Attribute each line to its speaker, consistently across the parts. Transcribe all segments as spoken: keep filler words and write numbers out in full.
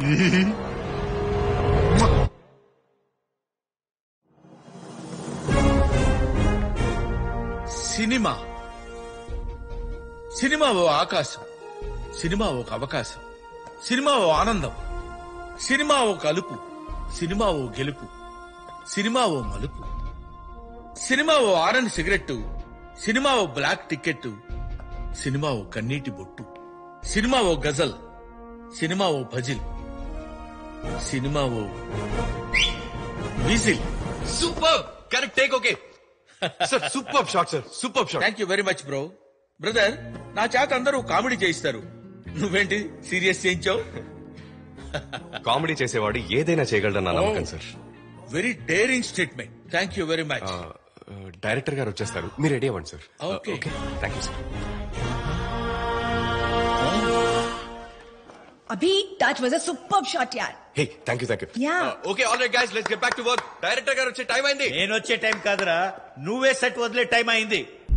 Speaker 1: Cinema cinema ఓ ఆకాశం, cinema ఒక అవకాశం, సినిమా ఓ ఆనందం, సినిమా ఓ కలుపు, సినిమా ఓ గెలుపు, సినిమా ఓ మలుపు, సినిమా ఓ ఆరెంజ్ సిగరెట్టు, సినిమా ఓ బ్లాక్ టికెట్, సినిమా ఓ కన్నీటి బొట్టు, సినిమా ఓ గజల్, సినిమా ఓ భజిల్, సినిమా ఓ whistle.
Speaker 2: Super correct take. Okay sir, super shot sir, super shot.
Speaker 1: Thank you very much bro. Brother, నా చేత అందరూ కామెడీ చేయిస్తారు, నువ్వేంటి సీరియస్ చేయించావు?
Speaker 2: కామెడీ చేసేవాడు ఏదైనా చేయగలడన్న నమ్మకం sir.
Speaker 1: Very daring statement. Thank you very much.
Speaker 2: Director గారు వచ్చేస్తారు, మీరు రెడీ అవ్వండి sir.
Speaker 1: Okay
Speaker 2: thank you sir.
Speaker 3: Abhi, that was a superb shot, yaar.
Speaker 2: Hey thank you thank you.
Speaker 3: Yeah.
Speaker 2: Okay all right guys, let's get back to work. Director గారు వచ్చే time అయింది.
Speaker 4: నేను వచ్చే time కాదురా, నువ్వే set వదిలే time అయింది.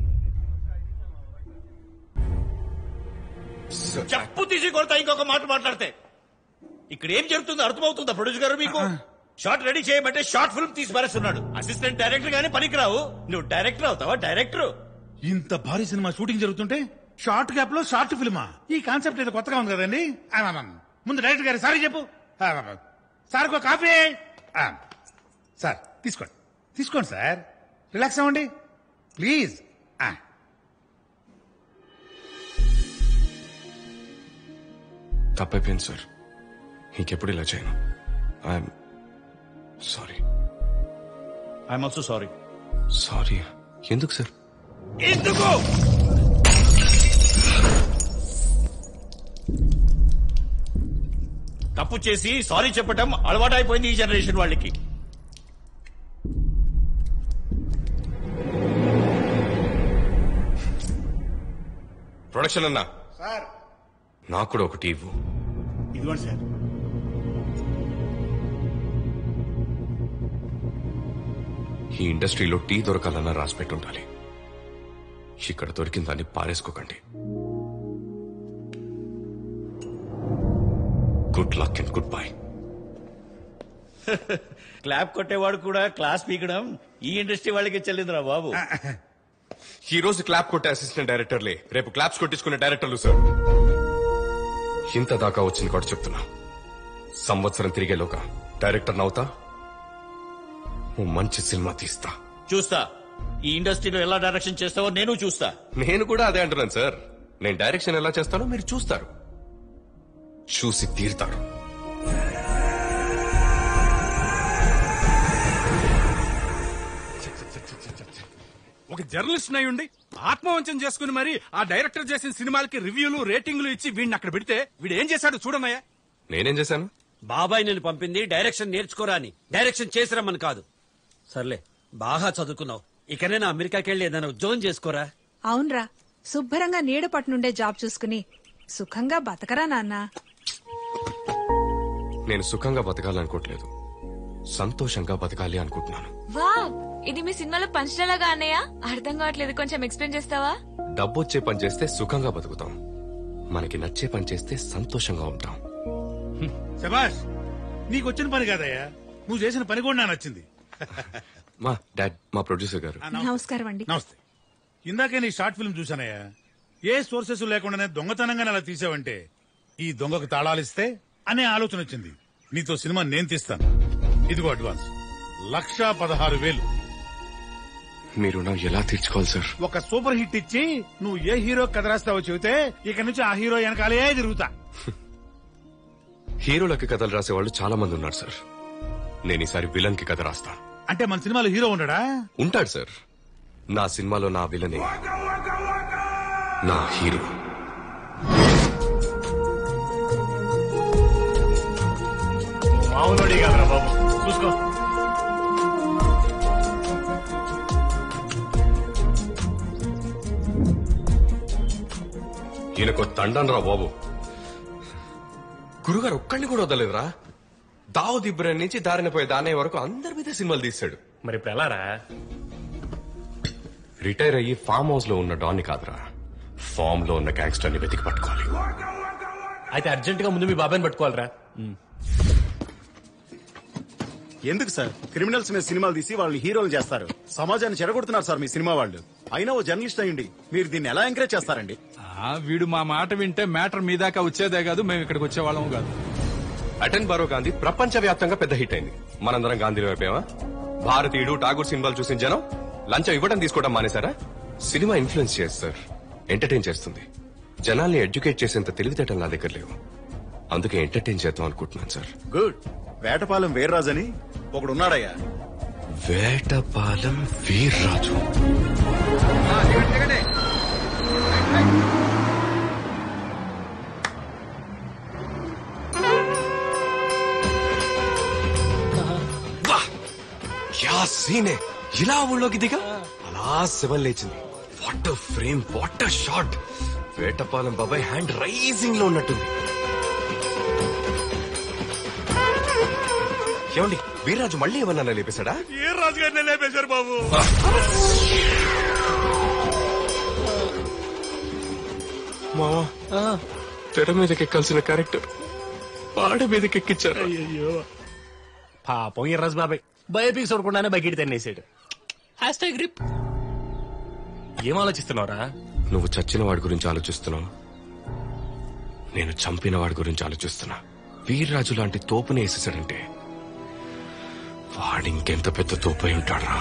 Speaker 4: చెప్పు తీసి కొడతా ఇంకొక మాట మాట్లాడితే. ఇక్కడ ఏం జరుగుతుందో అర్థమవుతుందా ప్రొడ్యూసర్ గారు మీకు? షార్ట్ రెడీ చేయమంటే షార్ట్ ఫిల్మ్ తీసి పారేస్తున్నాడు. అసిస్టెంట్ డైరెక్టర్ గానీ పనికిరావు, నువ్వు డైరెక్టర్ అవుతావా? డైరెక్టర్.
Speaker 5: ఇంత భారీ సినిమా షూటింగ్ జరుగుతుంటే షార్ట్ గ్యాప్ లో షార్ట్ ఫిల్మా? ఈ కాన్సెప్ట్ ఏదో కొత్తగా ఉంది కదండి. ముందు డైరెక్టర్ గారు సారీ చెప్పు. సార్ ఒక కాఫీ. సార్ తీసుకోండి తీసుకోండి సార్, రిలాక్స్ అవ్వండి ప్లీజ్.
Speaker 2: తప్పైపోయింది సార్, ఇంకెప్పుడు ఇలా చేయను. I'm sorry.
Speaker 4: I'm also sorry.
Speaker 2: Sorry ఎందుకు సార్?
Speaker 4: ఎందుకు? తప్పు చేసి సారీ చెప్పటం అలవాటు అయిపోయింది ఈ జనరేషన్ వాళ్ళకి.
Speaker 2: ప్రొడక్షన్ అన్నా సార్, నాకు కూడా ఒకటి ఇవ్వు.
Speaker 5: ఇదిగోండి సార్.
Speaker 2: ఈ ఇండస్ట్రీలో టీ దొరకాలన్నా రాసి పెట్టుండాలి. ఇక్కడ దొరికిన దాన్ని పారేసుకోకండి. Good luck and good bye.
Speaker 4: Clap కొట్టేవాడు కూడా క్లాస్ పీకడం ఈ ఇండస్ట్రీ వాళ్ళకి చెల్లిందిరా బాబు.
Speaker 2: ఈ రోజు క్లాప్ కొట్టే అసిస్టెంట్ డైరెక్టర్లే రేపు క్లాప్స్ కొట్టించుకునే డైరెక్టర్లు సార్. ఇంత దాకా వచ్చింది కూడా చెప్తున్నా. సంవత్సరం తిరిగేలోగా డైరెక్టర్ నవుతా, ఓ మంచి సినిమా తీస్తా.
Speaker 4: చూస్తా ఈ ఇండస్ట్రీలో ఎలా డైరెక్షన్ చేస్తావో నేను చూస్తా.
Speaker 2: నేను కూడా అదే అంటున్నాను సార్. నేను డైరెక్షన్ ఎలా చేస్తానో మీరు చూస్తారు, చూసి తీరుతారు.
Speaker 6: ఒక జర్నలిస్ట్ అయి ఉండి ఆత్మవంచన చేసుకుని మరి ఆ డైరెక్టర్ చేసిన సినిమాలకి రివ్యూలు రేటింగ్లు ఇచ్చి వీడిని అక్కడ పెడితే వీడు ఏం చేశాడు చూడన్నయ్యా.
Speaker 2: నేనేం చేశాను?
Speaker 7: బాబాయ్ నేను పంపింది డైరెక్షన్ నేర్చుకోరా అని, డైరెక్షన్ చేసిరమ్మని కాదు. సర్లే బాగా చదువుకున్నావు, ఇకనే నా అమెరికాకి వెళ్ళి ఏదైనా ఉద్యోగం చేసుకోరా.
Speaker 8: అవునరా, శుభ్రంగా నీడపట్నుండే జాబ్ చూసుకుని సుఖంగా బతకరా నాన్నా.
Speaker 2: నేను సుఖంగా బతకాలనుకోవట్లేదు, సంతోషంగా బతకాలి అనుకుంటున్నాను.
Speaker 9: వావ్, ఇది మీ సినిమాలో పంచలాగా అన్నయ్య? అర్థం కావట్లేదు, కొంచెం ఎక్స్ప్లెయిన్ చేస్తావా?
Speaker 2: డబ్బు వచ్చే పని చేస్తే సుఖంగా బతుకుతాం, మనకి నచ్చే పని చేస్తే సంతోషంగా ఉంటాం.
Speaker 5: శభాష్, నీకు వచ్చిన పని కాదయ్యా, నువ్వు చేసిన పని కూడా నాకు నచ్చింది.
Speaker 2: మా డాడ్, మా ప్రొడ్యూసర్ గారు.
Speaker 8: నమస్కారం అండి.
Speaker 5: నమస్తే. ఇందాకే నీ షార్ట్ ఫిల్మ్ చూసానయ్యా. ఏ సోర్సెస్ లేకుండానే దొంగతనంగా అలా తీసావంటే ఈ దొంగకు తాళాలిస్తే అనే ఆలోచన వచ్చింది. నీతో సినిమా నేను తీస్తాను, ఇదిగో అడ్వాన్స్ లక్షా పదహారు వేలు.
Speaker 2: మీరు నా ఎలా తీర్చుకోవాలి సార్?
Speaker 5: ఒక సూపర్ హిట్ ఇచ్చి నువ్వు ఏ హీరో కథ రాస్తావో చెబితే ఇక నుంచి ఆ హీరో వెనకాలే తిరుగుతా.
Speaker 2: హీరోలకి కథలు రాసేవాళ్ళు చాలా మంది ఉన్నారు సార్. నేను ఈసారి విలన్ కి కథ రాస్తా.
Speaker 5: అంటే మన సినిమాలో హీరో ఉండడా?
Speaker 2: ఉంటాడు సార్. నా సినిమాలో నా విలనే నా హీరో.
Speaker 4: అవునడి కదరా బాబు, చూసుకో.
Speaker 2: ఈయనకు తండం రా బాబు. గురుగారు ఒక్కడిని కూడా వదలేదురా. దావుద్ ఇబ్రాహిం నుంచి దారిన పోయే దానయ్య వరకు అందరి మీద సినిమాలు తీశాడు.
Speaker 4: మరి ఇప్పుడు ఎలా రా?
Speaker 2: రిటైర్ అయ్యి ఫామ్ హౌస్ లో ఉన్న డాన్ని కాదురా, ఫామ్ లో ఉన్న గ్యాంగ్స్టర్ ని వెతికి పట్టుకోవాలి.
Speaker 7: అయితే అర్జెంట్ గా ముందు మీ బాబాయ్ని పట్టుకోవాలరా.
Speaker 10: ఎందుకు సార్ క్రిమినల్స్ మీద సినిమాలు తీసి వాళ్ళని హీరోలు చేస్తారు? సమాజాన్ని చెడగొడుతున్నారు సార్ మీ సినిమా వాళ్ళు. అయినా ఓ జర్నలిస్ట్ అయ్యండి మీరు దీన్ని ఎలా ఎంకరేజ్ చేస్తారండి?
Speaker 6: ఆ, వీడు మా మాట వింటే మ్యాటర్ మీ దాకా వచ్చేదే కాదు, మేము ఇక్కడికి వచ్చేవాళ్ళం కాదు.
Speaker 2: అటెన్ బారో గాంధీ ప్రపంచ వ్యాప్తంగా పెద్ద హిట్ అయింది. మనందరం గాంధీలో అయిపోయావా? భారతీయుడు ఠాగూర్ సినిమాలు చూసిన జనం లంచం ఇవ్వడం తీసుకోవడం మానేశారా? సినిమా ఇన్ఫ్లుయెన్స్ చేస్తారు, ఎంటర్టైన్ చేస్తుంది. జనాల్ని ఎడ్యుకేట్ చేసేంత తెలివితేటలు నా దగ్గర లేవు, అందుకే ఎంటర్టైన్ చేద్దాం అనుకుంటున్నాను సార్.
Speaker 10: గుడ్. వేటపాలెం వీర్రాజు అని ఒకడు ఉన్నాడయ్యా.
Speaker 2: వేటపాలెం వీర్రాజు? యా సీనే, ఇలా ఊళ్ళోకి దిగా అలా శివం లేచింది. Water frame, water shot. Vetapalem బాబాయ్ హ్యాండ్ రైజింగ్ లో ఉన్నట్టుంది. ఏమండి, వీర్రాజు మళ్ళీ ఏమన్నా లేపేశాడా?
Speaker 4: ఏ రాజు గారిని లేపేశారు బాబు?
Speaker 2: మావా, తెర మీదకి ఎక్కాల్సిన క్యారెక్టర్ పాడ మీదకి ఎక్కించారు.
Speaker 11: అయ్యో పాపం ఎర్రాజు బాబాయ్ బయోపిక్ చూడకుండానే బకెట్ తన్నేసాడు. Hashtag grip. ఏం ఆలోచిస్తున్నావురా?
Speaker 2: నువ్వు చచ్చిన వాడి గురించి ఆలోచిస్తున్నావు, నేను చంపిన వాడి గురించి ఆలోచిస్తున్నా. వీర్రాజు లాంటి తోపుని వేసేసాడంటే వాడు ఇంకెంత పెద్ద తోపై ఉంటాడా?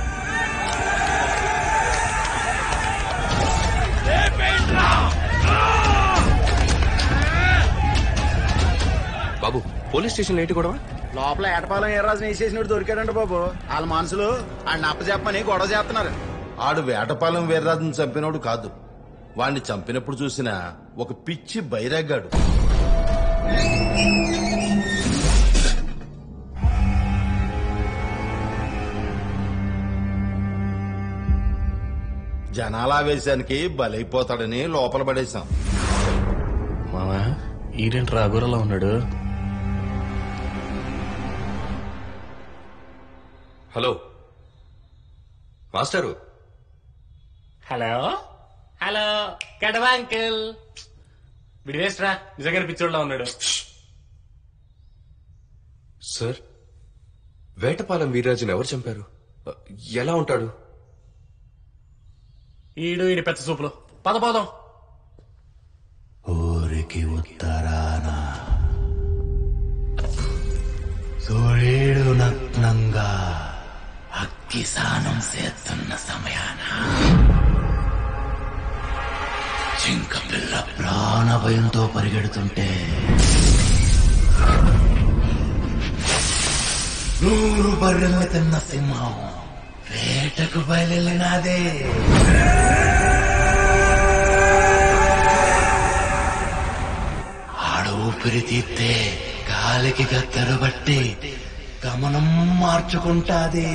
Speaker 2: బాబు, పోలీస్ స్టేషన్ ఏంటి గొడవ?
Speaker 10: లోపల ఏటపాలెం ఏర్రాజుని వేసేసినట్టు దొరికాడంట బాబు. వాళ్ళ మనసులో ఆయన అప్పచెప్పమని గొడవ చేస్తున్నారు.
Speaker 1: ఆడు వేటపాలెం వీర్రాజును చంపినోడు కాదు, వాణ్ణి చంపినప్పుడు చూసిన ఒక పిచ్చి బైరాగాడు. జనాలావేశానికి బలైపోతాడని లోపల పడేశాం.
Speaker 11: మామా ఈడేంటి రాఘురలా ఉన్నాడు?
Speaker 2: Hello master.
Speaker 11: హలో హలో కడవా అంకిల్. వీడు వేస్ట్రా, నిజంగానే పిచ్చోడ్లా ఉన్నాడు.
Speaker 2: సార్, వేటపాలెం వీర్రాజుని ఎవరు చంపారు? ఎలా ఉంటాడు?
Speaker 11: ఈడు ఈడు పెద్ద సూపులు. పద పోదాం.
Speaker 12: ఊరికి ఉత్తరాన సూర్యుడు నగ్నంగా అగ్గి స్నానం చేస్తున్న సమయాన జింక పిల్ల ప్రాణ భయంతో పరిగెడుతుంటే నూరు బర్రెల్ని తిన్న సింహం వేటకు బయలునాదే. ఆడ ఊపిరి తీస్తే గాలికి గత్తరు బట్టి గమనం మార్చుకుంటాది.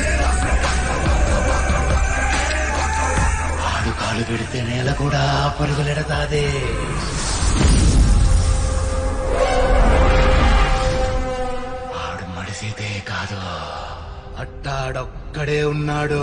Speaker 12: ఆడు కాలు పెడితే నేల కూడా పరుగులెడతాది. ఆడు మడిసితే కాదు, అట్టాడొక్కడే ఉన్నాడు.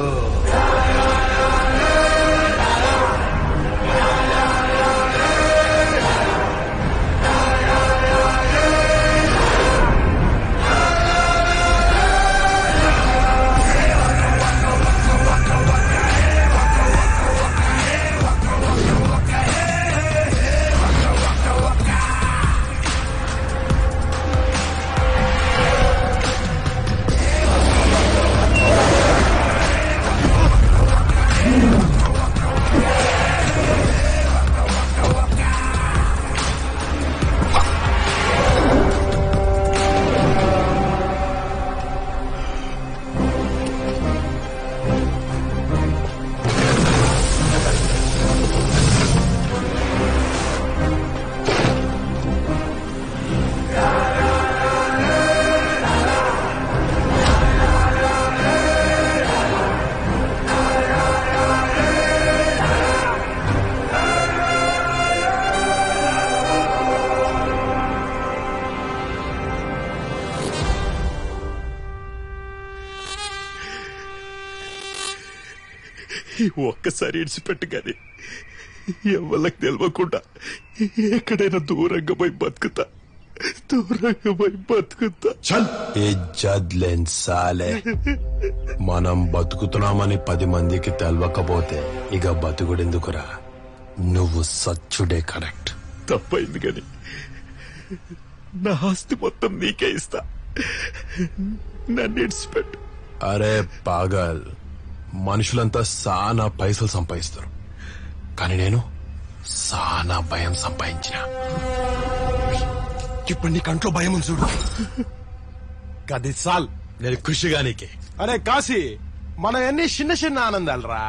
Speaker 13: ఒక్కసారి ఇడిచిపెట్టగానే ఎవరికి తెలియకుండా ఎక్కడైనా దూరంగా పోయి బతుకుతా. దూరంగా పోయి బతుకుతా.
Speaker 14: చల్ ఇజ్జత్ లేని సాలే. మనం బతుకుతున్నామని పది మందికి తెలవకపోతే ఇక బతుకుడెందుకురా? నువ్వు సచ్చుడే కరెక్ట్.
Speaker 13: తప్పైంది కానీ నా ఆస్తి మొత్తం నీకే ఇస్తా. నన్ను ఇడిచిపెట్టు.
Speaker 14: అరే పాగల్, మనుషులంతా సానా పైసలు సంపాదిస్తారు, కానీ నేను సానా భయం సంపాదించిన. ఇప్పుడు నీ కంట్లో భయం ఉంది చూడు. గది సాల్ నేను ఖుషిగా నీకే. అరే కాశీ, మన ఎన్ని చిన్న చిన్న ఆనందాలు రా.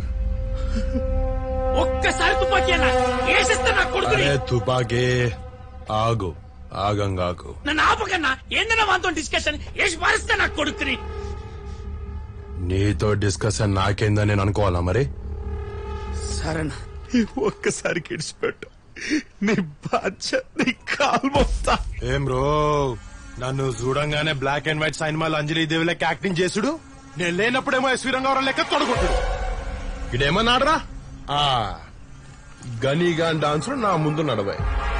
Speaker 7: ఒక్కసారి తుపాకీ
Speaker 14: అరే తుపాకీ ఆగు, ఆగంగాకు.
Speaker 7: నన్ను ఆపకన్నా. ఏందన్నా వాంతో డిస్కషన్ వేసి పారిస్తే నాకు కొడుకుని.
Speaker 14: నీతో డిస్కషన్ నాకేందని నేను అనుకోవాలా మరి?
Speaker 7: సరేనా,
Speaker 13: ఒక్కసారి కిడిచిపెట్టు. నీ బాధ్యత నీ కాలు మోస్తా.
Speaker 14: ఏం రో, నన్ను చూడంగానే బ్లాక్ అండ్ వైట్ సినిమాలో అంజలి దేవి లెక్క యాక్టింగ్ చేసుడు, నేను లేనప్పుడేమో ఎస్వి రంగారావు లెక్క తొడగొట్టుడు. ఇదేమన్నాడరా? ఆ గనీగాన్ డాన్స్ నా ముందు నడవే.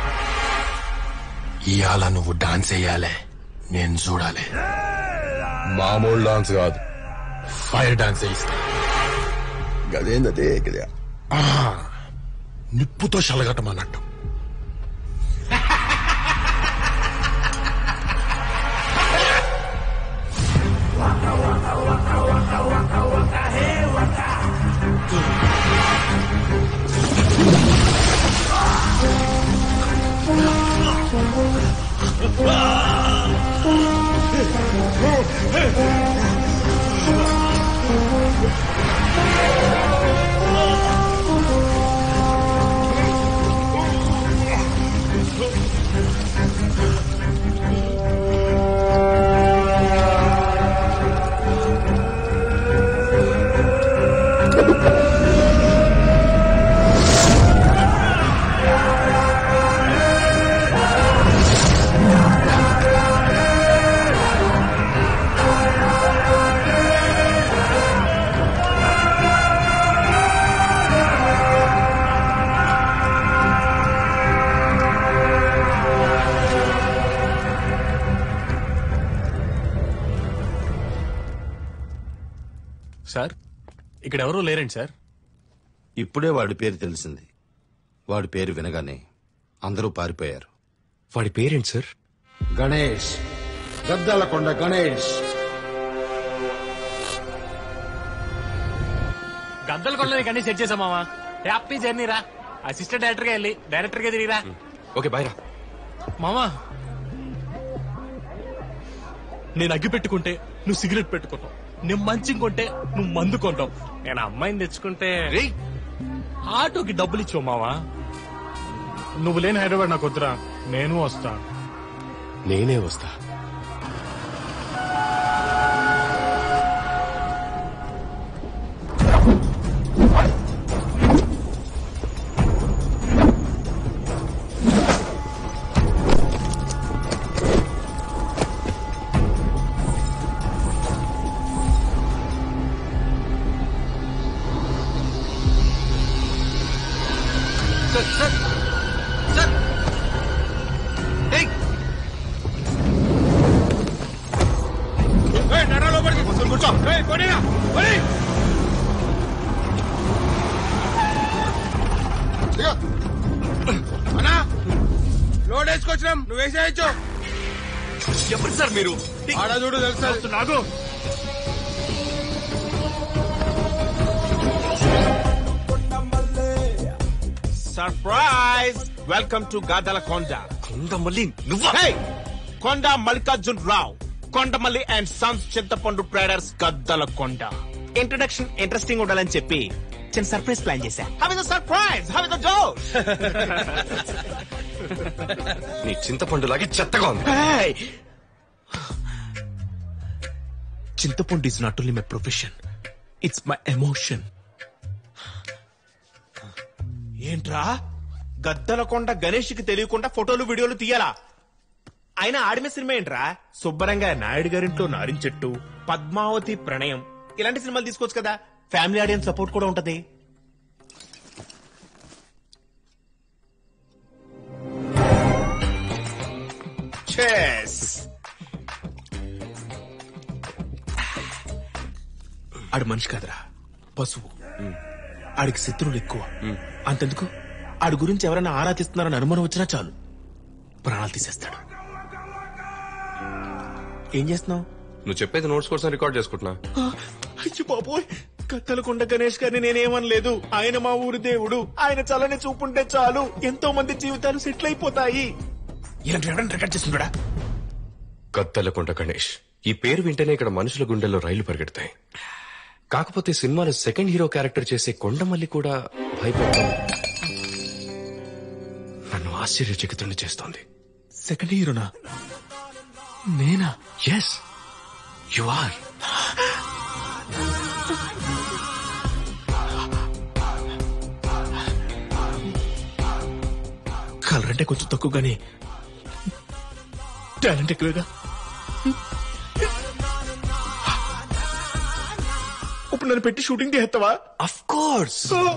Speaker 14: ఇయాల నువ్వు డాన్స్ వేయాలే, నేను చూడాలి. మామూలు డాన్స్ కాదు, ఫైర్ డాన్స్ వేయిస్తా. గదేందదే గదే నిప్పుతో చల్లగట్టమన్నట్టు.
Speaker 11: సార్, ఇక్కడ ఎవరూ లేరండి సార్.
Speaker 15: ఇప్పుడే వాడి పేరు తెలిసింది. వాడి పేరు వినగానే అందరూ పారిపోయారు.
Speaker 2: వాడి పేరేంటి సార్?
Speaker 16: గణేష్, గద్దలకొండ గణేష్.
Speaker 11: గద్దల కొండని కానీ సెట్ చేసాం మామా. హ్యాపీ జర్నీ రా. అసిస్టెంట్ డైరెక్టర్ గా వెళ్ళి డైరెక్టర్ గా తిరిగిరా.
Speaker 2: ఓకే బాయ్ రా.
Speaker 11: మామా, నేను అగ్గి పెట్టుకుంటే నువ్వు సిగరెట్ పెట్టుకుంటావు, నేను మంచి కొంటే నువ్వు మందు కొంటావు. నేను అమ్మాయిని తెచ్చుకుంటే ఆటోకి డబ్బులు ఇచ్చావు మావా. నువ్వు లేని హైదరాబాద్ నాకు వద్దురా, నేను వస్తా.
Speaker 14: నేనే వస్తా.
Speaker 6: లోడ్ వేసుకొచ్చినాం, నువ్వు వేసేయచ్చు.
Speaker 2: ఎప్పుడు సార్ మీరు?
Speaker 6: ఆడా చూడు తెలుసు నాకు.
Speaker 17: Surprise! Welcome to Gaddalakonda.
Speaker 2: Kondamalli నువ్వు?
Speaker 17: కొండ మల్లికార్జున్ రావు, కొండమల్లి అండ్ సన్స్ చింతపండు ట్రేడర్స్ గద్దలకొండ. ఇంట్రడక్షన్ ఇంట్రెస్టింగ్ ఉండాలని చెప్పి చిన్న సర్ప్రైజ్ ప్లాన్ చేశా. How is the surprise? How is the joke?
Speaker 2: నీ చింతపండు లాగే చెత్తగా ఉంది.
Speaker 17: చింతపండు is not only my profession, it's my emotion. ఏంట్రా గద్దలకొండ గణేష్ కి తెలియకుండా ఫోటోలు వీడియోలు తీయాలా? ఆయన ఆడిన సినిమా ఏంట్రా? శుభ్రంగా నాయుడు గారింట్లో నారించెట్టు, పద్మావతి ప్రణయం ఇలాంటి సినిమాలు తీసుకోవచ్చు కదా. ఫ్యామిలీ ఆడియన్స్ సపోర్ట్ కూడా ఉంటది. చెస్. ఆడు మనిషి కాదురా, పశువు. ఆడికి శత్రువులు ఎక్కువ. అంతెందుకు, ఆడి గురించి ఎవరైనా ఆరా తీస్తున్నారని అనుమానం వచ్చినా చాలు ప్రాణాలు తీసేస్తాడు. ఏం చేస్తున్నావు?
Speaker 2: నువ్వు చెప్పేది నోట్స్ కోసం రికార్డ్ చేసుకుంటున్నా.
Speaker 17: అయ్యో బాబోయ్, కత్తలకొండ గణేష్ గారిని నేనేమనలేదు. ఆయన మా ఊరి దేవుడు. ఆయన చలని చూపుంటే చాలు ఎంతో మంది జీవితాలు సెటిల్ అయిపోతాయి. ఇలాంటి ఎవరైనా రికార్డ్ చేస్తున్నాడా?
Speaker 2: కత్తలకొండ గణేష్, ఈ పేరు వింటేనే ఇక్కడ మనుషుల గుండెల్లో రైలు పరిగెడతాయి. కాకపోతే సినిమాలో సెకండ్ హీరో క్యారెక్టర్ చేసే కొండమల్లి కూడా భయపడతాం నన్ను ఆశ్చర్యచకితుడిని చేస్తోంది.
Speaker 17: సెకండ్ హీరోనా? నేనా?
Speaker 2: Yes you are.
Speaker 17: కలర్ అంటే కొంచెం తక్కువగానే టాలెంట్ ఎక్కువగా. ఇప్పుడు నన్ను పెట్టి షూటింగ్ చేస్తావా?
Speaker 2: Of course.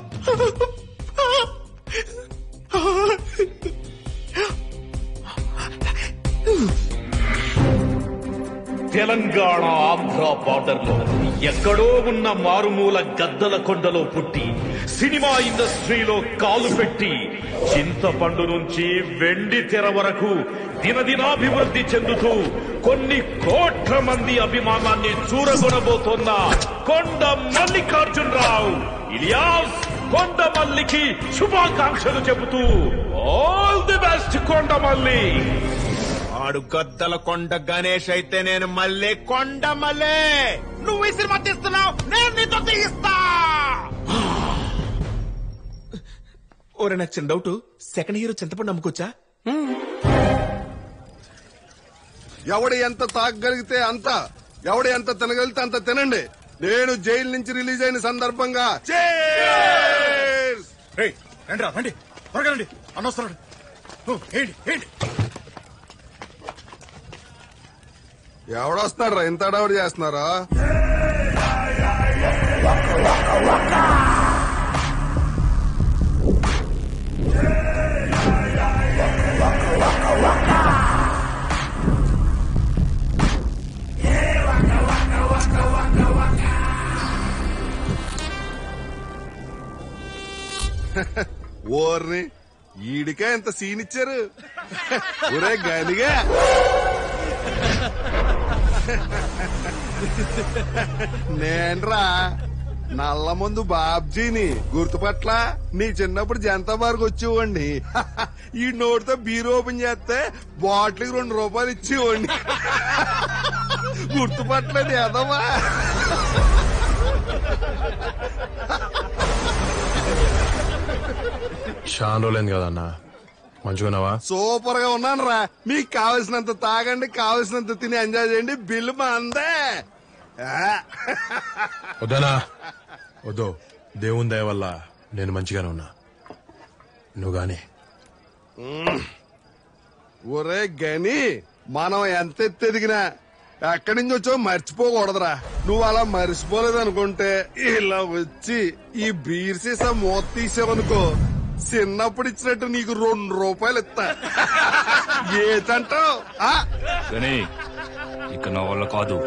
Speaker 18: Telangana Andhra border లో ఎక్కడో ఉన్న మారుమూల గద్దల కొండలో పుట్టి సినిమా ఇండస్ట్రీలో కాలు పెట్టి చింతపండు నుంచి వెండి తెర వరకు దినదినాభివృద్ధి చెందుతూ కొన్ని కోట్ల మంది అభిమానాన్ని చూరగొనబోతోన్న కొండ మల్లికార్జునరావు ఇలియాస్ కొండమల్లికి శుభాకాంక్షలు చెబుతూ ఆల్ ది బెస్ట్ కొండమల్లి.
Speaker 17: ఆడు గద్దల కొండ గణేష్ అయితే నేను మళ్ళీ కొండమల్లే. నువ్వు ఈ సినిమా తీస్తున్నావు, నేను నీతో తీస్తా. ఓరే, నాకు చిన్న డౌట్, సెకండ్ హీరో చింతపండు అమ్ముకోవచ్చా?
Speaker 19: ఎవడు ఎంత తాగగలిగితే అంత, ఎవడు ఎంత తినగలిగితే అంత తినండి. నేను జైలు నుంచి రిలీజ్ అయిన సందర్భంగా
Speaker 5: రండి రండి త్వరగా రండి, అనవసరం. ఏంటి ఏంటి
Speaker 19: ఎవడొస్తాడు? ఇంత అడవుడు చేస్తున్నారా? ఓర్ని ఈడికే ఎంత సీన్ ఇచ్చారు. ఒరే గనిగా, నేన్రా నల్ల ముందు బాబ్జీని గుర్తుపట్ల. నీ చిన్నప్పుడు జనతా బార్కు వచ్చేవాడిని. ఈ నోటితో బీర్ ఓపెన్ చేస్తే బాటిల్కి రెండు రూపాయలు ఇచ్చేవాడిని. గుర్తుపట్టలేదు ఎదవా?
Speaker 14: చాలా రోజులైంది కదన్నా, మంచిగున్నావా?
Speaker 19: సూపర్ గా ఉన్నాను రా. మీకు కావలసినంత తాగండి, కావలసినంత తిని ఎంజాయ్ చేయండి. బిల్లు మా అందే.
Speaker 14: వద్దనా వద్దు, దేవుని దయ వల్ల నేను మంచిగానే ఉన్నా. నువ్వు గాని
Speaker 19: ఒరే గని, మనం ఎంత ఎత్తు ఎదిగినా ఎక్కడి నుంచి వచ్చావు మర్చిపోకూడదురా. నువ్వు అలా మర్చిపోలేదు అనుకుంటే ఇలా వచ్చి ఈ బీర్ సీసా మూత తీసావనుకో, చిన్నప్పుడు ఇచ్చినట్టు నీకు రెండు రూపాయలు ఇస్తా. ఏదంటావు?
Speaker 20: ఇక నా వల్ల కాదు.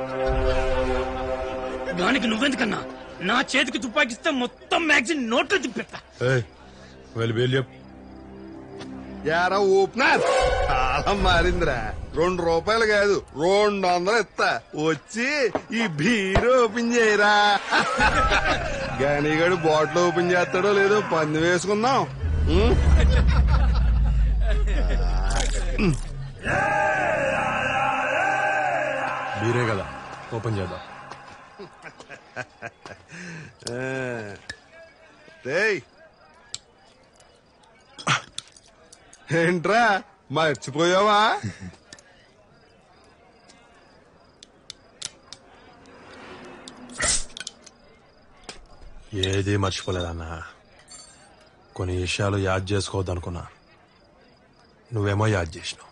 Speaker 4: దానికి నువ్వెందుకన్నా? నా చేతికి తుపాకిస్తే మొత్తం మ్యాగజైన్ నోట్లో తిప్పెత్తా.
Speaker 14: వెళ్ళి వేలు చెప్పు.
Speaker 19: యారా ఓపెనర్, చాలా మారిందిరా. రెండు రూపాయలు కాదు, రెండు వందలు ఇస్తా. వచ్చి ఈ బీర్ ఓపెన్ చేయరా. గానిగాడు బాటిల్ ఓపెన్ చేస్తాడో లేదో పంది వేసుకుందాం.
Speaker 14: బీరే కదా, ఓపెన్ చేద్దాం.
Speaker 19: ఏంట్రా మర్చిపోయావా?
Speaker 14: ఏది మర్చిపోలేదన్నా. కొన్ని విషయాలు యాద్ చేసుకోవద్దనుకున్నా, నువ్వేమో యాద్ చేసినావు.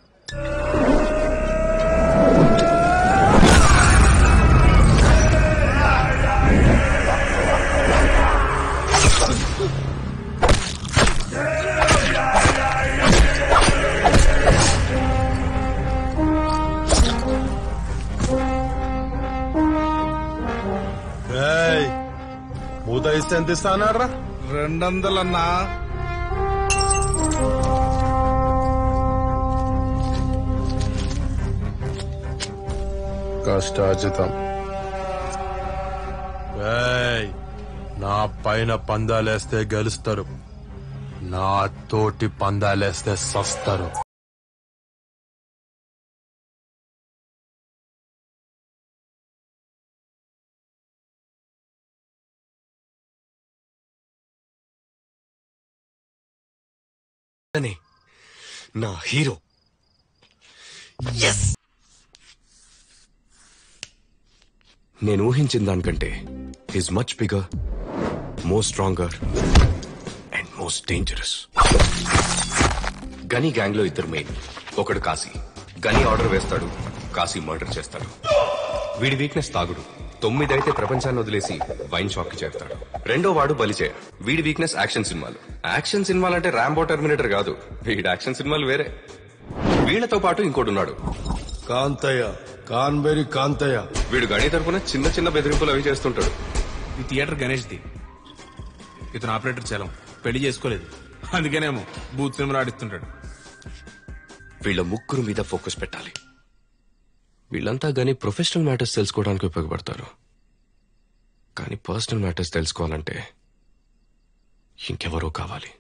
Speaker 14: లాస్ట్ ఎంత ఇస్తా అన్నాడు రా?
Speaker 13: రెండు వందలన్నా.
Speaker 14: కష్టార్జితం. ఏయ్, నా పైన పందాలేస్తే గెలుస్తారు, నా తోటి పందాలేస్తే సస్తారు.
Speaker 2: నా హీరో ఎస్. నేను ఊహించిన దానికంటే is much bigger, more stronger and most dangerous. Gani gang లో ఇద్దరు మెయిన్. ఒకడు కాశీ. గని ఆర్డర్ వేస్తాడు, కాశీ మర్డర్ చేస్తాడు. వీడి వీక్నెస్ తాగుడు. తొమ్మిదైతే ప్రపంచాన్ని వదిలేసి వైన్ షాప్ కి చేస్తాడు. రెండో వాడు బలిచేయ. వీడి వీక్నెస్ యాక్షన్ సినిమాలు. యాక్షన్ సినిమాలు అంటే ర్యాంబో టర్మినేటర్ కాదు, వీడి యాక్షన్ సినిమాలు వేరే. వీళ్లతో పాటు ఇంకోడున్నాడు,
Speaker 14: కాంతయ్య, కాన్బెరి కాంతయ్య.
Speaker 2: వీడు గణి తరపున చిన్న చిన్న బెదిరింపులు అవి చేస్తుంటాడు.
Speaker 17: ఈ థియేటర్ గణేష్ ది. ఇతను ఆపరేటర్ చలం, పెళ్లి చేసుకోలేదు, అందుకేనేమో బూత్ సినిమాలు ఆడిస్తుంటాడు.
Speaker 2: వీళ్ళ ముగ్గురు మీద ఫోకస్ పెట్టాలి. వీళ్ళంతా గానీ ప్రొఫెషనల్ మ్యాటర్స్ తెలుసుకోవడానికి ఉపయోగపడతారు, కానీ పర్సనల్ మ్యాటర్స్ తెలుసుకోవాలంటే ఇంకెవరో కావాలి.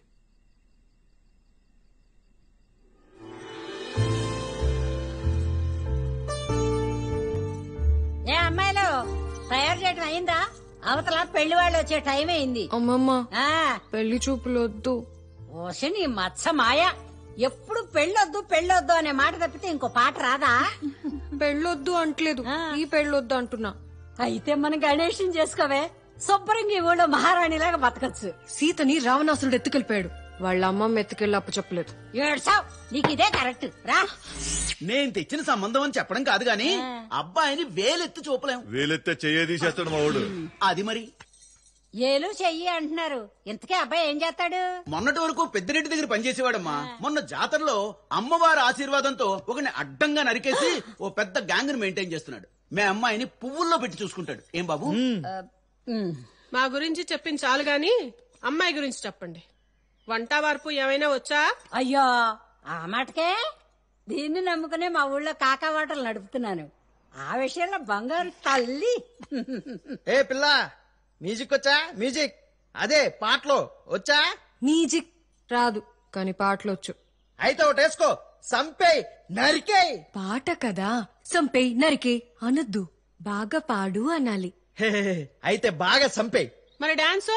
Speaker 20: ఏ అమ్మాయిలు తయారు చేయడం అయిందా? అవతల పెళ్లి వాళ్ళు వచ్చే టైం అయింది.
Speaker 21: అమ్మమ్మ పెళ్లి చూపులు వద్దు.
Speaker 20: ఓసి నీ మత్స మాయ, ఎప్పుడు పెళ్ళొద్దు పెళ్ళొద్దు అనే మాట తప్పితే ఇంకో పాట రాదా?
Speaker 21: పెళ్ళొద్దు అంటలేదు, ఈ పెళ్ళొద్దు అంటున్నా.
Speaker 20: అయితే మన గణేష్ చేసుకోవే, శుభ్రంగా ఈ ఊళ్ళో మహారాణిలాగా బతకచ్చు.
Speaker 21: సీతని రావణాసురుడు ఎత్తుకెళ్ళిపోయాడు, వాళ్ళ అమ్మమ్మ ఎత్తుకెళ్ళి అప్పు చెప్పలేదు.
Speaker 20: ఏడ్చావ్, నీకు ఇదే కరెక్ట్ రా.
Speaker 22: నేను తెచ్చిన సంబంధం అని చెప్పడం కాదు గాని అబ్బాయిని వేలెత్తి చూపలేం.
Speaker 23: వేలెత్తే చెయ్యేది చేస్తాడు మా వాడు.
Speaker 22: అది మరి
Speaker 20: ఏలు చెయ్యి అంటున్నారు, ఇంతకే అబ్బాయి ఏం చేస్తాడు?
Speaker 22: మొన్నటి వరకు పెద్దిరెడ్డి దగ్గర పనిచేసేవాడమ్మా. మొన్న జాతరలో అమ్మవారి ఆశీర్వాదంతో ఒకని అడ్డంగా నరికేసి ఓ పెద్ద గ్యాంగ్ ని మెయింటైన్ చేస్తున్నాడు. మే అమ్మాయిని పువ్వుల్లో పెట్టి చూసుకుంటాడు. ఏం బాబు?
Speaker 24: మా గురించి చెప్పింది చాలు గాని అమ్మాయి గురించి చెప్పండి. వంట వార్పు ఏమైనా వచ్చా?
Speaker 20: అయ్యో ఆ మాటకే దీన్ని నమ్ముకునే మా ఊళ్ళో కాకా వాటలు నడుపుతున్నాను. ఆ విషయంలో బంగారు తల్లి.
Speaker 22: ఏ పిల్ల, మ్యూజిక్ వచ్చా? మ్యూజిక్ అదే పాటలో వచ్చా?
Speaker 21: మ్యూజిక్ రాదు కానీ పాటలు వచ్చు.
Speaker 22: అయితే ఒకటి వేసుకో, సంపే నరికే.
Speaker 21: పాట కదా, సంపే నరికే అనొద్దు, బాగా పాడు అనాలి.
Speaker 22: అయితే బాగా సంపే.
Speaker 24: మరి డాన్స్?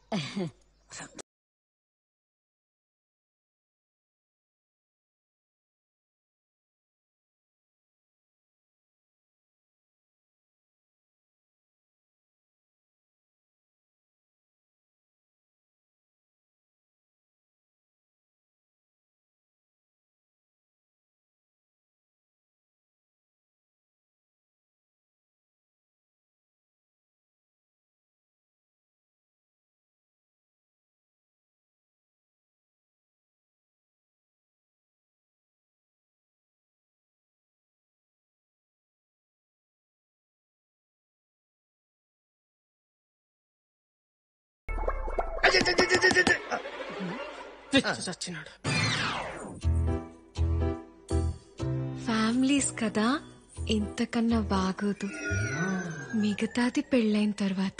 Speaker 21: ఫ్యామిలీస్ కదా, ఇంతకన్నా బాగోదు. మిగతాది పెళ్ళైన తర్వాత.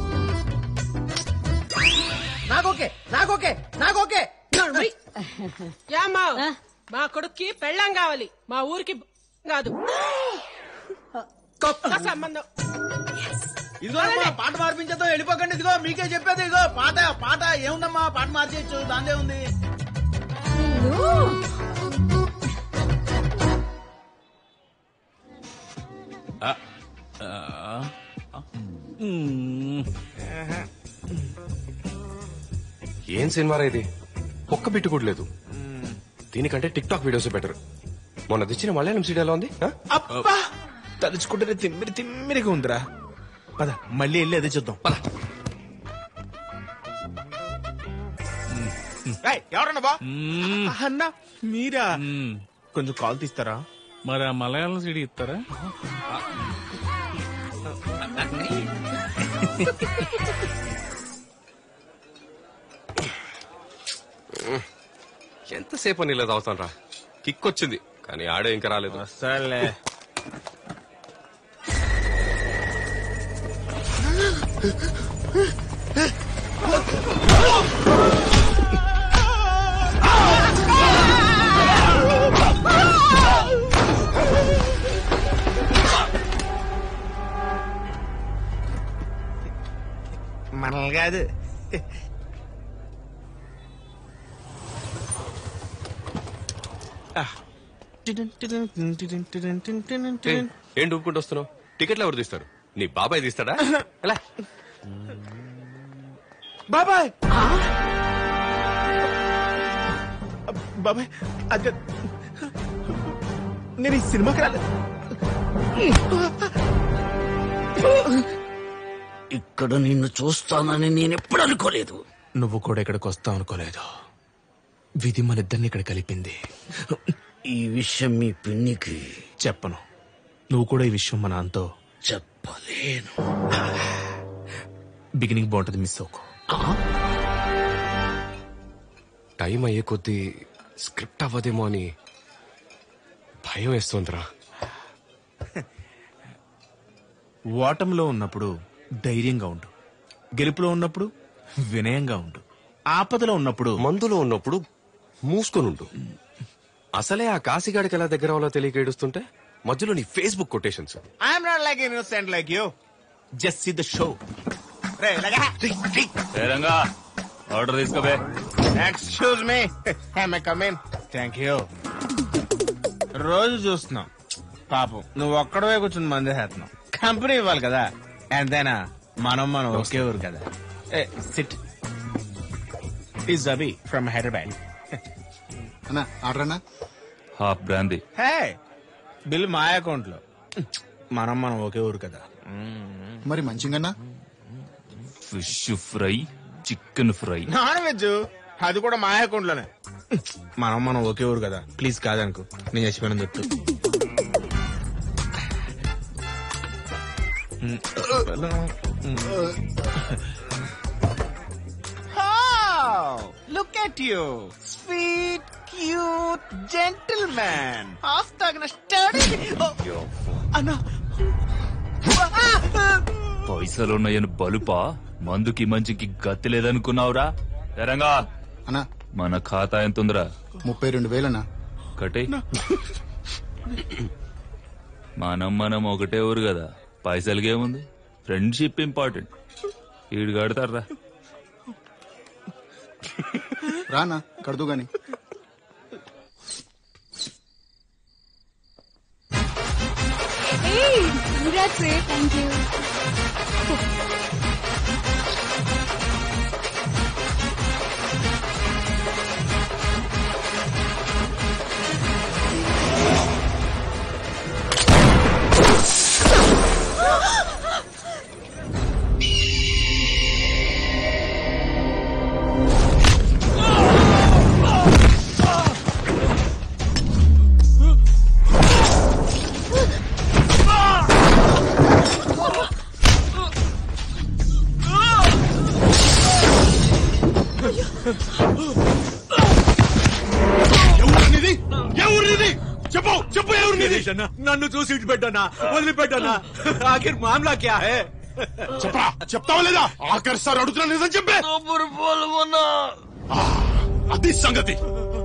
Speaker 22: నాకోకే నాకోకే నాకోకే.
Speaker 24: యామ్మా, మా కొడుక్కి పెళ్ళం కావాలి, మా ఊరికి కాదు. సంబంధం.
Speaker 22: ఇదిగో పాట మార్పించదో వెళ్ళిపోకండి. ఇదిగో మీకే చెప్పేది, ఇదిగో పాట పాట ఏముందమ్మా, పాట మార్చేయచ్చు, దాందే ఉంది.
Speaker 2: ఏం సినిమా ఇది? ఒక్క బిట్టు కూడా లేదు. దీనికంటే టిక్ టాక్ వీడియోస్ బెటర్. మొన్న తెచ్చిన మలయాళం సీడీ ఎలా ఉంది?
Speaker 17: అబ్బా, తలుచుకుంటే తిమ్మిరి తిమ్మిరిగా ఉందిరా. పద మళ్ళీ వెళ్ళి అదే చూద్దాం. పద. ఎవరన్నా బా అన్నా, మీరా? కొంచెం కాల్ తీస్తారా?
Speaker 6: మరి ఆ మలయాళం సీడీ ఇస్తారా?
Speaker 2: ఎంతసేపు నీళ్ళు తాగుతాను రా, కిక్ వచ్చింది కానీ ఆడే ఇంకా రాలేదు.
Speaker 17: సర్లే. మనల్ని కాదు.
Speaker 2: ఏంటి ఊపుకుంటూ వస్తున్నావు? టికెట్లు ఎవరు తీస్తారు? నీ బాబాయ్ తీస్తాడా? ఎలా?
Speaker 17: బాబాయ్ బాబాయ్ అదే నేను ఈ సినిమాకి రాలేదు.
Speaker 12: ఇక్కడ నిన్ను చూస్తానని నేను ఎప్పుడు అనుకోలేదు.
Speaker 17: నువ్వు కూడా ఇక్కడికి వస్తావు అనుకోలేదు. విధి మన ఇద్దరిని ఇక్కడ కలిపింది.
Speaker 12: ఈ విషయం మీ పిన్నికి
Speaker 17: చెప్పను. నువ్వు కూడా ఈ విషయం మా నాన్నతో
Speaker 12: చెప్పలేను.
Speaker 17: బిగినింగ్ బాగుంటది, మిస్ అవుకో.
Speaker 2: టైం అయ్యే కొద్దీ స్క్రిప్ట్ అవ్వదేమో అని భయం వేస్తుందిరా.
Speaker 17: ఓటంలో ఉన్నప్పుడు ధైర్యంగా ఉండు, గెలుపులో ఉన్నప్పుడు వినయంగా ఉండు, ఆపదలో ఉన్నప్పుడు
Speaker 2: మందులో ఉన్నప్పుడు మూసుకొని ఉండు. అసలే ఆ కాశీగాడికి ఎలా దగ్గర వాళ్ళో తెలియక ఏడుస్తుంటే మధ్యలో నీ Facebook quotations.
Speaker 17: I'm not like innocent like you. Just see the show.
Speaker 3: Ranga order తీసుకోబే.
Speaker 17: Excuse me, may come in. Thank you. రోజు చూస్తున్నాం పాపం, నువ్వు ఒక్కడవే కూర్చుని మందే చేస్తున్నావు. కంపెనీ ఇవ్వాలి కదా, ఎంతైనా మనం మనం ఒకే ఊరు కదా. Sit is Abhi from Hyderabad.
Speaker 3: అన్నా ఆర్డర్ అన్నా. Half brandy.
Speaker 17: హే, బిల్ మా అకౌంట్ లో. మనం మనం ఒకే ఊరు కదా.
Speaker 3: మరి మంచిగా fish fry, chicken fry,
Speaker 17: non veg అది కూడా మా అకౌంట్ లోనే. మనం మనం ఒకే ఊరు కదా, ప్లీజ్ కాదనుకో, నేను చచ్చిపోయిన దొట్టు. Look at you, sweet cute gentlemen. Half తాగిన స్టడీ. అన్నా
Speaker 3: పైసలున్నాయని బలుపా, మందుకి మంచికి గతి లేదనుకున్నావురా? ఎరంగా
Speaker 8: అన్నా
Speaker 3: మన ఖాతా ఎంత ఉందిరా?
Speaker 8: ముప్పై రెండు వేలన్నా.
Speaker 3: కటే మనం మనం ఒకటే ఊరు కదా, పైసలకేముంది, ఫ్రెండ్షిప్ ఇంపార్టెంట్. ఈడు కడతారా?
Speaker 8: రానా కడదు గాని.
Speaker 21: Hey, congrats, Ray. Thank you.
Speaker 13: చెప్పు చెప్పు ఎవరినిది? నన్ను చూసి ఇటు పెట్టానా, వదిలిపెట్టానా? ఆఖిర్ మామలా క్యా హై? చెప్పరా, చెప్తావా లేదా? ఆఖరి సార్ అడుగుతున్నా, నిజం చెప్పే. అది సంగతి.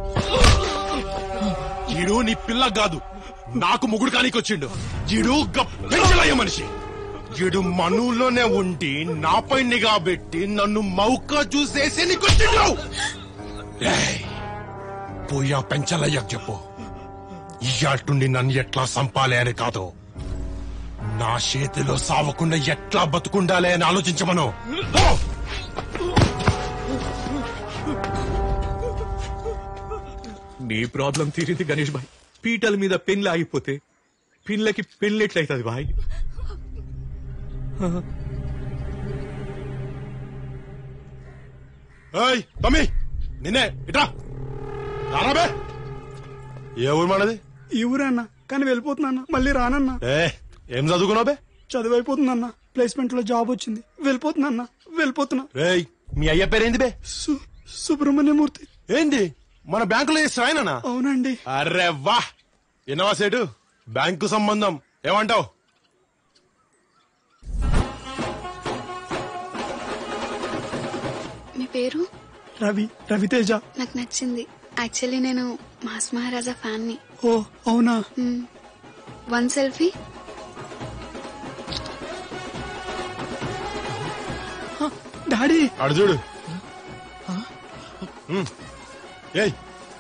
Speaker 13: ఈడు నీ పిల్ల కాదు, నాకు ముగుడు కానికి వచ్చిండు. ఈడు పెంచలయ్య మనిషి. ఈడు మనూలోనే ఉండి నాపై నిఘా పెట్టి నన్ను మౌక చూసేసి నీకొచ్చిండు. పోయా పెంచలయ్య చెప్పు, ఇయాటుండి నన్ను ఎట్లా సంపాలి అని కాదు, నా చేతిలో సావకుండా ఎట్లా బతుకుండాలి అని ఆలోచించమను. నీ ప్రాబ్లం తీరింది గణేష్ భాయ్. పీటల మీద పెన్లు ఆగిపోతే పిల్లకి పెళ్ళెట్లయితుంది భాయ్? తమ్మి నిన్నే ఇట్రా రారాబే. ఏ ఊరు మనది?
Speaker 9: ఈ ఊరే అన్న, కానీ వెళ్ళిపోతున్నా. మళ్ళీ రానన్నా.
Speaker 13: ఏం చదువుకున్నావు?
Speaker 9: చదువు అయిపోతుందన్నా, ప్లేస్మెంట్ లో జాబ్ వచ్చింది. వెళ్ళిపోతున్నా వెళ్ళిపోతున్నా.
Speaker 13: మీ అయ్య పేరేంది బే?
Speaker 9: సుబ్రహ్మణ్యమూర్తి.
Speaker 14: ఏంది మన బ్యాంకులో చేసిన ఆయననా?
Speaker 9: అవునండి.
Speaker 14: అరే వా ఎన్నవా సేటు బ్యాంకు సంబంధం ఏమంటావు?
Speaker 1: మీ పేరు?
Speaker 9: రవి రవితేజ.
Speaker 1: నాకు నచ్చింది. యాక్చువల్లీ నేను మాస్ మహారాజా ఫ్యాన్ ని.
Speaker 9: ఓ అవునా?
Speaker 1: One selfie.
Speaker 9: డాడీ
Speaker 14: అడు చూడు. ఏయ్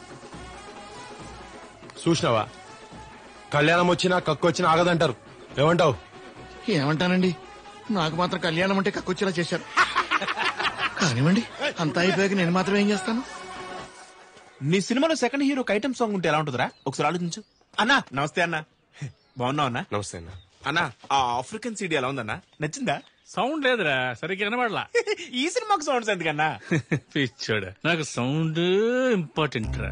Speaker 14: చూసినావా, కళ్యాణం వచ్చినా కక్కు వచ్చినా ఆగదంటారు. ఏమంటావు?
Speaker 12: ఏమంటానండి, నాకు మాత్రం కళ్యాణం అంటే కక్కొచ్చేలా చేశారు. కానివ్వండి, అంతా అయిపోయాక నేను మాత్రం ఏం చేస్తాను?
Speaker 17: నీ సినిమాలో సెకండ్ హీరోకి ఐటమ్ సాంగ్ ఉంటే ఎలా ఉంటుందిరా? ఒకసారి ఆలోచించు. అన్నా నమస్తే అన్నా. బాగున్నావు అన్నా?
Speaker 2: నమస్తే అన్న.
Speaker 17: అన్నా ఆ ఆఫ్రికన్ సీడీ ఎలా ఉందన్నా? నచ్చిందా?
Speaker 11: సౌండ్ లేదురా, సరిగ్గా వినబడలా.
Speaker 17: ఈ సినిమాకు సౌండ్స్ ఎందుకన్నా?
Speaker 11: పిచ్చోడు, నాకు సౌండ్ ఇంపార్టెంట్ రా.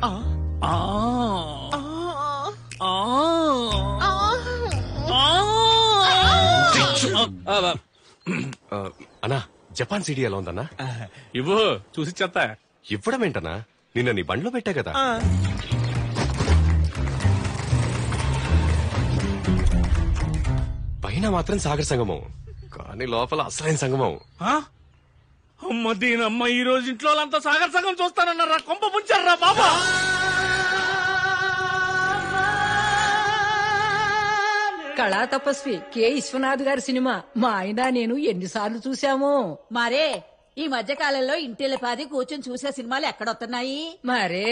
Speaker 2: అన్నా జపాన్ సిటీ ఎలా ఉందన్నా?
Speaker 11: ఇవ్వు చూసి చెత్త.
Speaker 2: ఇవ్వడం ఏంటన్నా? నిన్న నీ బండ్లో పెట్టా కదా. పైన మాత్రం సాగర్ సంగమం, కానీ లోపల అసలైన సంగమం.
Speaker 11: అమ్మ దీనమ్మ, ఈ రోజు ఇంట్లో అంతా సాగర్ సంగం చూస్తానన్నారా? కొంప ముంచారా బాబా?
Speaker 20: కళా తపస్వి కె విశ్వనాథ్ గారి సినిమా మా ఆయన నేను ఎన్నిసార్లు చూసాము. మరే ఈ మధ్య కాలంలో ఇంటిల్లిపాది కూర్చొని చూసే సినిమాలు ఎక్కడొస్తున్నాయి మరే.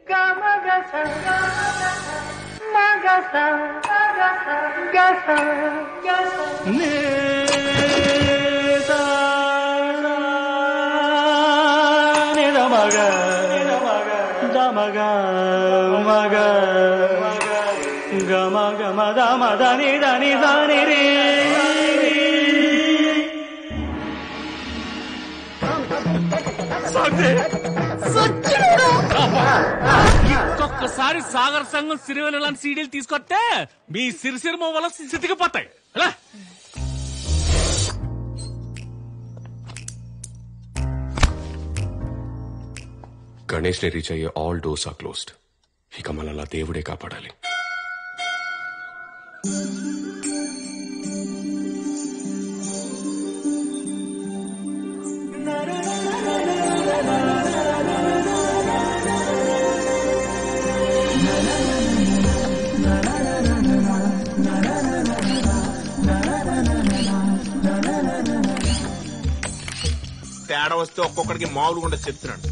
Speaker 9: గమ గమ దమ దని దని దని రే.
Speaker 11: ఒక్కసారి సాగర్ సంఘం సిరివెల లాంటి సీడీలు తీసుకొస్తే మీ సిరిసిరిమ వల్ల సితికిపోతాయి.
Speaker 2: గణేష్ ని రీచ్ అయ్యే ఆల్ డోర్స్ ఆర్ క్లోజ్డ్. ఇక మనల్ని దేవుడే కాపాడాలి.
Speaker 17: తేడా వస్తే ఒక్కొక్కడికి మామూలుగా ఉండదు చెప్తున్నాడు.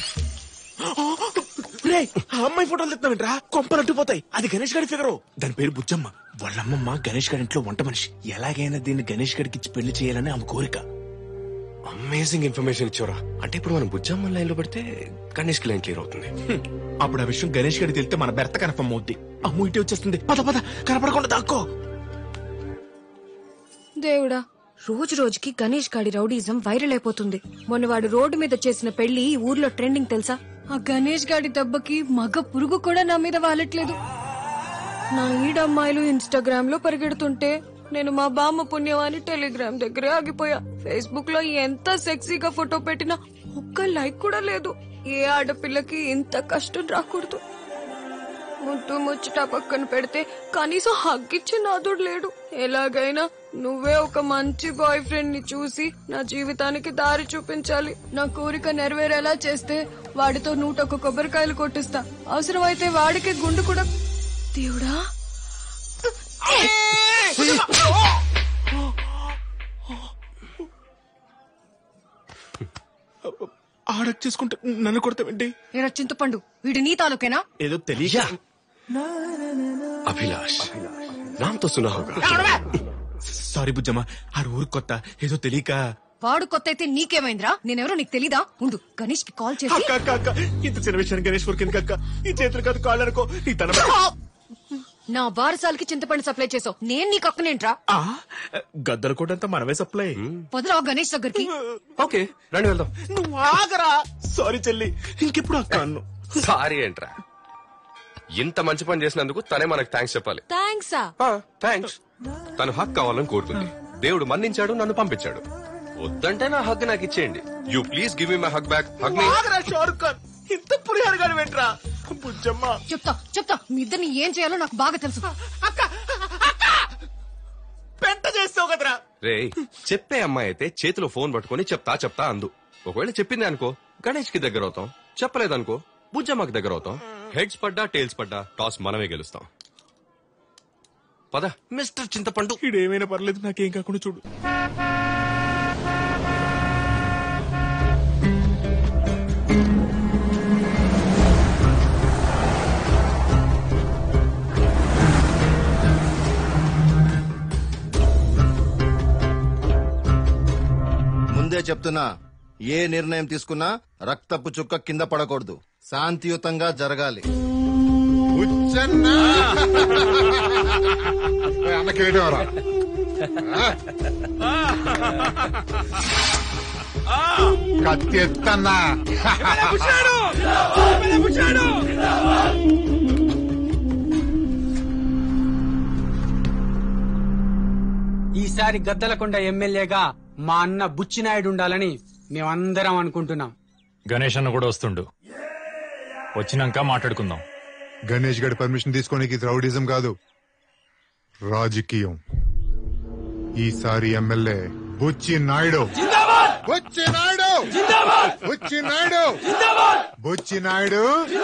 Speaker 17: అమ్మాయి ఫోటోలు తెస్తామంటరా? కొంపనట్టుపోతాయి. అది గణేష్ గారి ఫిగరు. దాని పేరు బుజ్జమ్మ. వాళ్ళమ్మమ్మ గణేష్ గారి ఇంట్లో వంట మనిషి. ఎలాగైనా దీన్ని గణేష్ గారికి ఇచ్చి పెళ్లి చేయాలని ఆమె కోరిక.
Speaker 2: అమేజింగ్ ఇన్ఫర్మేషన్ ఇచ్చారా? అంటే ఇప్పుడు మనం బుజ్జమ్మ లైన్ లో పెడితే గణేష్ కి లైన్ క్లియర్ అవుతుంది.
Speaker 17: అప్పుడు ఆ విషయం గణేష్ గారికి తెలిస్తే మన బెర్త కన్ఫర్మ్ అవుద్ది. అమ్ము ఇటే వచ్చేస్తుంది. పద పద, కనపడకుండా దాక్కో.
Speaker 21: దేవుడా, రోజు రోజుకి గణేష్ గాడి రౌడీజం వైరల్ అయిపోతుంది. మొన్న వాడు రోడ్డు మీద చేసిన పెళ్లి ఈ ఊర్లో ట్రెండింగ్ తెలుసా? ఆ గణేష్ గాడి దెబ్బకి మగ పురుగు కూడా నా మీద వాలట్లేదు. నా ఈడమ్మాయిలు ఇన్స్టాగ్రామ్ లో పరిగెడుతుంటే నేను మా బామ్మ పుణ్యవాని టెలిగ్రామ్ దగ్గరే ఆగిపోయా. ఫేస్బుక్ లో ఎంత సెక్సీగా ఫోటో పెట్టినా ఒక్క లైక్ కూడా లేదు. ఏ ఆడపిల్లకి ఇంత కష్టం రాకూడదు. ముద్దు ముచ్చట పక్కన పెడితే కనీసం హగ్గిచ్చే నాదుడు లేడు. ఎలాగైనా నువ్వే ఒక మంచి బాయ్ ఫ్రెండ్ ని చూసి నా జీవితానికి దారి చూపించాలి. నా కోరిక నెరవేరేలా చేస్తే వాడితో నూట ఒక కొబ్బరికాయలు కొట్టిస్తా. అవసరమైతే వాడికి గుండు కూడా. దేవుడా,
Speaker 17: ఆడక్ చేసుకుంటే నన్ను కొడతావేంటి?
Speaker 21: నేను చింతపండు, వీడి నీ తాలూకేనా?
Speaker 17: ఏదో తెలియ.
Speaker 2: అభిలాష్ నామతో సునా హోగా.
Speaker 17: సారీ బుజ్జమ్మ, ఆడు ఊరు కొత్త, ఏదో తెలియక.
Speaker 21: వాడు కొత్త అయితే నీకేమైందిరా? నేనెవరో నీకు తెలీదా? ఉండు, గణేష్ కి కాల్ చేసి.
Speaker 17: అక్క అక్క అక్క, ఇంత చిన్న విషయాన్ని గణేష్ ఊరికి ఎందుకు అక్క? ఈ చేతులు కాదు కాళ్ళు అనుకో. నీ తన
Speaker 21: నా వారసాలకి చింతపండు సప్లై చేసావు, నేను నీకు అక్కనేంట్రా?
Speaker 17: గద్దల కోటంతా మనమే సప్లై.
Speaker 21: వదరా గణేష్ దగ్గరికి.
Speaker 2: ఓకే రండి వెళ్దాం.
Speaker 17: నువ్వు ఆగరా. సారీ చెల్లి, ఇంకెప్పుడు అక్క అన్ను.
Speaker 2: సారీ ఏంట్రా? ఇంత మంచి పని చేసినందుకు తనే మనకు థ్యాంక్స్ చెప్పాలి.
Speaker 21: థ్యాంక్సా?
Speaker 2: థ్యాంక్స్. తను హక్ కావాలని కోరుకుంది. దేవుడు మన్నించాడు, నన్ను పంపించాడు. వద్దంటే నా హగ్ నాకు ఇచ్చేయండి. You please give me my hug back. Hug me.
Speaker 17: Shahrukh Khan, ఇంత పులిహారగాడు వెంట్రా బుజ్జమ్మ.
Speaker 21: చెప్తా చెప్తా మీ ఇద్దరిని ఏం చేయాలో నాకు బాగా తెలుసు.
Speaker 17: పెంట చేస్తావు కదరా.
Speaker 2: రే చెప్పే అమ్మాయి అయితే చేతిలో ఫోన్ పట్టుకొని చెప్తా చెప్తా అందు. ఒకవేళ చెప్పింది అనుకో గణేష్ కి దగ్గర అవుతాం, చెప్పలేదనుకో బుజ్జమ్మకి దగ్గర అవుతాం. హెడ్స్ పడ్డా టైల్స్ పడ్డా టాస్ మనమే గెలుస్తాం. పద మిస్టర్ చింతపండు.
Speaker 17: ఇడేమైనా పర్లేదు, నాకేం కాకుండా చూడు.
Speaker 8: ముందే చెప్తున్నా, ఏ నిర్ణయం తీసుకున్నా రక్తపు చుక్క కింద పడకూడదు, శాంతియుతంగా జరగాలి.
Speaker 7: కత్తి ఎత్తన్నా.
Speaker 10: ఈసారి గద్దలకొండ ఎమ్మెల్యేగా మా అన్న బుచ్చినాయుడు ఉండాలని మేమందరం అనుకుంటున్నాం.
Speaker 11: గణేష్ అన్న కూడా వస్తుండు, వచ్చినాక మాట్లాడుకుందాం.
Speaker 7: గణేష్ గడి పర్మిషన్ తీసుకోనికి రౌడిజం కాదు, రాజకీయం. ఈసారి ఎమ్మెల్యే బుచ్చి నాయుడు. బుచ్చి నాయుడు బుచ్చి నాయుడు బుచ్చి నాయుడు.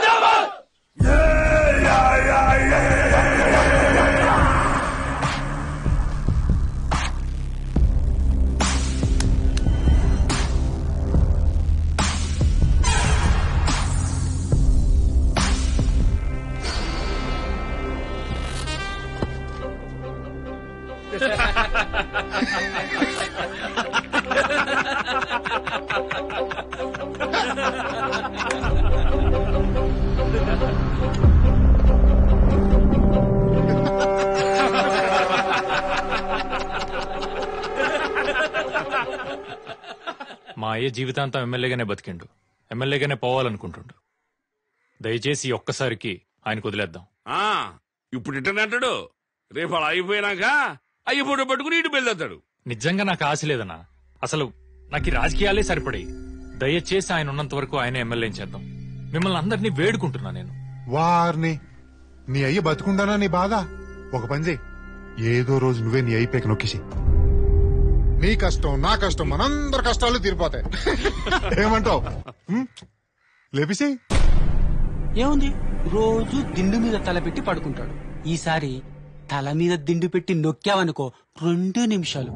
Speaker 11: మా అయ్య జీవితాంతం ఎమ్మెల్యేగానే బతికిండు, ఎమ్మెల్యేగానే పోవాలనుకుంటుండు. దయచేసి ఒక్కసారికి ఆయనకు వదిలేద్దాం.
Speaker 15: ఆ ఇప్పుడు ఇట్టనంటాడు, రేపు అలా అయిపోయినాక అయ్యి ఫోటో పట్టుకుని ఇటు బయలుదేస్తాడు.
Speaker 11: నిజంగా నాకు ఆశ లేదన్నా, అసలు నాకు ఈ రాజకీయాలే సరిపడాయి. దయచేసి ఆయన ఉన్నంత వరకు ఆయన ఎమ్మెల్యే చేద్దాం. మిమ్మల్ని అందరినీ వేడుకుంటున్నా నేను.
Speaker 7: వారిని నీ అయ్య బతుకుండానా నీ బాధ? ఒక పని చేయి, ఏదో రోజు నువ్వే నీ అయ్యి పేక నొక్కేసి, నీ కష్టం నా కష్టం మనందరి కష్టాలు తీరిపోతాయి. ఏమంటావు? లేపిసి
Speaker 10: ఏముంది, రోజు దిండు మీద తల పెట్టి పడుకుంటాడు. ఈసారి తల మీద దిండు పెట్టి నొక్కావనుకో రెండు నిమిషాలు.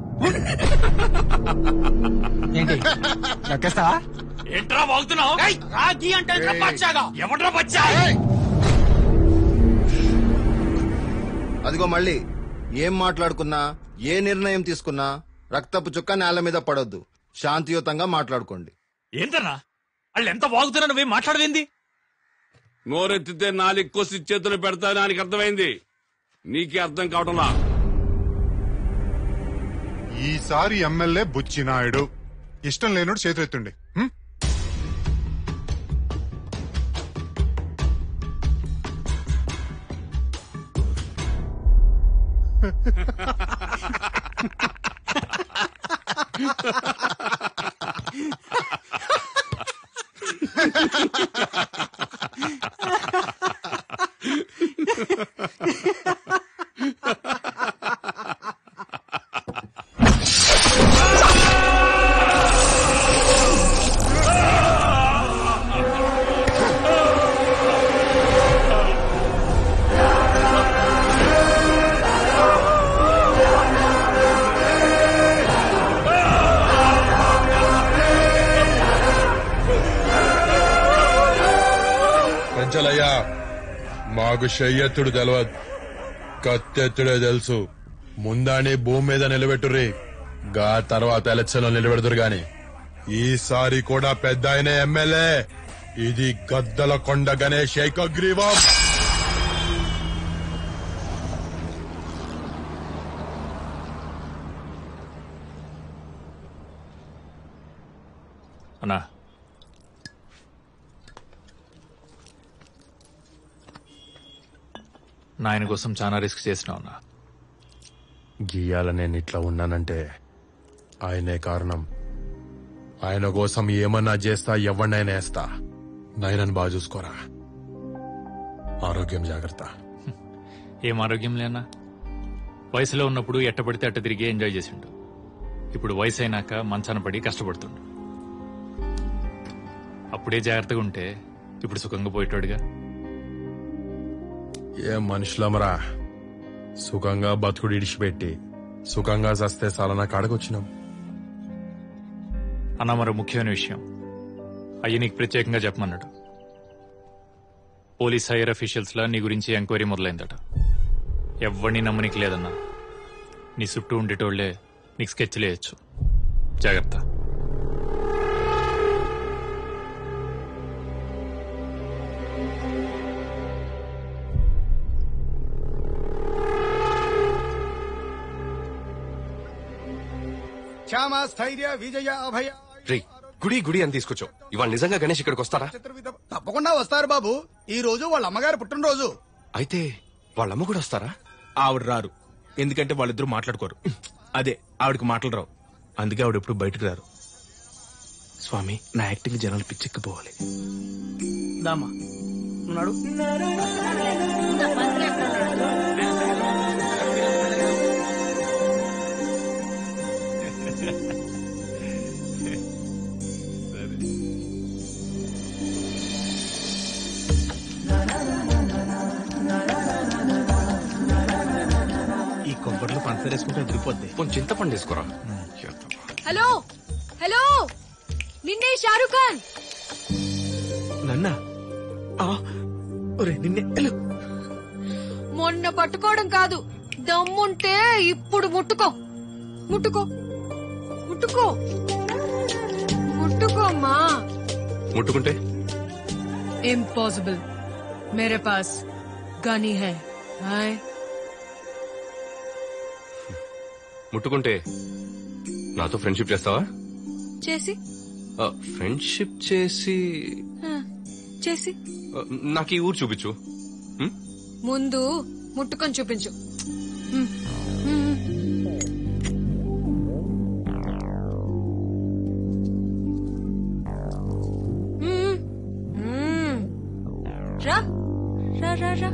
Speaker 10: ఏంటి నొక్కేస్తావా?
Speaker 11: ఏంట్రా వాగుతున్నావు?
Speaker 10: రాగి అంటే
Speaker 11: ఎవడ్రా బచ్చా?
Speaker 8: అదిగో మళ్ళీ ఏం మాట్లాడుకున్నా, ఏ నిర్ణయం తీసుకున్నా రక్తపు చుక్క నేల మీద పడొద్దు, శాంతియుతంగా మాట్లాడుకోండి.
Speaker 11: ఏంటన్నా వాళ్ళు ఎంత వాగుతున్నా నువ్వేం మాట్లాడవేంది?
Speaker 15: నోరెత్తితే నాలుగు కోసి చేతులు పెడతా, దానికి అర్థమైంది. నీకే అర్థం కావటంలా.
Speaker 7: ఈసారి ఎమ్మెల్యే బుచ్చి నాయుడు. ఇష్టం లేనోడు చేతులెత్తుండి.
Speaker 13: పెంచలయ్యా, మాకు చెయ్యెత్తుడు తెలియదు, కత్తెత్తుడే తెలుసు. ముందాని భూమి మీద నిలబెట్టుర్రి, గా తర్వాత ఎలక్షన్ లో నిలబెడుతురు గాని ఈసారి కూడా పెద్ద ఆయన ఎమ్మెల్యే. ఇది గద్దలకొండ గణేష్ ఏకగ్రీవం.
Speaker 11: అన్నా నాయన కోసం చాలా రిస్క్ చేసినావు అన్నా.
Speaker 13: గీయాల నేను ఇట్లా ఉన్నానంటే ఆయనే కారణం. ఆయన కోసం ఏమన్నా చేస్తా, ఎవరినైనా వేస్తా.
Speaker 14: నాయనని బాగా చూసుకోరా. ఆరోగ్యం జాగ్రత్త.
Speaker 11: ఏం ఆరోగ్యం లేనా? వయసులో ఉన్నప్పుడు ఎట్టబడితే అట్ట తిరిగి ఎంజాయ్ చేసిండు. ఇప్పుడు వయసు అయినాక మంచాన పడి కష్టపడుతుండు. అప్పుడే జాగ్రత్తగా ఉంటే ఇప్పుడు సుఖంగా పోయేటోడుగా.
Speaker 14: ఏం మనుషులమరా, సుఖంగా బతుకుడు ఇడిచిపెట్టి సుఖంగా చస్తే చాలా కాడకొచ్చినాం.
Speaker 11: అన్న మరో ముఖ్యమైన విషయం అయ్యి నీకు ప్రత్యేకంగా చెప్పమన్నాడు. పోలీస్ హైయర్ అఫీషియల్స్ లా నీ గురించి ఎంక్వైరీ మొదలైందట. ఎవరిని నమ్మనికి లేదన్నా. నీ చుట్టూ ఉండేటోళ్లే నీకు స్కెచ్లు వేయచ్చు. జాగ్రత్త.
Speaker 4: క్షామ స్థైర్య విజయ అభయ.
Speaker 2: రే గుడి గుడి అని తీసుకొచ్చావు. ఇవాళ నిజంగా గణేష్ ఇక్కడికి వస్తారా?
Speaker 4: తప్పకుండా వస్తారు బాబు. ఈ రోజు వాళ్ళ అమ్మగారు పుట్టినరోజు.
Speaker 2: అయితే వాళ్ళమ్మ కూడా వస్తారా?
Speaker 17: ఆవిడ రారు, ఎందుకంటే వాళ్ళిద్దరూ మాట్లాడుకోరు. అదే ఆవిడకి మాటలు రావు, అందుకే ఆవిడ ఎప్పుడు బయటకు రారు. స్వామి, నా యాక్టింగ్ జనాలు పిచ్చెక్కిపోవాలి.
Speaker 4: దామా ఉన్నాడు.
Speaker 17: ఈ కొబ్బరిలో పంచదార వేసుకుంటే అదిరిపోద్ది.
Speaker 2: కొంచెం చింతపండు వేసుకోరా.
Speaker 21: హలో హలో, నిన్నే షారుఖ్ ఖాన్.
Speaker 17: నన్నా? నిన్నే.
Speaker 21: మొన్న పట్టుకోవడం కాదు, దమ్ముంటే ఇప్పుడు ముట్టుకో. ముట్టుకో ముట్టుకో ముట్టుకోమ్మా.
Speaker 2: ముట్టుకుంటే
Speaker 21: ఇంపాసిబుల్. మేరే పాస్ గనీ హై. హాయ్.
Speaker 2: ముట్టుకుంటే నాతో ఫ్రెండ్షిప్ చేస్తావా?
Speaker 21: చేసి
Speaker 2: ఫ్రెండ్షిప్ చేసి
Speaker 21: చేసి
Speaker 2: నాకు ఈ ఊరు చూపించు.
Speaker 21: ముందు ముట్టుకొని చూపించు. రా రా రా రా.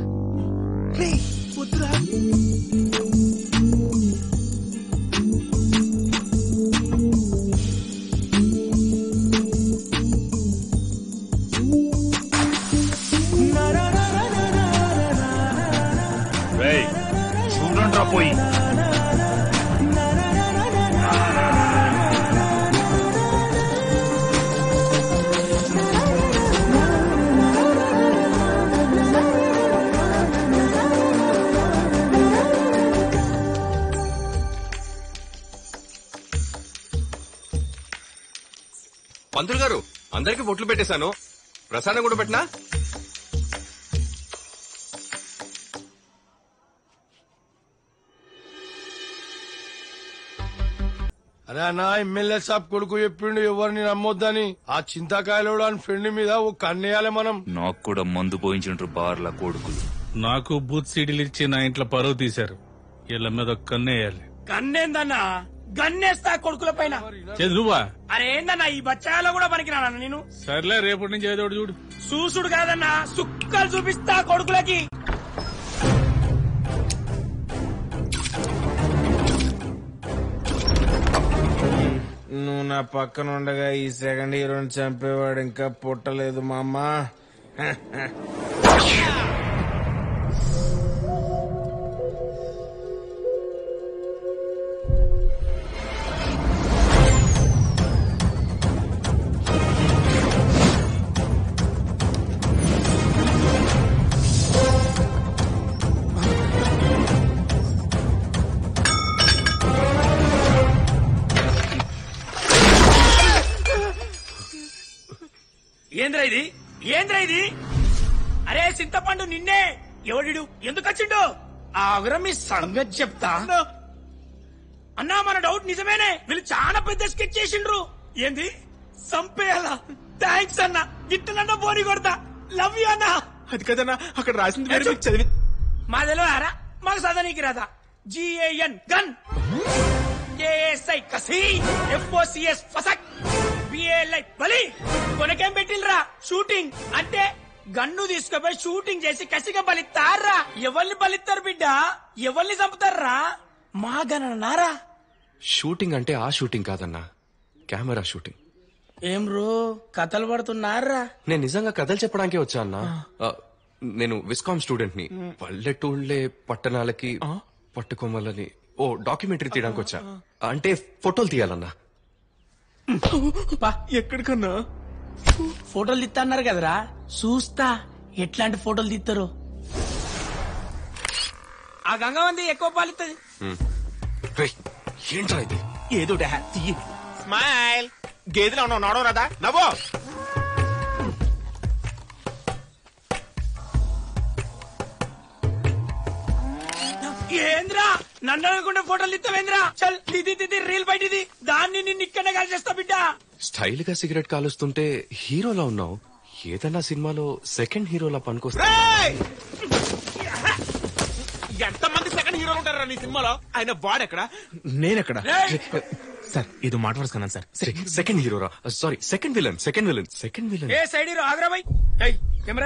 Speaker 11: చూడండి పోయి.
Speaker 2: పంతులు గారు, అందరికి బొట్లు పెట్టేశాను. ప్రసాదం కూడా పెట్టినా?
Speaker 14: అరే అన్న, ఎమ్మెల్యే సాబ్ కొడుకు చెప్పిండు ఎవరిని నమ్మొద్దని. ఆ చింతకాయలోడు అని ఫ్రెండ్ మీద ఓ కన్నేయాలి మనం.
Speaker 3: నాకు కూడా మందు పోయించుంటారు బార్ల కొడుకులు.
Speaker 6: నాకు బూత్ సీడీలు ఇచ్చి నా ఇంట్లో పరువు తీశారు. వీళ్ళ మీద కన్నేయాలి.
Speaker 5: కన్నేందన్నా? గన్నేస్తా కొడుకుల పైన.
Speaker 6: నువ్వా?
Speaker 5: అరే ఏందన్నా, ఈ బచ్చాలో కూడా పనికిరానా నేను?
Speaker 6: సర్లే, రేపటి నుంచి ఏదో చూడు.
Speaker 5: చూసుడు కాదన్నా, సుక్కలు చూపిస్తా కొడుకులకి.
Speaker 17: నువ్వు నా పక్కన ఉండగా ఈ సెకండ్ హీరోని చంపేవాడు ఇంకా పుట్టలేదు మా అమ్మ.
Speaker 5: ఏంద్రా ఇది? ఏంద్రా ఇది? అరే చింతపండు, నిన్నే. ఎవడిడు? ఎందుకు వచ్చిండు? ఆగ్రా మీ సంగతి చెప్తా. అన్నా, మన డౌట్ నిజమేనే. వీళ్ళు చాలా పెద్ద స్కెచ్ చేసిండ్రు. ఏంది? సంపేయాలా? థ్యాంక్స్ అన్నా. గిట్టనన్నా బోని కొడతా. లవ్ యూ అన్నా.
Speaker 17: అది కదన్నా, అక్కడ రాసింది వేరే, మీకు చదివి.
Speaker 5: మా తెలియరా? మాకు చదవనీకి రాదా? జిఏఎన్ గన్, కేఎస్ఐ కసి, ఎఫ్ఓసిఎస్ ఫసక్, బిఏఎల్ఐ బలి కొనకేం పెట్టిల్రా షూటింగ్ అంటే గన్ను తీసుకుపోయి షూటింగ్ చేసి కసిగా బలిస్తారా? ఎవరిని బలిస్తారు బిడ్డ? ఎవరిని చంపుతారా? మా గణనారా?
Speaker 2: షూటింగ్ అంటే ఆ షూటింగ్ కాదన్నా, కెమెరా షూటింగ్.
Speaker 5: ఏం రో కథలు పడుతున్నారా?
Speaker 2: నేను నిజంగా కథలు చెప్పడానికే వచ్చా అన్నా. ఆ, నేను విస్కామ్ స్టూడెంట్ ని. పల్లెటూళ్ళే పట్టణాలకి పట్టుకోమలని ఓ డాక్యుమెంటరీ తీయడానికి వచ్చా. అంటే ఫోటోలు తీయాలన్నా.
Speaker 5: ఎక్కడికన్నా ఫోటోలు తీస్తా అన్నారు కదరా, చూస్తా ఎట్లాంటి ఫోటోలు తీస్తారు. ఆ గంగవంది ఎక్కువ పాలిస్తుంది.
Speaker 2: ఏంట్రా ఇది?
Speaker 17: ఏదో స్మైల్ గేదెలో ఉన్నావు నడవ రాదా నవ్వు.
Speaker 5: ఏంద్రా నన్ను అనుకుంటే ఫోటోలు తీస్తావేంద్రా? చల్ ఇది ఇది రీల్ బయట ఇది దాన్ని నిన్ను ఇక్కడనే కాల్ చేస్తా బిడ్డ.
Speaker 2: స్టైల్ గా సిగరెట్ కాలుస్తుంటే హీరోలా ఉన్నావు. ఏదన్నా సినిమాలో సెకండ్ హీరోలా పనికొస్తా.
Speaker 17: ఎంతమంది సెకండ్ హీరోలు ఉంటారా నీ సినిమాలో? ఆయన వాడెక్కడ నేనెక్కడ? సార్ ఇది మాట వరుసుకున్నాను సార్.
Speaker 2: సెకండ్ హీరోరా? Sorry, second villain. Second villain second villain
Speaker 5: ఏ సైడ్ హీరో ఆగ్రా బాయ్. కెమెరా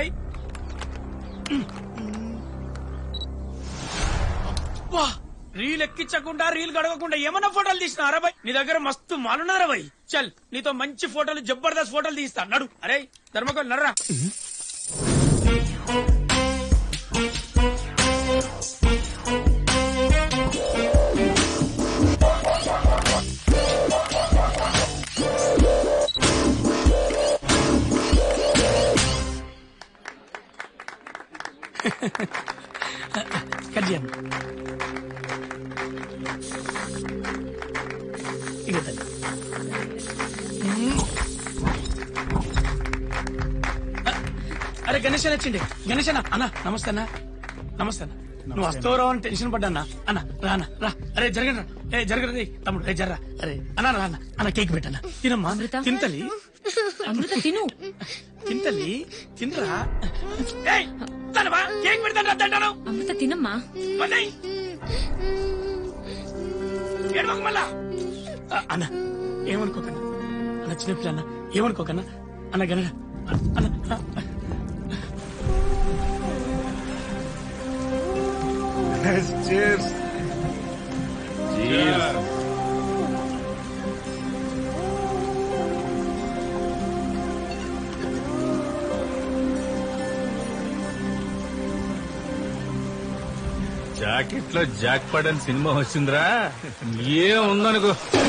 Speaker 5: రీల్ ఎక్కించకుండా రీల్ గడవకుండా ఏమన్నా ఫోటోలు తీసినారా బాయ్? నీ దగ్గర మస్తు మాలున్నారా బాయ్? చల్ నీతో మంచి ఫోటోలు జబర్దస్త్ ఫోటోలు తీస్తా. నడు. అరే ధర్మకోల్ నర్రా. కళ్యాణ్ అరే గణేష్ వచ్చింది. గణేష్ అన్న అన్న నమస్తే అన్న. నమస్తే అన్న. నువ్వు వస్తావు అని టెన్షన్ పడ్డా అన్న. రానా రా. అరే జరగండి రా. ఏ జరగదు తమ్ముడు. ఏ జర్రా. అరే అన్న రాన్న అన్న కేక్ పెట్టన్న. తినమ్మా తింతలి.
Speaker 21: అమృత తిను.
Speaker 5: తింతలి తినరా. తనవా కేక్ పెడతాను తింటాను.
Speaker 21: అమృత తినమ్మా.
Speaker 5: ఏడవకు మళ్ళా. అన్న ఏమనుకోకన్నా అన్న, చిన్నపిల్ల అన్న ఏమనుకోకన్నా అన్న. గన అన్న
Speaker 14: Cheers. Cheers.
Speaker 3: జాకెట్ లో జాక్ పడని సినిమా వచ్చిందిరా. ఏం ఉందనుకో.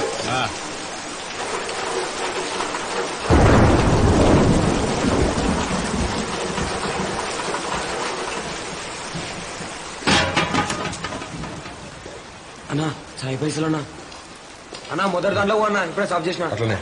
Speaker 16: అన్నా చాయ్ పైసలు అన్నా. అన్నా మొదటి దాంట్లో అన్నా ఇప్పుడే సాఫ్ చేసిన.
Speaker 2: అట్లనే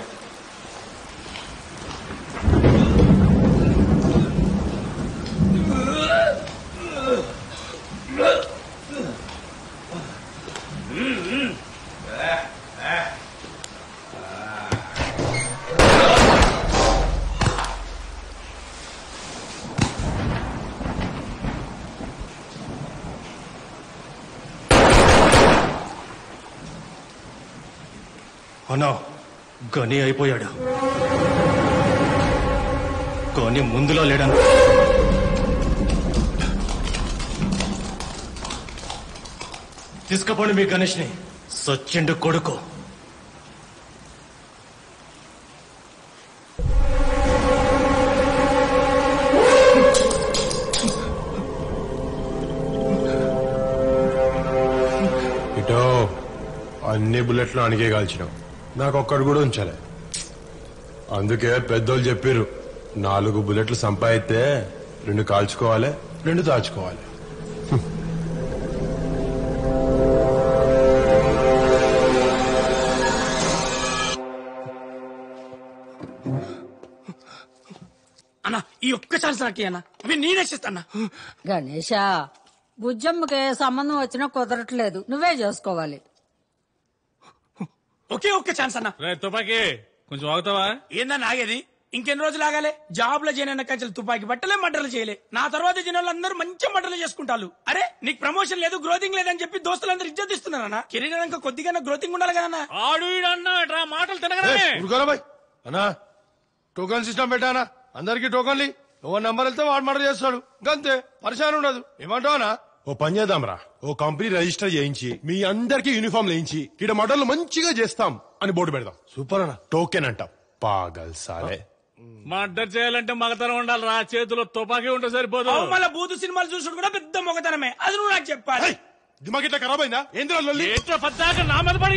Speaker 11: అన్నా గని అయిపోయాడు. కానీ ముందులో లేడను. తీసుకపోండి మీ గణేష్ ని. సచ్చిండు కొడుకు.
Speaker 14: ఇటో అన్ని బుల్లెట్లు అనికే కాల్చినావు, నాకు ఒక్కడు కూడా ఉంచాలి. అందుకే పెద్దోళ్ళు చెప్పారు, నాలుగు బుల్లెట్లు సంపాదిస్తే రెండు కాల్చుకోవాలి, రెండు దాచుకోవాలి.
Speaker 5: అన్నా ఈ ఒక్క ఛాన్స్ నాకే అన్నా, అవి నేనే చేస్తానా.
Speaker 20: గణేష బుజ్జమ్మకి సంబంధం వచ్చినా కుదరట్లేదు, నువ్వే చేసుకోవాలి.
Speaker 5: ఒకే ఒక్క ఛాన్స్ అన్నా.
Speaker 3: తుపాకీ కొంచెం ఆగుతావా?
Speaker 5: ఏందన్నా ఆగేది? ఇంకెన్ని రోజులు ఆగాలి? జాబ్ లో చేయనన్న కంచెలు తుపాకి బట్టలే మటర్లు చేయలే. నా తర్వాత జనాలు అందరూ మంచి మటర్లు చేసుకుంటారు. అరే నీకు ప్రమోషన్ లేదు, గ్రోతింగ్ లేదని చెప్పి దోస్తులందరూ ఇజ్జత్ ఇస్తున్నారన్నా. కెరీర్ ఇంకా కొద్దిగా గ్రోతింగ్ ఉండాలి కదా.
Speaker 11: ఆడు అన్నా మాటలు తినగలనే.
Speaker 14: అన్నా టోకన్ సిస్టమ్ పెట్టానా అందరికి టోకన్లు ఓ నంబర్ వెళ్తే వాడు మర్డర్ చేస్తాడు గంతే పరిశాన్ ఉండదు ఏమంటావనా ఓ పని చేద్దాంరా ఓ కంపెనీ రిజిస్టర్ చేయించి మీ అందరికి యూనిఫామ్ వేయించి ఇక్కడ మర్డర్లు మంచిగా చేస్తాం అని బోర్డు పెడదాం సూపర్ అన్న టోకెన్ అంటాం పాగల్ సాలే
Speaker 11: మర్డర్ చేయాలంటే మగతనం ఉండాలి రా చేతిలో తుపాకీ ఉంటే సరిపోదు
Speaker 5: మళ్ళీ బూతు సినిమాలు చూసుడు కూడా పెద్ద మొగతనమే అది నువ్వు నాకు చెప్పాలి
Speaker 14: దిమాగ్ ఇట్లా ఖరాబ్ అయిందా ఏంద్రా
Speaker 11: పద్దాక నా మీద పడి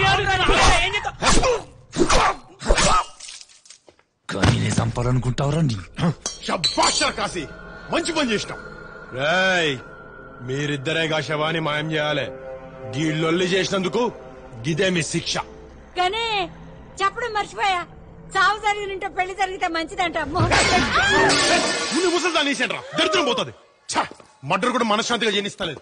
Speaker 3: కానీ చంపాలనుకుంటావురా
Speaker 14: శభాష్ కాశీ మంచి పని చేసినాం రేయ్ మీరిద్దరేగా శవాన్ని మాయం చేయాలి గీళ్ళొల్లి చేసినందుకు గిదే మీ శిక్ష.
Speaker 20: కానీ చెప్పడం మర్చిపోయా చావు జరిగినంటే పెళ్లి జరిగితే మంచిదంట
Speaker 14: ముందు ముసలిదాన్ని వేసేయండిరా దరిద్రం పోతుంది మర్డర్ కూడా మనశ్శాంతిగా చేయనిస్తలేదు.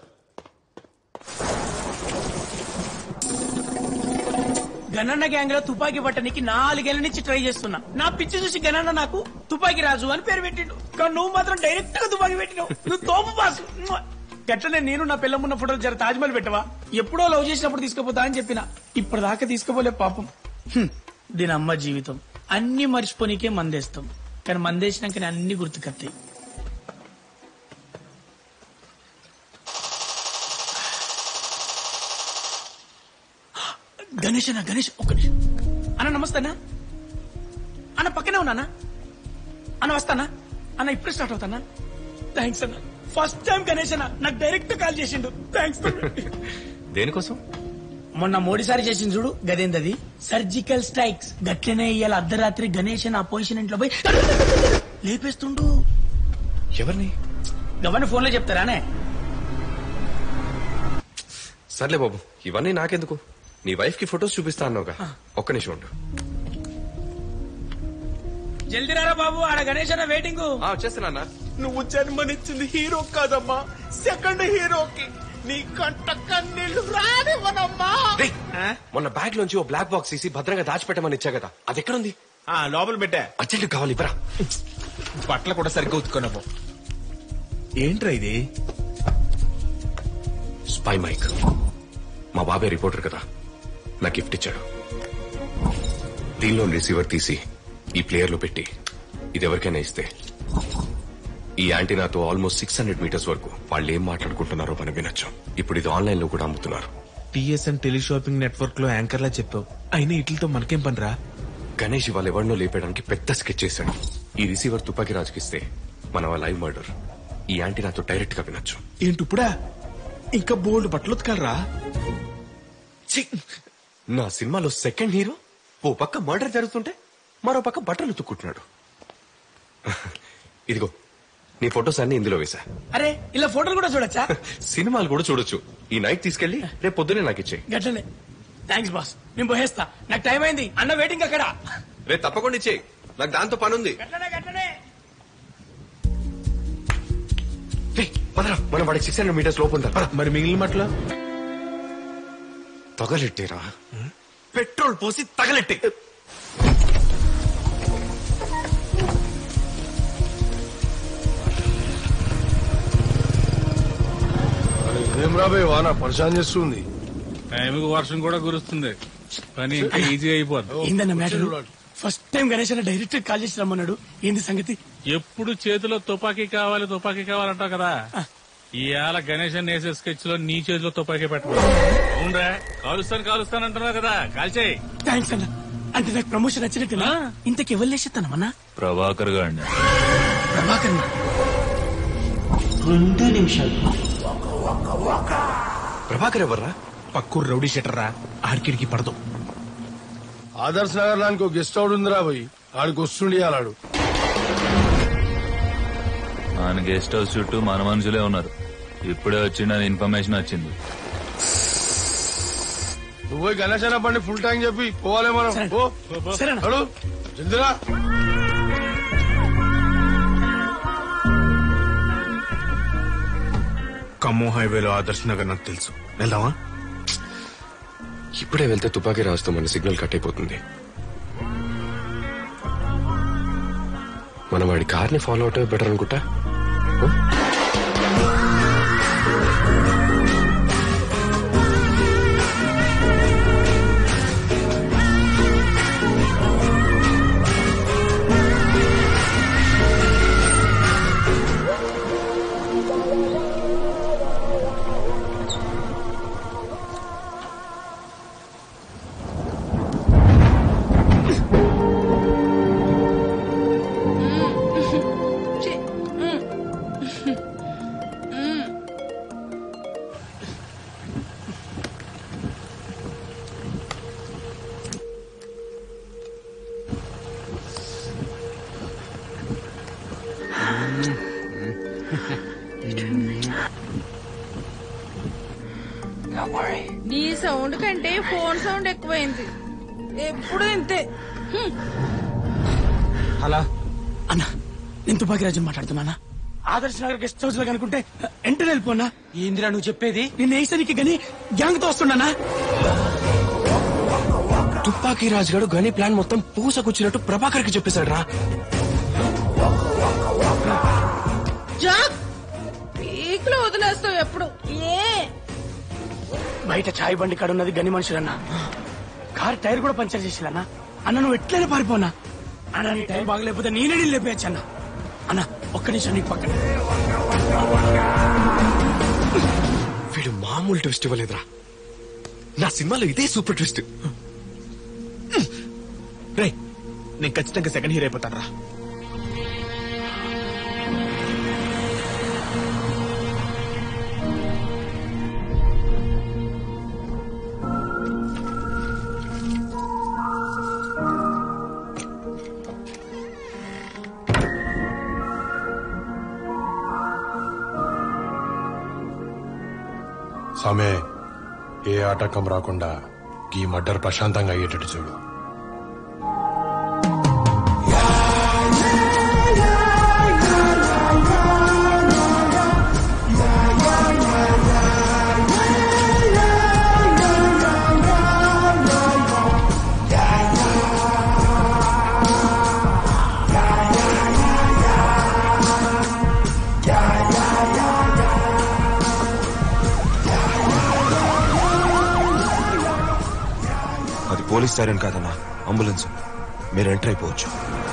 Speaker 5: గణన్న గ్యాంగ్ లో తుపాకీ పట్టనికి నాలుగేళ్ల నుంచి ట్రై చేస్తున్నా. నా పిచ్చి చూసి గణన్న నాకు తుపాకీ రాజు అని పేరు పెట్టిండు. కానీ నువ్వు మాత్రం డైరెక్ట్ గా తుపాకీ పెట్టినావు. నువ్వు తోపు బాసు. గట్లనే నేను నా పిల్లమున్న ఫోటోలు జర తాజ్మహల్ పెట్టవా? ఎప్పుడో లవ్ చేసినప్పుడు తీసుకుపోతా అని చెప్పిన, ఇప్పటిదాకా తీసుకుపోలే పాపం. దీని అమ్మ జీవితం. అన్ని మర్చిపోనికే మందేస్తాం, కానీ మందేసినాక అన్ని గుర్తుకొస్తాయి. గణేష్ అన్న, గణేష్ ఒక్క నిమిషం అన్న. నమస్తే అన్న. అన్న పక్కనే ఉన్నానా అన్న? వస్తానా అన్న? ఇప్పుడే స్టార్ట్ అవుతానా? థ్యాంక్స్ అన్న. ఫస్ట్ టైం గణేష్ అన్న నాకు డైరెక్ట్ కాల్ చేసిండు. థ్యాంక్స్.
Speaker 2: దేనికోసం?
Speaker 5: మొన్న మోడీసారి చేసింది చూడు, గదేందది సర్జికల్ స్ట్రైక్స్. గట్లనే ఇవాళ అర్ధరాత్రి గణేష్ అన్న పొజిషన్ ఇంట్లో పోయి లేపేస్తుండు.
Speaker 2: ఎవరిని?
Speaker 5: గవర్నర్ ఫోన్ లో చెప్తారానే?
Speaker 2: సర్లే బాబు, ఇవన్నీ నాకెందుకు? నీ వైఫ్ కి ఫొటోస్ చూపిస్తా అన్నావుగా, ఒక్క నిమిషం ఉండు.
Speaker 5: జల్దీ రారా బాబు, ఆడ గణేష్ అన్న వెయిటింగ్.
Speaker 2: చేస్తున్నా.
Speaker 17: నువ్వు జన్మనిచ్చింది హీరో కాదమ్మా, సెకండ్ హీరోకి. నీ కంట కన్నీళ్లు రానివ్వనమ్మా.
Speaker 2: మొన్న బ్యాగ్ లోంచి ఓ బ్లాక్ బాక్స్ తీసి భద్రంగా దాచిపెట్టమని ఇచ్చా కదా, అది ఎక్కడుంది?
Speaker 17: లోపల పెట్టా.
Speaker 2: అర్జెంట్ కావాలి, ఇవ్వరా.
Speaker 17: బట్టలు కూడా సరిగ్గా ఉతుకున్నాము. ఏంట్రా ఇది?
Speaker 2: Spy mic. మా బాబాయ్ రిపోర్టర్ కదా, నా గిఫ్ట్ ఇచ్చాడు. దీనిలో రిసీవర్ తీసి ఈ ప్లేయర్ లో పెట్టి ఇది ఎవరికైనా ఇస్తే ఈ యాంటీనాతో ఆల్మోస్ట్ సిక్స్ హండ్రెడ్ మీటర్స్ వరకు వాళ్ళు ఏం మాట్లాడుకుంటున్నారో మనం వినొచ్చు. ఇప్పుడు ఇది ఆన్లైన్ లో కూడా అమ్ముతున్నారు.
Speaker 17: టీఎస్ఎన్ టెలిషాపింగ్ నెట్వర్క్ లో యాంకర్ లా చెప్పావు, అయినా ఇట్లతో మనకేం పనిరా?
Speaker 2: గణేష్ ఇవాళ ఎవరినో లేపడానికి పెద్ద స్కెచ్ చేశాడు. ఈ రిసీవర్ తుపాకి రాజుకిస్తే మన లైవ్ మర్డర్ ఈ యాంటీనాతో డైరెక్ట్ గా వినొచ్చు.
Speaker 17: ఏంటి ఇప్పుడా? ఇంకా బోల్డ్ బట్టలు ఉతకాలరా?
Speaker 2: నా సినిమాలో సెకండ్ హీరో ఓ పక్క మర్డర్ జరుగుతుంటే మరో పక్క బట్టలు ఉతుక్కుంటున్నాడు. ఇదిగో నీ ఫొటోస్ అన్ని ఇందులో వేసా.
Speaker 5: అరే ఇలా ఫోటోలు కూడా చూడొచ్చా?
Speaker 2: సినిమాలు కూడా చూడొచ్చు. ఈ నైట్ తీసుకెళ్లి రేపు పొద్దునే నాకు ఇచ్చే.
Speaker 5: గట్లనే. థ్యాంక్స్ బాస్, నేను పోయేస్తా, నాకు టైం అయింది. అన్న వెయిటింగ్ అక్కడ.
Speaker 2: రేపు తప్పకుండా ఇచ్చే, నాకు దాంతో పని ఉంది.
Speaker 5: గట్లనే గట్లనే.
Speaker 2: మనం వాడికి సిక్స్ హండ్రెడ్ మీటర్స్ లోపు ఉంటారు.
Speaker 17: మరి మిగిలిన మట్ల
Speaker 2: తగలెట్టేరా, పెట్రోల్ పోసి తగలెట్టే.
Speaker 14: ఏం రాబోయే వాన పరిశాన్ చేస్తుంది.
Speaker 11: టైంకి వర్షం కూడా కురుస్తుంది, పని ఇంకా ఈజీ అయిపోద్ది.
Speaker 5: ఏందన్న మ్యాటర్? ఫస్ట్ టైం గణేష్ అన్న డైరెక్ట్ కాల్ చేసి రమ్మన్నాడు. ఏంది సంగతి?
Speaker 11: ఎప్పుడు చేతిలో తుపాకీ కావాలి తుపాకీ కావాలంటావు కదా, ఇవాళ గణేష్ అన్న వేసే స్కెచ్ లో నీ చేతిలో తుపాకీ పెట్టు. అవునరా, కాలుస్తాను కాలుస్తాను అంటున్నావు కదా, కాల్చేయి.
Speaker 5: థ్యాంక్స్ అన్న. అంటే నాకు ప్రమోషన్ వచ్చినట్టునా? ఇంతకు ఎవరు లేచేస్తానమ్మన్నా?
Speaker 3: ప్రభాకర్ గాండి.
Speaker 5: ప్రభాకర్
Speaker 10: రెండు నిమిషాలు.
Speaker 2: ప్రభాకర్ ఎవర్రా?
Speaker 17: పక్కూరు రౌడీ షెటర్ రా, ఆడికిడికి పడదు.
Speaker 14: ఆదర్శ్ నగర్ లానికి ఒక గెస్ట్ హౌస్ ఉందిరా పోయి ఆడికి వస్తుండి అలాడు.
Speaker 3: ఆయన గెస్ట్ హౌస్ చుట్టూ మన మనుషులే ఉన్నారు. ఇప్పుడే వచ్చిందని ఇన్ఫర్మేషన్ వచ్చింది.
Speaker 14: నువ్వు పోయి గణేష్ అన్న బండి ఫుల్ ట్యాంక్ చెప్పి పోవాలే మనం. అడు జల్దిరా.
Speaker 17: ఖమ్మం హైవేలో ఆదర్శ్ నగర్ నాకు తెలుసు, వెళ్దామా?
Speaker 2: ఇప్పుడే వెళ్తే తుపాకీ రాజుతో మన సిగ్నల్ కట్ అయిపోతుంది. మనం వాడి కార్ని ఫాలో అవటం బెటర్ అనుకుంటా.
Speaker 18: నీ సౌండ్ కంటే ఫోన్ సౌండ్ ఎక్కువైంది. ఎప్పుడు ఇంతే.
Speaker 5: హలో అన్న, నేను తుపాకి రాజు మాట్లాడుతున్నా. ఆదర్శ్ నగర్ గెస్ట్ హౌస్ లో కనుకుంటే ఎంటర్ వెళ్ళిపోనా.
Speaker 10: ఏందిరా నువ్వు చెప్పేది?
Speaker 5: నేను వేసానికి గని గ్యాంగ్ తో వస్తున్నానా.
Speaker 16: తుపాకీ రాజు గారు గని ప్లాన్ మొత్తం పూసకొచ్చినట్టు ప్రభాకర్ కి చెప్పేశాడు రా.
Speaker 18: పీక్ లో వదిలేస్తావు ఎప్పుడు. ఏ
Speaker 5: బయట చాయ్ బండి కాడ ఉన్నది గని మనుషులన్నా. కార్ టైర్ కూడా పంచర్ చేసిరన్నా. అన్న నువ్వు ఎట్లయినా పారిపోనా. అన్న నీ టైర్ బాగలేకపోతే నేనే నీళ్ళు లేపేయచ్చు అన్న. అన్న ఒక్క నిమిషం నీకు పక్కన.
Speaker 16: వీడు మామూలు ట్విస్ట్ ఇవ్వలేదురా. నా సినిమాలో ఇదే సూపర్ ట్విస్ట్.
Speaker 17: రే నేను ఖచ్చితంగా సెకండ్ హీరో అయిపోతాను రా.
Speaker 14: సామే, ఏ ఆటంకం రాకుండా ఈ మర్డర్ ప్రశాంతంగా అయ్యేటట్టు చూడు.
Speaker 16: పోలీస్ సైరన్ కాదన్నా, అంబులెన్స్. మీరు ఎంటర్ అయిపోవచ్చు.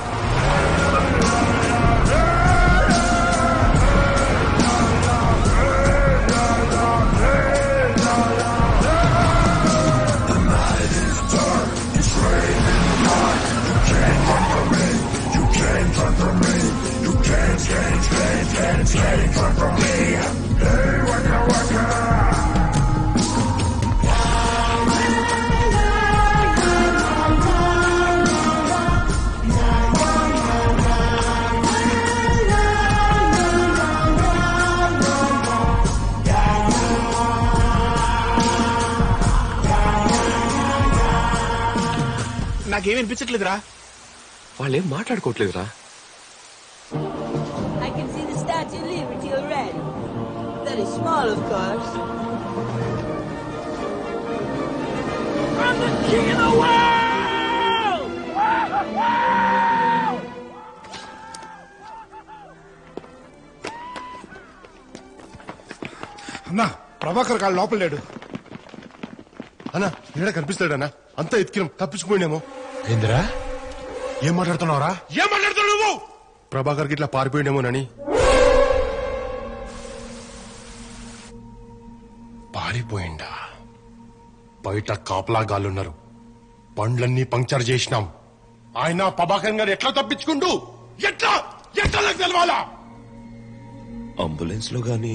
Speaker 17: నాకేం అనిపించట్లేదురా.
Speaker 16: వాళ్ళేం మాట్లాడుకోవట్లేదురా.
Speaker 20: I can see the Statue of Liberty already. Very small, of course.
Speaker 5: I'm the king of the world!
Speaker 7: అన్నా ప్రభాకర్ కాళ్ళు లోపల లేడు.
Speaker 14: అన్నా నీడ కనిపిస్తాడన్నా. అంతా ఎత్తికినాం, తప్పించుకుపోయినేమో. ఏందిరా, ఏం మాట్లాడుతున్నావురా? ఏం మాట్లాడుతున్నావు నువ్వు? ప్రభాకర్ కి ఇట్లా పారిపోయినేమోనని. పారిపోయిండా? బయట కాపలా గాళ్ళున్నారు, బండ్లన్నీ పంక్చర్ చేసినాం. ఆయన ప్రభాకర్ గారు ఎట్లా తప్పించుకుంటూ ఎట్లా ఎట్లా నాకు తెలవాలా?
Speaker 16: అంబులెన్స్ లో గానీ.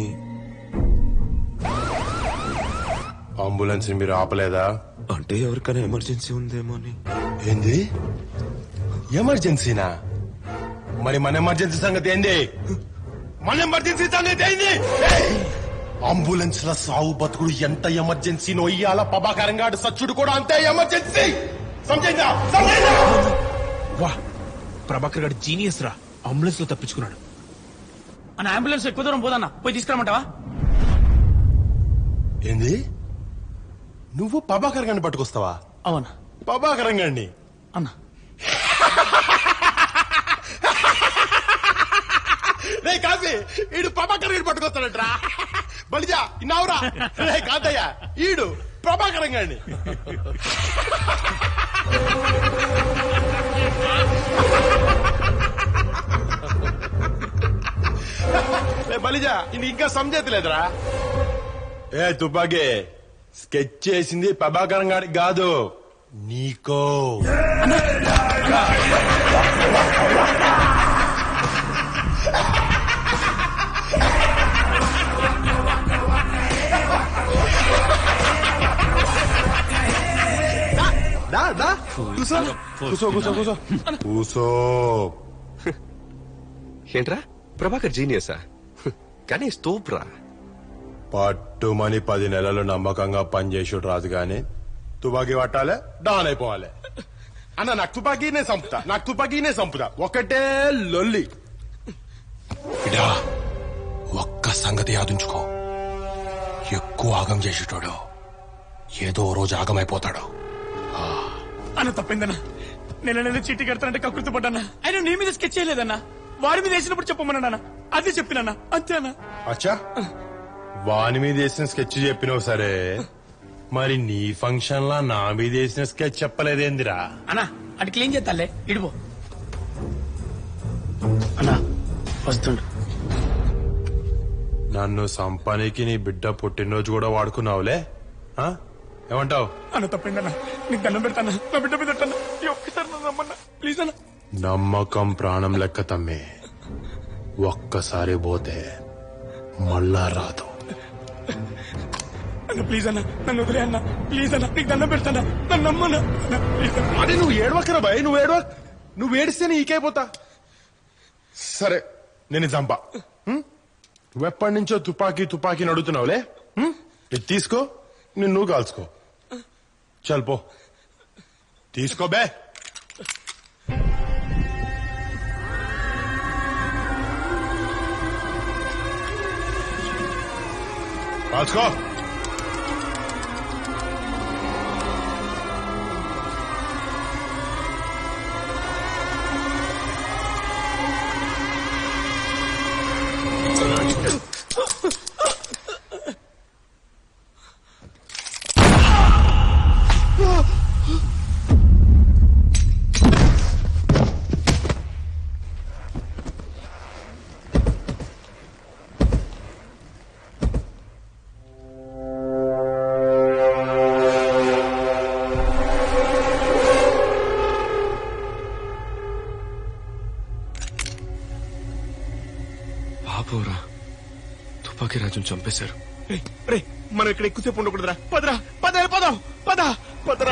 Speaker 14: అంబులెన్స్ మీరు ఆపలేదా?
Speaker 16: అంటే ఎవరికైనా ఎమర్జెన్సీ ఉందేమో అని.
Speaker 14: ఏంది ఎమర్జెన్సీనా? మరి మన ఎమర్జెన్సీ సంగతి ఏంది? మన ఎమర్జెన్సీ సంగతి ఏంది? అంబులెన్స్ ల సావు బతుకుడు ఎంత ఎమర్జెన్సీనో ఇయ్యాల ప్రభాకరం గాడు సచ్చుడు కూడా అంతే ఎమర్జెన్సీ. సమజైందా? సమజైందా?
Speaker 17: వా, ప్రభాకర్ గారు జీనియస్ రా. అంబులెన్స్ లో తప్పించుకున్నాడు.
Speaker 5: అన్న అంబులెన్స్ ఎక్కువ దూరం పోదన్నా, పోయి తీసుకురామంటావా?
Speaker 14: ఏంది, నువ్వు ప్రభాకర్ గారిని పట్టుకొస్తావా?
Speaker 5: అవునా?
Speaker 14: ప్రభాకరం గారిని
Speaker 5: అన్నా
Speaker 14: రే కాసి ఈడు ప్రభాకర్ గారిని పట్టుకొస్తాడట్రా. బలిజా ఇన్నావురా? రే కాదయ్యా, ఈడు ప్రభాకరం గారిని. బలిజా ఇది ఇంకా సంజేతలేదురా. ఏ తుపాకి, స్కెచ్ చేసింది ప్రభాకరం గారికి కాదు, నీకో. దా దా కూసో కూసో కూసో కూసో కూసో.
Speaker 2: ఏంట్రా ప్రభాకర్ జీనియసా? కానీ స్తూప్రా.
Speaker 14: పట్టుమని పది నెలలు నమ్మకంగా పనిచేసుడు రాదు గాని తుపాకీ పట్టాలే డాన్ అయిపోవాలి. అన్న నాకు తుపాకీనే సంపుతా, నాకు తుపాకీనే సంపుతా, ఒకటే లొల్లి. ఇడా ఒక్క సంగతి యాదుంచుకో, ఎక్కువ ఆగం చేసేటోడు ఏదో రోజు ఆగమైపోతాడు.
Speaker 5: అన్న తప్పిందన్నా, నేను నేను చీటీ కడతానంటే కకృతి పడ్డానా. ఆయన నీ మీద స్కెచ్ చేయలేదన్నా, వాడి మీద వేసినప్పుడు చెప్పమన్నా, అదే చెప్పినన్నా, అంతేనా?
Speaker 14: అచ్చా, వాని మీద వేసిన స్కెచ్ చెప్పినావు సరే, మరి నీ ఫంక్షన్ లా నా మీద వేసిన స్కెచ్ చెప్పలేదేందిరా?
Speaker 5: అన్నా అటు క్లీన్ చేస్తాలే, ఇడిపో అన్నా వస్తుండు.
Speaker 14: నన్ను సంపానికి నీ బిడ్డ పుట్టినరోజు కూడా వాడుకున్నావులే, ఏమంటావు?
Speaker 5: అన్న తప్పిందన్నా, నీకు దండం పెడతానా, నా బిడ్డ మీద పెట్టన్నా, ఒక్కసారి నన్ను నమ్మన్నా ప్లీజ్ అన్న.
Speaker 14: నమ్మకం ప్రాణం లెక్క తమ్మి, ఒక్కసారి పోతే మళ్ళా రాదు.
Speaker 5: అన్న ప్లీజ్ అన్న, నన్ను వదిలే అన్న ప్లీజ్ అన్న, నీకు దండం పెడతానా, నన్ను నమ్మన్నా.
Speaker 14: అదే నువ్వు ఏడవకరా భయ్, నువ్వు ఏడవ, నువ్వు ఏడిస్తే నీకైపోతా. సరే నేను చంపా, నువ్వెప్పటి నుంచో తుపాకీ తుపాకీ నడుతున్నావులే, ఇది తీసుకో, నిన్ను నువ్వు కాల్చుకో. చల్ పో, తీసుకో బే. కాల్చుకో.
Speaker 16: బాబోరా, తుపాకీ రాజును చంపేశారు.
Speaker 17: రే మనం ఇక్కడ ఎక్కువసేపు ఉండకూడదురా, పదరా పద పదం పద పదరా.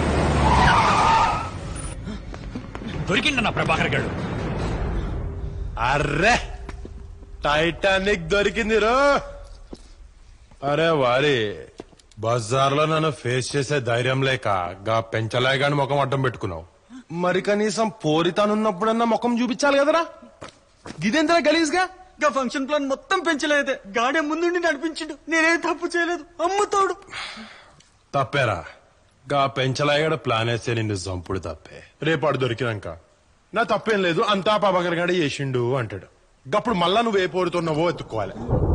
Speaker 11: దొరికిందన్న ప్రభాకర్ గారు.
Speaker 14: అర్రే టైటానిక్ దొరికింది రో. అరే వారి బజార్లో నన్ను ఫేస్ చేసే ధైర్యం లేక గా పెంచలేగాని ముఖం అడ్డం పెట్టుకున్నావు. మరి కనీసం పోరితానున్నప్పుడన్నా ముఖం చూపించాలి కదరా. గిదేంతరా గలీజ్గా
Speaker 10: గా ఫంక్షన్ ప్లాన్ మొత్తం పెంచలేదే, గాడే ముందుండి నడిపించిండు, నేనే తప్పు చేయలేదు, అమ్ముతాడు.
Speaker 14: తప్పేరా, గా పెంచలాగాడ ప్లాన్ వేస్తే నిన్ను చంపుడు తప్పే. రేపాడు దొరికినాక నా తప్పేం లేదు, అంతా పాపకర్ గాడే చేసిండు అంటాడు. గప్పుడు మళ్ళా నువ్వు ఏ పోరుతున్నావో ఎత్తుకోవాలి.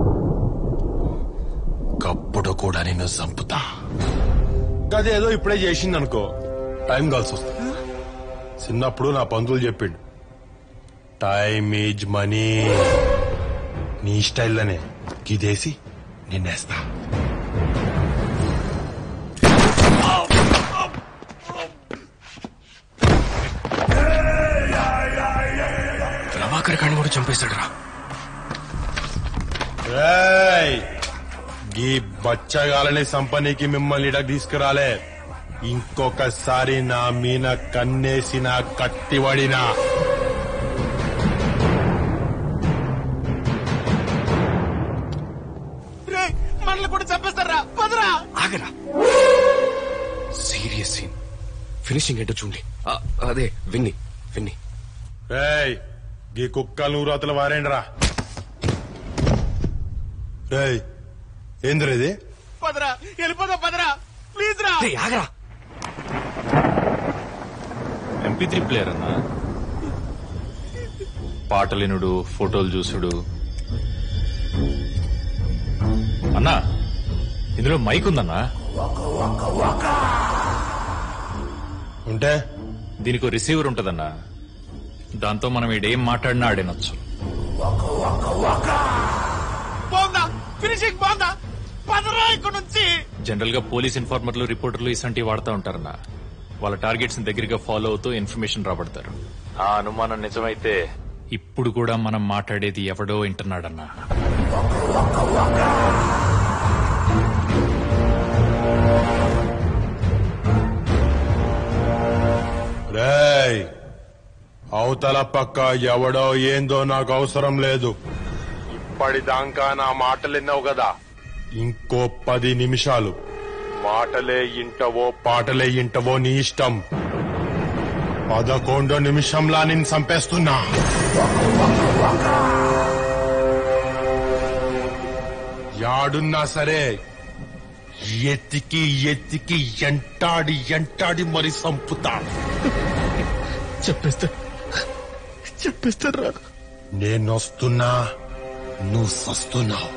Speaker 14: గప్పుడు కూడా నిన్ను చంపుతా. గదేదో ఇప్పుడే చేసింది అనుకో, టైం కలిసి వస్తుంది. చిన్నప్పుడు నా పంతులు చెప్పిండు, టైమ్ ఈజ్ మనీ. నీ స్టైల్లోనే గిదేసి నిన్నేస్తా.
Speaker 16: ప్రభాకర్ గారిని కూడా చంపేశాడు రా.
Speaker 14: ఈ బచ్చగాలని సంపనీకి మిమ్మల్ని ఇడకు తీసుకురాలే. ఇంకొకసారి నా మీన కన్నేసిన కత్తివడినా
Speaker 5: మనల్ని కూడా చంపేస్తారా, పదరా.
Speaker 16: ఆగరా, సీరియస్ సీన్ ఫినిషింగ్ ఏంటో చూడండి. అదే విన్ని విన్ని
Speaker 14: రేయ్ గీ కుక్కలు నూరు అతలు వారేండ్రా. రేయ్ ఏంద్ర ఇది?
Speaker 5: పదరా వెళ్ళిపోదా, పదరా ప్లీజ్ రా.
Speaker 16: ఆగరా,
Speaker 3: ఎంపీ త్రీ ప్లేయర్ అన్నా, పాటలినుడు, ఫోటోలు చూసుడు. అన్నా ఇందులో మైక్ ఉందన్నా.
Speaker 14: ఉంటే
Speaker 3: దీనికి రిసీవర్ ఉంటదన్నా, దాంతో మనం ఈడేం మాట్లాడినా ఆడినొచ్చు.
Speaker 5: బాగుందా ఫినిషింగ్, బాగుందా, పదరా ఇక్కడ నుంచి.
Speaker 3: జనరల్ గా పోలీస్ ఇన్ఫార్మర్లు, రిపోర్టర్లు ఇసంటివి వాడుతూ ఉంటారన్నా. వాళ్ళ టార్గెట్స్ ని దగ్గరగా ఫాలో అవుతూ ఇన్ఫర్మేషన్ రాబడతారు. ఆ అనుమానం నిజమైతే ఇప్పుడు కూడా మనం మాట్లాడేది ఎవడో వింటున్నాడన్నా.
Speaker 14: రేయ్ అవతల పక్క ఎవడో ఏందో నాకు అవసరం లేదు. ఇప్పటిదాకా నా మాటలు విన్నావు కదా, ఇంకో పది నిమిషాలు మాటలే ఇంటవో పాటలే ఇంటవో నీ ఇష్టం. పదకొండో నిమిషంలా నేను చంపేస్తున్నా. యాడున్నా సరే ఎత్తికి ఎత్తికి ఎంటాడి ఎంటాడి మరి సంపుతా.
Speaker 12: చెప్పేస్తా చెప్పేస్తారా?
Speaker 14: నేనొస్తున్నా, నువ్వు సస్తున్నావు.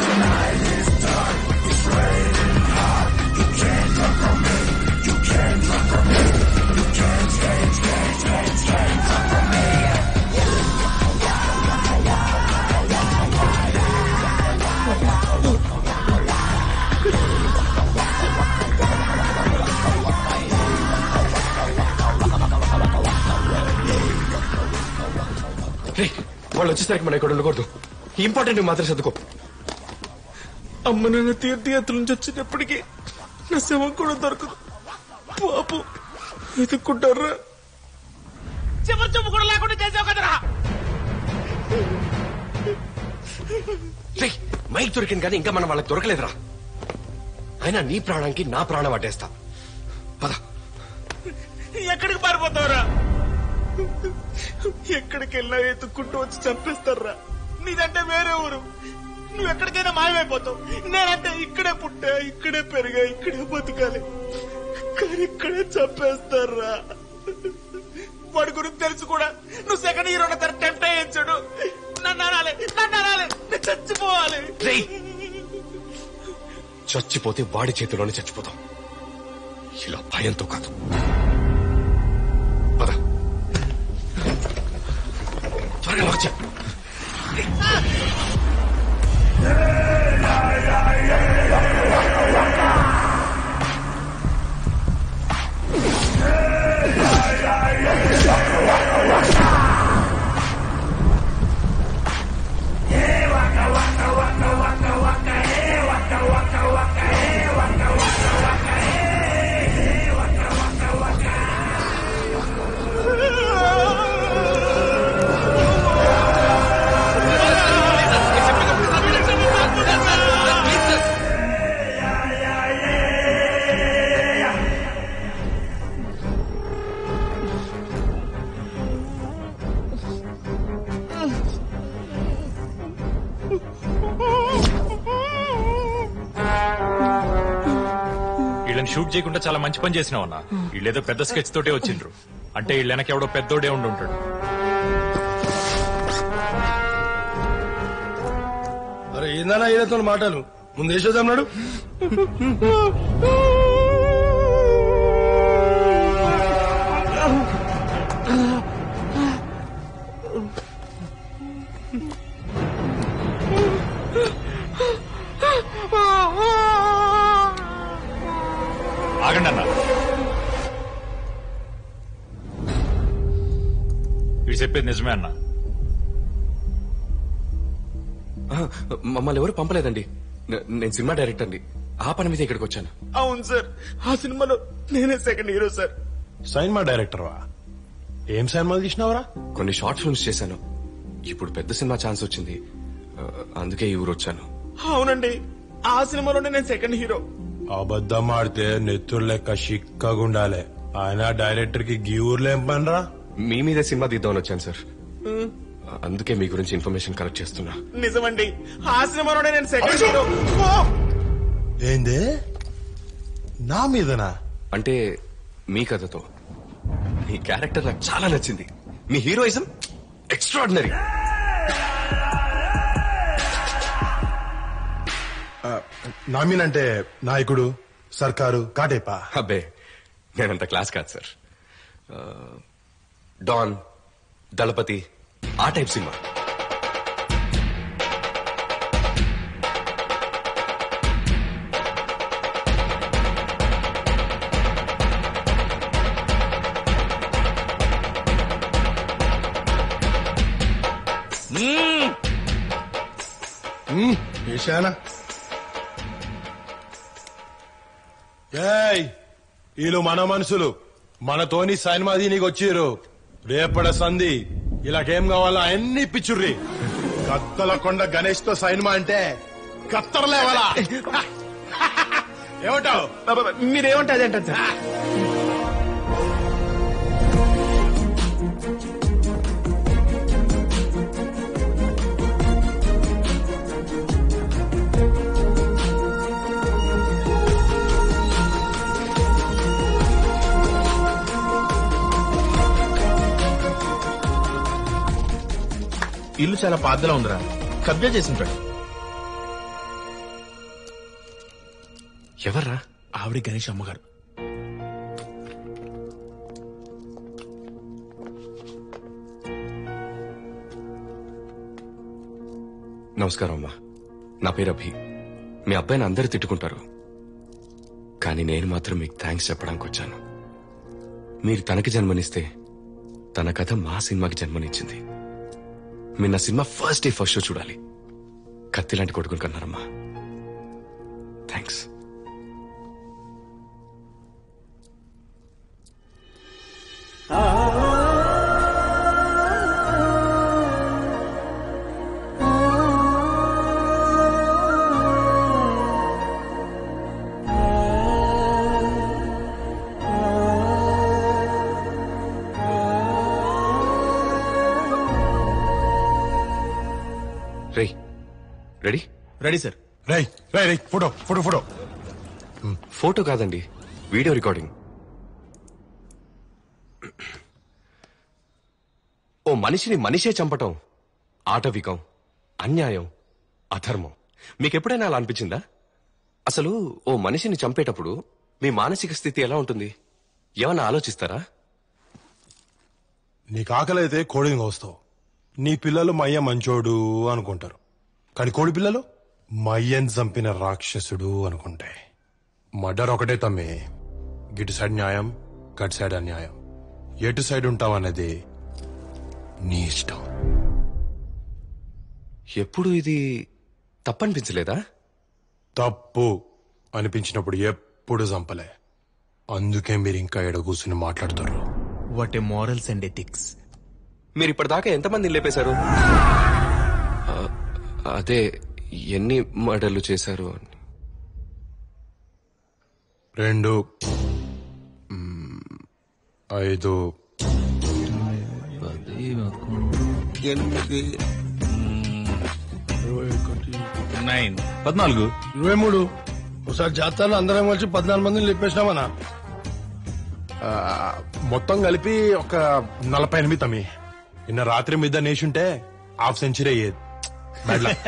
Speaker 16: వాళ్ళు వచ్చేసరికి మనం ఇక్కడ ఉండకూడదు. ఇంపార్టెంట్ మాత్రం చదువుకో.
Speaker 12: అమ్మ నన్ను తీర్థయాత్ర నుంచి వచ్చినప్పటికీ నా శవం కూడా దొరకదు. పాపం వెతుక్కుంటారా?
Speaker 5: చివరి చూపు కూడా లేకుండా చేసావు కదరా.
Speaker 16: మైక్ దొరికింది కానీ ఇంకా మనం వాళ్ళకి దొరకలేదురా. అయినా నీ ప్రాణానికి నా ప్రాణం అడ్డేస్తా. పద.
Speaker 5: ఎక్కడికి పారిపోతావురా?
Speaker 12: ఎక్కడికి వెళ్ళా ఎత్తుక్కుంటూ వచ్చి చంపేస్తారా?
Speaker 5: నీదంటే వేరే ఊరు, నువ్వు ఎక్కడికైనా మాయమైపోతావు. నేనంటే ఇక్కడే పుట్టా, ఇక్కడే పెరిగా, ఇక్కడే బతకాలి. కానీ ఇక్కడే చంపేస్తారా? వాడి గురించి తెలుసు కూడా నువ్వు సెకండ్ హీరో టెంప్ట్ అయ్యించాడు. నన్ను అనాలి, నన్ను అనాలి, నేను చచ్చిపోవాలి.
Speaker 16: చచ్చిపోతే వాడి చేతిలోనే చచ్చిపోతాం, ఇలా భయంతో కాదు. పద త్వరగా వచ్చా.
Speaker 3: షూట్ చేయకుండా చాలా మంచి పని చేసినావు అన్న. వీళ్ళేదో పెద్ద స్కెచ్ తోటే వచ్చిండ్రు అంటే వీళ్ళ వెనక ఎవడో పెద్దోడే ఉండి ఉంటాడు.
Speaker 13: అరే ఏందన్నా ఏదైతే మాటలు ముందు వేసేదన్నాడు.
Speaker 3: ఆగండి అన్న. వీడు చెప్పేది నిజమే అన్న.
Speaker 16: మమ్మల్ని ఎవరు పంపలేదండి. నేను సినిమా డైరెక్టర్ని, ఆ పని మీద ఇక్కడికి వచ్చాను.
Speaker 17: అవును సార్, ఆ సినిమాలో నేనే second hero sir.
Speaker 14: Cinema director వా? ఏం సినిమాలు తీసినావరా?
Speaker 16: కొన్ని షార్ట్ ఫిల్మ్స్ చేశాను. ఇప్పుడు పెద్ద సినిమా ఛాన్స్ వచ్చింది, అందుకే ఈ ఊరు వచ్చాను.
Speaker 17: అవునండి, ఆ సినిమాలోనే నేను సెకండ్ హీరో.
Speaker 14: అబద్ధం ఆడితే నెత్తురు లెక్క చిక్కగుండాలే. ఆయన డైరెక్టర్ కి గీ ఊర్లో ఏం పనిరా?
Speaker 16: మీ మీద సినిమా తీద్దామని వచ్చాను సార్, అందుకే మీ గురించి ఇన్ఫర్మేషన్ కలెక్ట్ చేస్తున్నా.
Speaker 17: నిజమండి, ఆ సినిమాలోనే నేను సెకండ్ హీరో.
Speaker 14: ఏంది నా మీదనా?
Speaker 16: అంటే మీ కథతో మీ క్యారెక్టర్ నాకు చాలా నచ్చింది. మీ హీరోయిజం ఎక్స్ట్రాడినరీ.
Speaker 14: నా మీనంటే నాయకుడు, సర్కారు, కాటేపా?
Speaker 16: అబ్బే నేనంత క్లాస్ కాదు సార్. డాన్, దళపతి, ఆ టైప్ సినిమా.
Speaker 14: ఏశానా ఏయ్ వీళ్ళు మన మనుషులు, మనతోని సినిమా దీనికి వచ్చిర్రు. రేపడ సంధి ఇలాకేం కావాలా అన్ని పిచ్చుర్రి. కత్తల కొండ గణేష్ తో సినిమా అంటే
Speaker 13: కత్తరలేవాలా ఏమంటావు?
Speaker 17: మీరేమంటే అదేంటారు సార్. ఇల్లు చాలా పాతలా ఉందిరా, కబ్జా చేసింటాడు.
Speaker 16: ఎవర్రా?
Speaker 17: ఆవిడ గణేష్ అమ్మగారు.
Speaker 16: నమస్కారం అమ్మా, నా పేరు అభి. మీ అబ్బాయిని అందరూ తిట్టుకుంటారు, కానీ నేను మాత్రం మీకు థ్యాంక్స్ చెప్పడానికి వచ్చాను. మీరు తనకి జన్మనిస్తే తన కథ మా సినిమాకి జన్మనిచ్చింది. మీరు నా cinema first day first show చూడాలి. కత్తి లాంటి కొడుకుని కన్నారమ్మా. థ్యాంక్స్. రే రెడీ?
Speaker 17: Ready sir.
Speaker 13: రై రై రై ఫోటో ఫోటో ఫోటో
Speaker 16: ఫోటో కాదండి, వీడియో రికార్డింగ్. ఓ మనిషిని మనిషే చంపటం ఆటవికం, అన్యాయం, అధర్మం. మీకెప్పుడైనా అలా అనిపించిందా? అసలు ఓ మనిషిని చంపేటప్పుడు మీ మానసిక స్థితి ఎలా ఉంటుంది? ఏమన్నా ఆలోచిస్తారా?
Speaker 13: నీకు ఆకలి అయితే కోడిని కోస్తావు. నీ పిల్లలు మయ్య మంచోడు అనుకుంటారు, కానీ కోడి పిల్లలు మయ్యని చంపిన రాక్షసుడు అనుకుంటాయి. మర్డర్ ఒకటే తమ్మి. గిటు సైడ్ న్యాయం, గట్ సైడ్ అన్యాయం. ఎటు సైడ్ ఉంటావన్నది నీ ఇష్టం.
Speaker 16: ఎప్పుడు ఇది తప్పనిపించలేదా?
Speaker 13: తప్పు అనిపించినప్పుడు ఎప్పుడు చంపలే. అందుకే మీరు ఇంకా ఎడ కూర్చుని మాట్లాడుతారు.
Speaker 17: What a morals and ethics.
Speaker 16: మీరు ఇప్పటిదాకా ఎంతమందిని లేపేశారు? అదే ఎన్ని మర్డర్లు చేశారు?
Speaker 13: రెండు, మ్, ఐదు,
Speaker 12: ఎనిమిది,
Speaker 11: నైన్, పద్నాలుగు,
Speaker 12: ఇరవై మూడు. ఒకసారి జాతరలో అందరం కలిసి పద్నాలుగు మందిని లేపేసినామన్నా.
Speaker 13: ఆ, మొత్తం కలిపి ఒక నలభై ఎనిమిది తమ్మి. నిన్న రాత్రి మీద నేషుంటే హాఫ్ సెంచరీ అయ్యేది. Bad luck.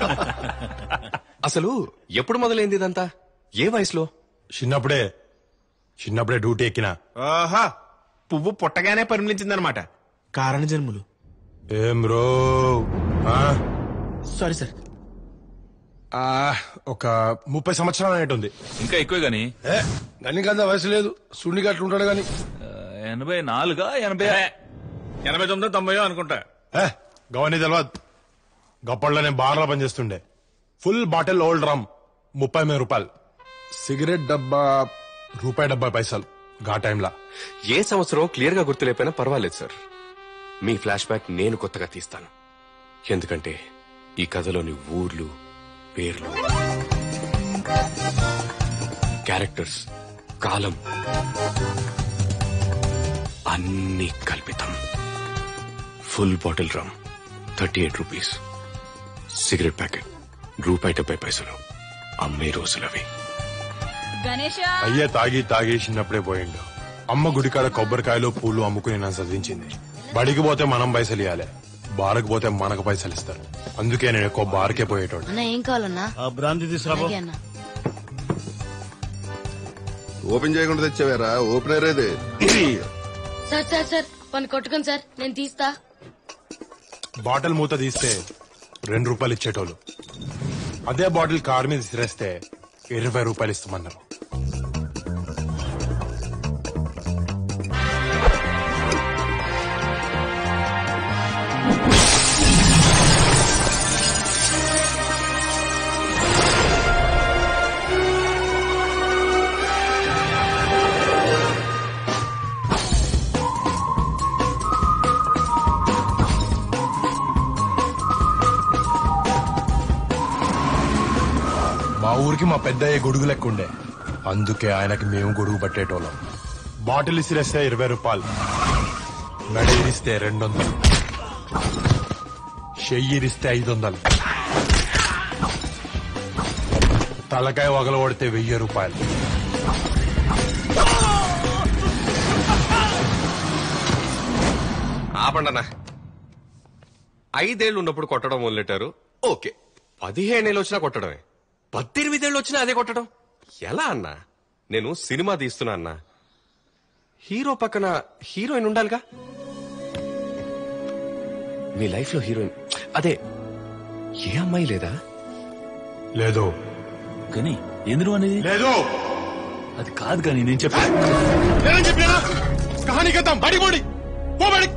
Speaker 16: అసలు ఎప్పుడు మొదలైంది ఇదంతా? ఏ వయసులో?
Speaker 13: చిన్నప్పుడే చిన్నప్పుడే డ్యూటీ ఎక్కినా.
Speaker 17: ఆహా, పువ్వు పుట్టగానే పరిమళించిందనమాట. కారణ జన్ములు.
Speaker 13: ఏం రో?
Speaker 17: Sorry sir.
Speaker 13: ఒక ముప్పై సంవత్సరాలు అనేటుంది.
Speaker 11: ఇంకా ఎక్కువ గాని
Speaker 12: గనికంత వయసు లేదు. సుండి గట్లు ఉంటాడు గాని.
Speaker 11: ఎనభై నాలుగా ఎనభై ఎనభై తొమ్మిది తొంభై అనుకుంటా.
Speaker 13: గవని తెలియదు. గప్పట్లో నేను బార్లో పనిచేస్తుండే. ఫుల్ బాటిల్ ఓల్డ్ రమ్ ముప్పై మూడు రూపాయలు. సిగరెట్ డబ్బా రూపాయి డెబ్బై పైసలు. గా టైంలా
Speaker 16: ఏ సంవత్సరం క్లియర్ గా గుర్తులేకపోయినా పర్వాలేదు సార్. మీ ఫ్లాష్ బ్యాక్ నేను కొత్తగా తీస్తాను. ఎందుకంటే ఈ కథలోని ఊర్లు, పేర్లు, క్యారెక్టర్స్, కాలం అన్ని కల్పితం. Full bottle rum thirty eight rupees. Cigarette packet రూపాయి డెబ్బై పైసలు. అమ్మే రోజులవి.
Speaker 13: అయ్యే తాగి తాగి చిన్నప్పుడే పోయిండు. అమ్మ గుడికాడ కొబ్బరికాయలు పూలు అమ్ముకుని నన్ను చదివించింది. బడికి పోతే మనం పైసలు ఇవ్వాలి, బార్కి పోతే మనకు పైసలు ఇస్తారు. అందుకే నేను ఎక్కువ బార్కే పోయేటోడు.
Speaker 18: ఏం కావాలన్నా?
Speaker 12: బ్రాంతి తీసుకురా.
Speaker 8: ఓపెన్ చేయకుండా తెచ్చావారా? ఓపెనర్ ఏదే?
Speaker 18: సార్ సార్ సార్ పని కొట్టుకోండి సార్, నేను తీస్తా.
Speaker 13: బాటిల్ మూత తీస్తే రెండు రూపాయలు ఇచ్చేటోళ్ళు. అదే బాటిల్ కార్ మీద విసిరేస్తే ఇరవై రూపాయలు ఇస్తామన్నారు.
Speaker 14: అప్పటికి మా పెద్దయ్య గొడుగు లెక్క ఉండే, అందుకే ఆయనకి మేము గొడుగు పట్టేటోళ్ళం. బాటిల్ ఇసిరేస్తే ఇరవై రూపాయలు, మెడ ఇరిస్తే రెండు వందలు, చెయ్యి ఇరిస్తే ఐదు వందలు, తలకాయ వగలబడితే వెయ్యి రూపాయలు.
Speaker 2: ఆపండన్నా. ఐదేళ్లు ఉన్నప్పుడు కొట్టడం మొదలెట్టారు, ఓకే. పదిహేనేళ్ళు వచ్చినా కొట్టడమే, పద్దెనిమిదేళ్ళు వచ్చినా అదే కొట్టడం ఎలా అన్నా? నేను సినిమా తీస్తున్నా అన్నా, హీరో పక్కన హీరోయిన్ ఉండాలిగా. మీ లైఫ్ లో హీరోయిన్ అదే ఏ అమ్మాయి లేదా?
Speaker 14: లేదు.
Speaker 19: కానీ ఎందుకు అనేది
Speaker 14: లేదు.
Speaker 19: అది కాదు కానీ నేను చెప్పాను.
Speaker 14: నేను చెప్పినా కహానీ కథం బడి బడి పోబడి.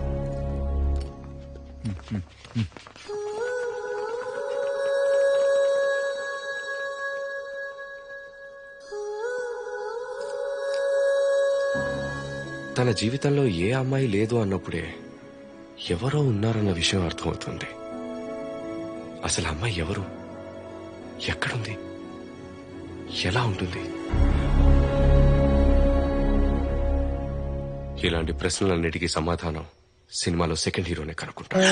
Speaker 16: తన జీవితంలో ఏ అమ్మాయి లేదు అన్నప్పుడే ఎవరో ఉన్నారన్న విషయం అర్థమవుతుంది. అసలు అమ్మాయి ఎవరు, ఎక్కడుంది, ఎలా ఉంటుంది? ఇలాంటి ప్రశ్నలన్నిటికీ సమాధానం సినిమాలో సెకండ్ హీరోనే కనుక్కుంటాడు.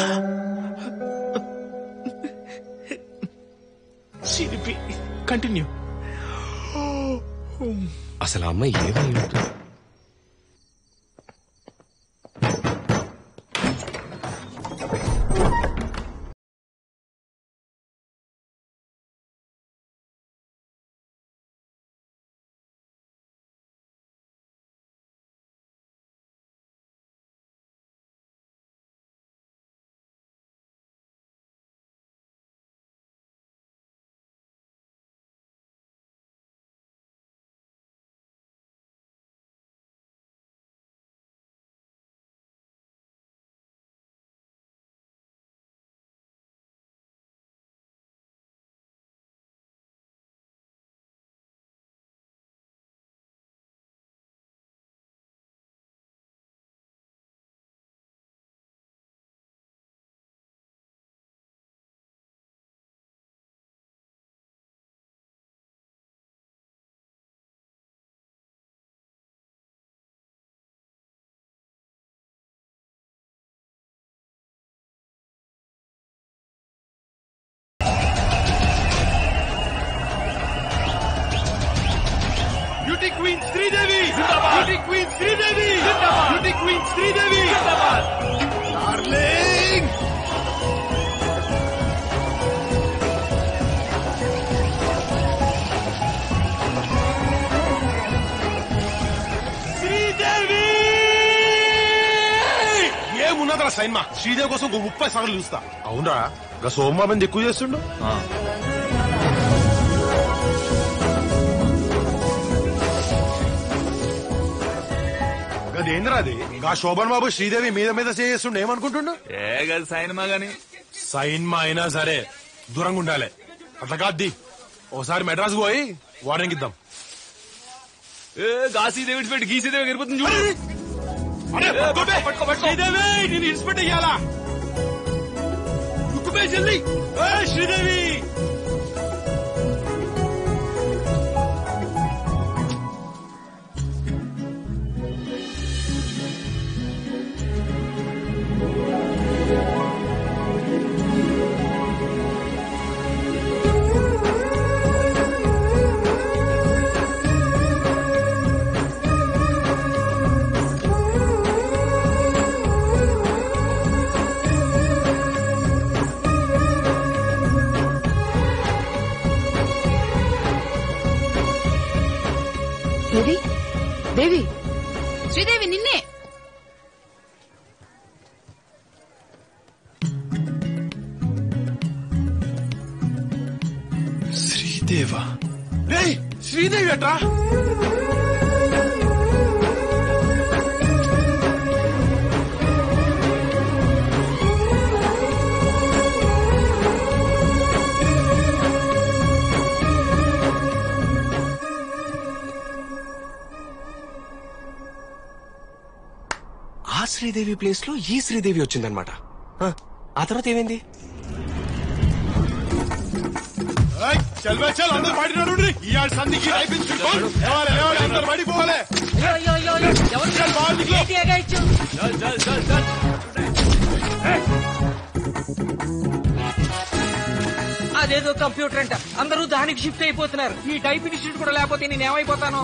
Speaker 17: కంటిన్యూ.
Speaker 16: అసలు ఆ అమ్మాయి ఏమై ఉంటుంది?
Speaker 14: Beauty queen Sridevi beauty queen Sridevi beauty queen Sridevi darling. Sridevi ఏమున్నదా సైన్మా? శ్రీదేవి కోసం ఒక ముప్పై సార్లు చూస్తా. అవునా? ఇంకా సోమవారం ఎక్కువ చేస్తుండు. ఏంద్రాది గా శోభన్ బాబు శ్రీదేవి మీద మీద చేస్తుండే ఏమనుకుంటుండు?
Speaker 19: ఏ కాదు సైన్మా గాని.
Speaker 14: సైన్మా అయినా సరే దూరంగా ఉండాలి. అట్లా కాద్ది ఒకసారి మెడ్రాస్ పోయి వార్నింగ్ ఇద్దాం.
Speaker 19: గాసీదేవి పెట్టి గీసీదేవి గెలిపోతుంది చూడు.
Speaker 14: శ్రీదేవి నేను ఇన్స్పెక్ట్ అయ్యాలా? జల్దీ శ్రీదేవి.
Speaker 1: దేవి దేవి శ్రీదేవి నిన్నే.
Speaker 14: శ్రీదేవా? రేయ్ శ్రీదేవి అట్రా.
Speaker 16: ఆ శ్రీదేవి ప్లేస్ లో ఈ శ్రీదేవి వచ్చిందనమాట. ఆ తర్వాత ఏమైంది?
Speaker 14: చల్ బే చల్ అందరూ బయట నడుండ్రి ఇయాల సంధికి అయిపోయింది చూడు లేవాలి లేవాలి అందరూ బయటికి పోవాలి
Speaker 20: అయ్యో అయ్యో అయ్యో ఎవరు
Speaker 14: చల్ బాల్ దిగు
Speaker 20: ఏంటి అగాయిచ్చు
Speaker 19: చల్ చల్ చల్ చల్
Speaker 10: అదేదో కంప్యూటర్ అంట అందరూ దానికి షిఫ్ట్ అయిపోతున్నారు ఈ టైప్ ఇన్స్టిట్యూట్ కూడా లేకపోతే నేను ఏమైపోతాను.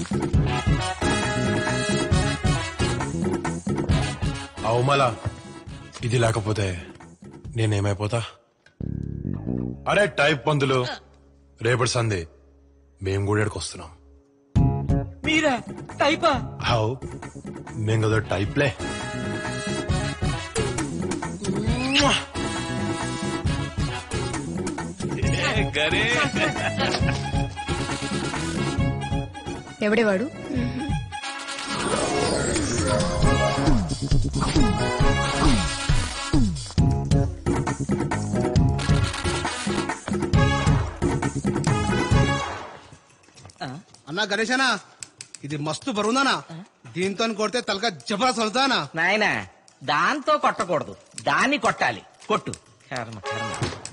Speaker 14: అవమలా ఇది లేకపోతే నేనేమైపోతా? అరే టైప్ పందులు రేపటి సందే మేం కూడా ఇక్కడికి వస్తున్నాం.
Speaker 10: మీరా టైపా?
Speaker 14: హౌ మేం కదా టైప్లే.
Speaker 21: ఎవడేవాడు?
Speaker 4: అన్నా గణేశనా ఇది మస్తు బరువుందనా, దీంతో కొడితే తలక జబరా చదువుతానా?
Speaker 10: నాయనా దాంతో కొట్టకూడదు, దాన్ని కొట్టాలి. కొట్టు. కర్మ కర్మ.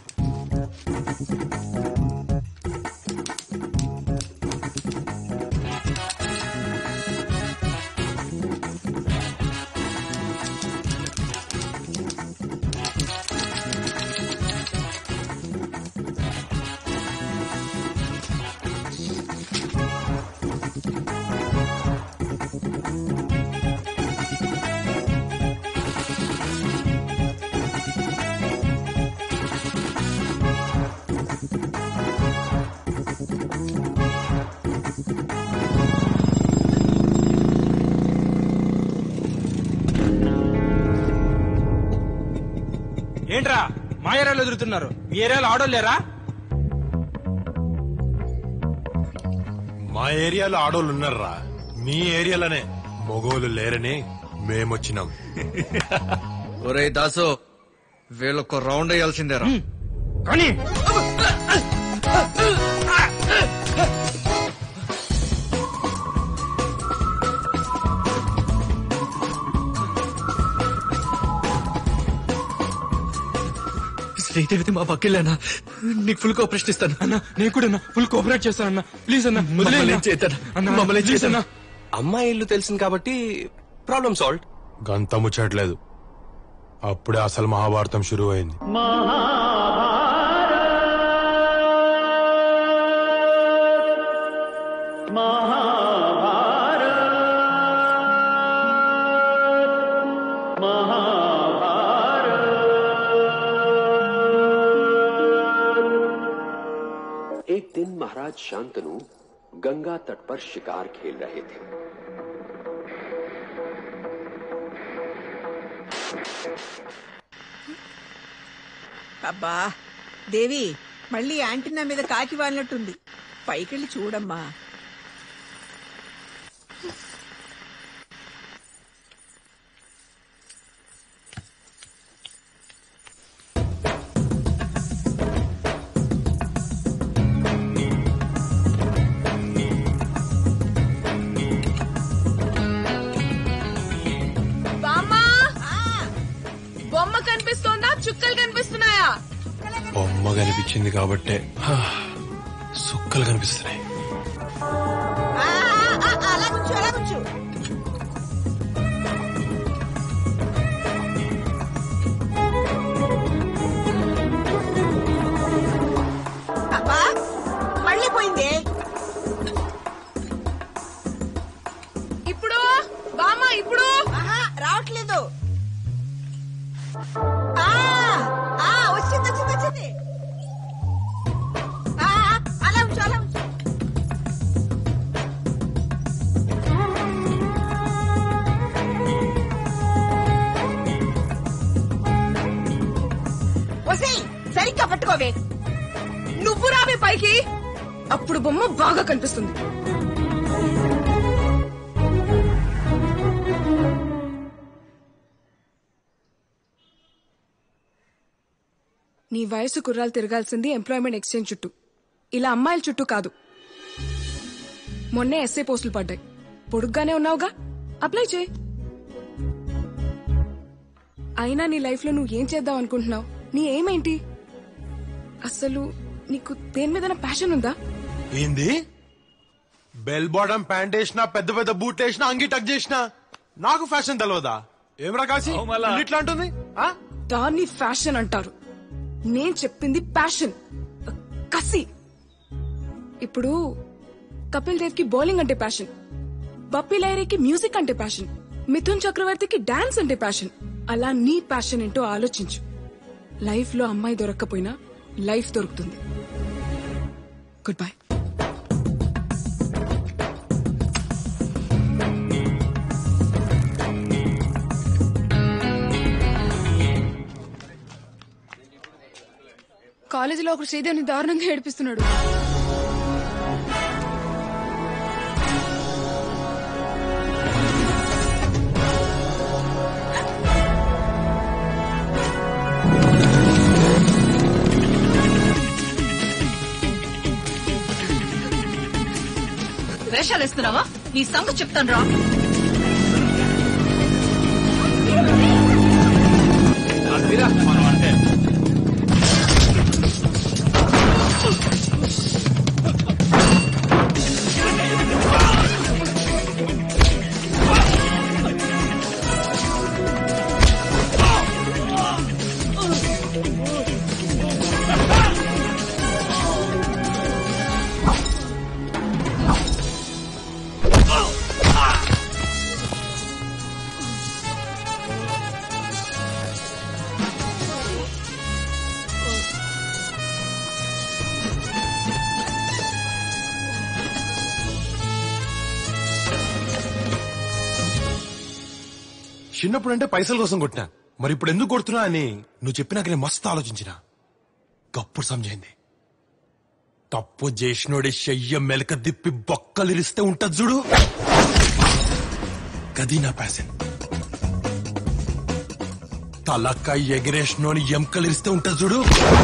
Speaker 10: ఏంట్రా మా ఏరియాలో ఎదురుతున్నారు? మీ ఏరియాలో ఆడోలేరా?
Speaker 14: మా ఏరియాలో ఆడోళ్ళు ఉన్నారా? మీ ఏరియాలోనే మొగోళ్ళు లేరని మేమొచ్చినాం.
Speaker 9: ఒరే దాసు వీళ్ళొక్క రౌండ్ వేయాల్సిందేరా.
Speaker 10: కానీ
Speaker 11: శ్రీదేవిది మా పక్కిల్లేనా? నీకు ఫుల్ కోఆపరేషన్ ఇస్తాను అన్న. నేను కూడా ఫుల్ కోఆపరేట్ చేస్తానన్నా. ప్లీజ్ అన్న మమ్మల్ని చేస్తాను అన్న, మమ్మల్ని చేస్తాను.
Speaker 16: అమ్మాయి ఇల్లు తెలిసింది కాబట్టి ప్రాబ్లం సాల్వ్.
Speaker 14: గంత ముచ్చట్లేదు, అప్పుడే అసలు మహాభారతం షురూ అయింది.
Speaker 22: एक दिन महाराज शांतनु गंगा तट पर शिकार खेल रहे थे.
Speaker 20: అబ్బా దేవి, మళ్ళీ యాంటీనా మీద కాకి వాలినట్టుంది. పైకెళ్ళి చూడమ్మా.
Speaker 18: బొమ్మ కనిపిస్తోందా, చుక్కలు కనిపిస్తున్నాయా?
Speaker 14: బొమ్మ కనిపించింది కాబట్టే సుక్కలు కనిపిస్తున్నాయి.
Speaker 20: అలా కూర్చో, అలా కూర్చో. అబ్బా మళ్ళీ పోయింది.
Speaker 18: ఇప్పుడు బామ్మ ఇప్పుడు
Speaker 20: రావట్లేదు. వచ్చింది వచ్చింది వచ్చింది. అలా ఉంచు, అలా ఉంచు. వసై సరిగ్గా పట్టుకోవే.
Speaker 18: నువ్వు రావే పైకి, అప్పుడు బొమ్మ బాగా కనిపిస్తుంది.
Speaker 21: నీ వయసు కుర్రాలు తిరగాల్సింది ఎంప్లాయ్మెంట్ ఎక్స్చేంజ్ చుట్టూ, ఇలా అమ్మాయిల చుట్టూ కాదు. మొన్నే ఎస్ఐ పోస్టులు పడ్డాయి. పొడుగ్గానే ఉన్నావుగా, అప్లై చేయి. అయినా నీ లైఫ్ లో నువ్వు ఏం చేద్దాం అనుకుంటున్నావు? నీ ఏమేంటి? అసలు
Speaker 6: నీకు దేని మీద ప్యాషన్ ఉందా?
Speaker 14: ఏంది? బెల్ బాటమ్ ప్యాంట్ వేసినా పెద్ద పెద్ద బూట్ వేసినా అంగి టక్ చేసినా నాకు ఫ్యాషన్ తెలియదా? ఏమరా కాసి ఇట్లా అంటుంది?
Speaker 6: దాన్ని ఫ్యాషన్ అంటారు. నేను చెప్పింది ప్యాషన్, కసి. ఇప్పుడు కపిల్ దేవ్ కి బౌలింగ్ అంటే ప్యాషన్, బప్పీ లైరీకి మ్యూజిక్ అంటే ప్యాషన్, మిథున్ చక్రవర్తికి డాన్స్ అంటే ప్యాషన్. అలా నీ ప్యాషన్ ఏంటో ఆలోచించు. లైఫ్ లో అమ్మాయి దొరక్కపోయినా లైఫ్ దొరుకుతుంది. Good bye. కాలేజీలో ఒకరు శ్రీదేవిని దారుణంగా ఏడిపిస్తున్నాడు.
Speaker 20: వేషాలు ఇస్తున్నావా? నీ సంగతి చెప్తాను రా.
Speaker 14: చిన్నప్పుడు అంటే పైసల కోసం కొట్టినా, మరి ఇప్పుడు ఎందుకు కొడుతున్నా అని నువ్వు చెప్పినాక నేను మస్తు ఆలోచించిన. గప్పుడు సమజైంది. తప్పు చేసినోడి చెయ్య మెలక దిప్పి బొక్కలిరిస్తే ఉంటది చూడు, గది నా ప్యాషన్. తలకాయ ఎగిరేసినోని ఎంకలిరిస్తే ఉంటది చూడు,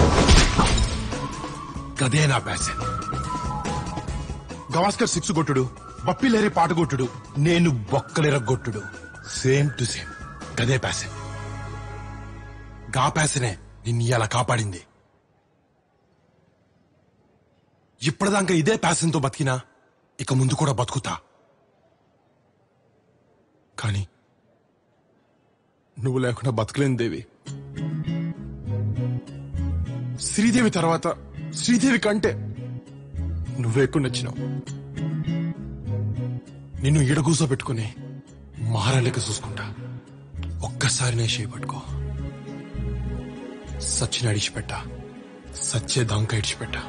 Speaker 14: గదే నా ప్యాషన్. గవాస్కర్ సిక్స్ కొట్టుడు, బప్పిలేరే పాట కొట్టుడు, నేను బొక్కలిరగొట్టుడు, సేమ్ టు సేమ్ గదే ప్యాషన్. గా ప్యాసనే నిన్ను ఇలా కాపాడింది. ఇప్పటిదాకా ఇదే ప్యాషన్ తో బతికినా ఇక ముందు కూడా బతుకుతా. కానీ నువ్వు లేకుండా బతకలేని దేవి. శ్రీదేవి తర్వాత శ్రీదేవి కంటే నువ్వే ఎక్కువ నచ్చినావు. నిన్ను ఈడ కూర్చోబెట్టుకుని మహారాణిక చూసుకుంటా. ఒక్కసారి నే చేపట్టుకో. సచ్చిన అడిచిపెట్టా, సచ్చే దాంక ఇడిచిపెట్టా.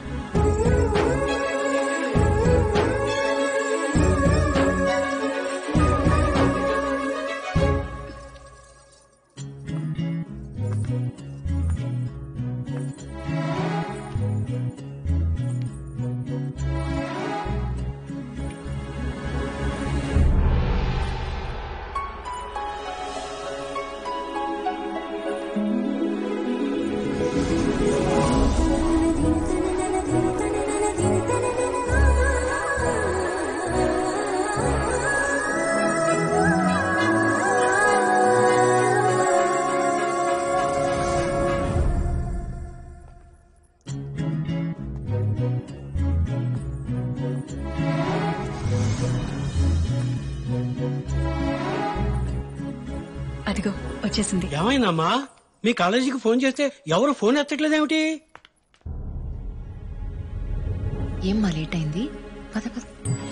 Speaker 15: అదిగో వచ్చేసింది.
Speaker 10: ఏమైందమ్మా? మీ కాలేజీకి ఫోన్ చేస్తే ఎవరు ఫోన్ ఎత్తట్లేదేమిటి?
Speaker 15: ఏమ్మా లేట్ అయింది? పద పద.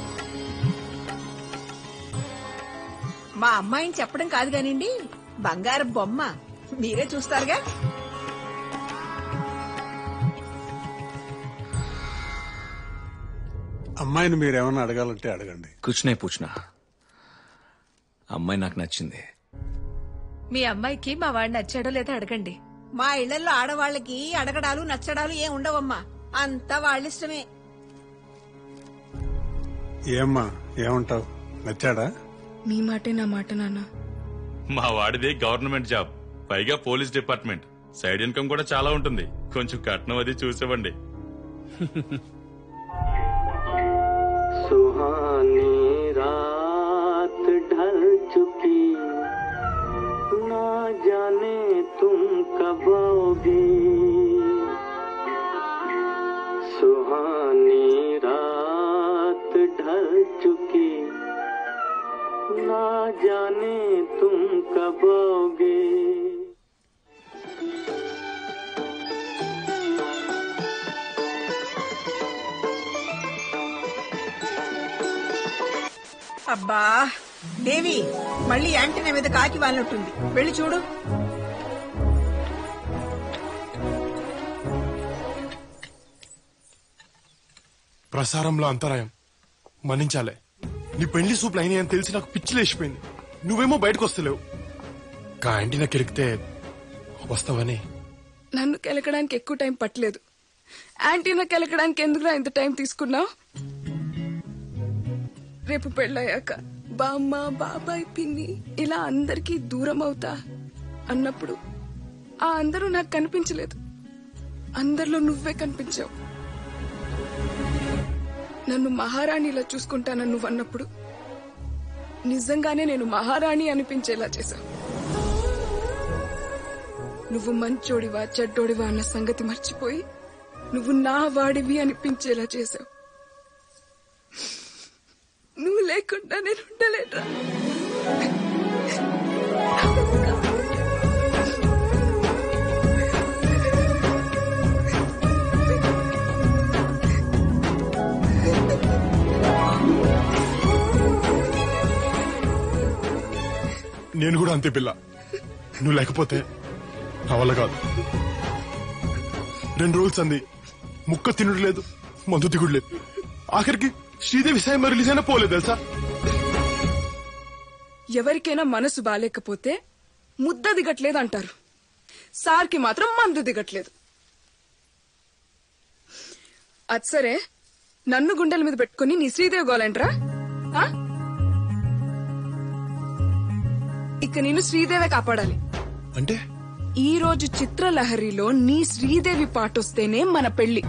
Speaker 20: మా అమ్మాయిని చెప్పడం కాదు కానివ్వండి, బంగారు బొమ్మ మీరే చూస్తారుగా.
Speaker 23: అమ్మాయిని మీరేమన్నా అడగాలంటే అడగండి.
Speaker 9: కూర్చునే పూछना. అమ్మాయి నాకు నచ్చింది.
Speaker 15: మీ అమ్మాయికి మా వాడిని నచ్చాడో లేదో అడగండి.
Speaker 20: మా ఇళ్లలో ఆడవాళ్ళకి అడగడాలు నచ్చడాలు ఏం ఉండవమ్మా, అంతా వాళ్ళిష్టమే.
Speaker 23: ఏమ్మా ఏమంటావు? నచ్చాడా?
Speaker 6: మీ మాటే నా మాట నాన్న.
Speaker 19: మా వాడిది గవర్నమెంట్ జాబ్, పైగా పోలీస్ డిపార్ట్మెంట్, సైడ్ ఇన్కమ్ కూడా చాలా ఉంటుంది. కొంచెం కట్నం అది చూసేవండి.
Speaker 24: सुहानी रात ढल चुकी, ना जाने तुम कब आओगी, ना जाने तुम कब आओगे।
Speaker 3: అబ్బా దేవి, మళ్ళీ యాంటీనా మీద కాకి వాళ్ళుంటుంది, వెళ్ళి చూడు.
Speaker 13: ప్రసారంలో అంతరాయం మన్నించాలే. నీ పెళ్లి సూపులు అయినాయి అని తెలిసి నాకు పిచ్చి లేచిపోయింది. నువ్వేమో బయటకు వస్తలేవు. కా యాంటీనా కెలికితే వస్తావని.
Speaker 6: నన్ను కెలకడానికి ఎక్కువ టైం పట్టలేదు. యాంటీనా కెలకడానికి ఎందుకురా ఇంత టైం తీసుకున్నావు? రేపు పెళ్ళయ్యాక బామ్మ, బాబాయ్, పిన్ని ఇలా అందరికీ దూరం అవుతా అన్నప్పుడు ఆ అందరూ నాకు కనిపించలేదు. అందరిలో నువ్వే కనిపించావు. నన్ను మహారాణిలా చూసుకుంటానని నువ్వు అన్నప్పుడు నిజంగానే నేను మహారాణి అనిపించేలా చేశావు. నువ్వు మంచోడివా చెడ్డోడివా అన్న సంగతి మర్చిపోయి నువ్వు నా వాడివి అనిపించేలా చేశావు. నువ్వు లేకుండా నేను ఉండలేట్రా.
Speaker 13: నేను కూడా అంతే పిల్ల. నువ్వు లేకపోతే నా వల్ల కాదు. రెండు రోజులు అంది, ముక్క తినుడు లేదు, మందు దిగుడు లేదు. ఆఖరికి శ్రీదేవి సాయం రిలీజ్ అయినా పోలేదు తెలుసా.
Speaker 6: ఎవరికైనా మనసు బాలేకపోతే ముద్ద దిగట్లేదు అంటారు. సార్కి మాత్రం మందు దిగట్లేదు. అది సరే, నన్ను గుండెల మీద పెట్టుకుని నీ శ్రీదేవి గోలంట్రా. ఇక నేను శ్రీదేవే కాపాడాలి.
Speaker 13: అంటే
Speaker 6: ఈ రోజు చిత్రలహరిలో నీ శ్రీదేవి పాటొస్తేనే మన పెళ్లి.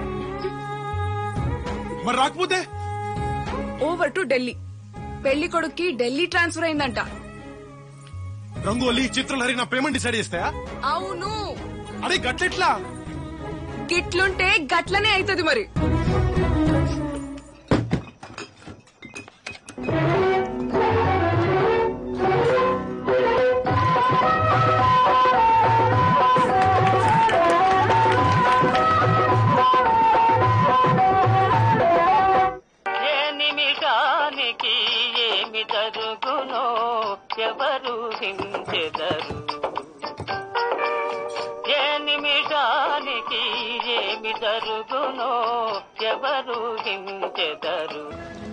Speaker 13: మరి రాకపోతే
Speaker 6: ఓవర్ టు ఢిల్లీ. పెళ్లి కొడుక్కి ఢిల్లీ ట్రాన్స్ఫర్ అయిందంట.
Speaker 13: రంగోలి చిత్రలహరి నా పేమెంట్ డిసైడ్ చేస్తాయా?
Speaker 6: అవును.
Speaker 13: అరే గట్లెట్లా?
Speaker 6: గిట్లుంటే గట్లనే అవుతుంది మరి.
Speaker 24: ఎవరు హించెదరు, ఏ నిమిషానికి ఏమి జరుగునో ఎవరు హించెదరు.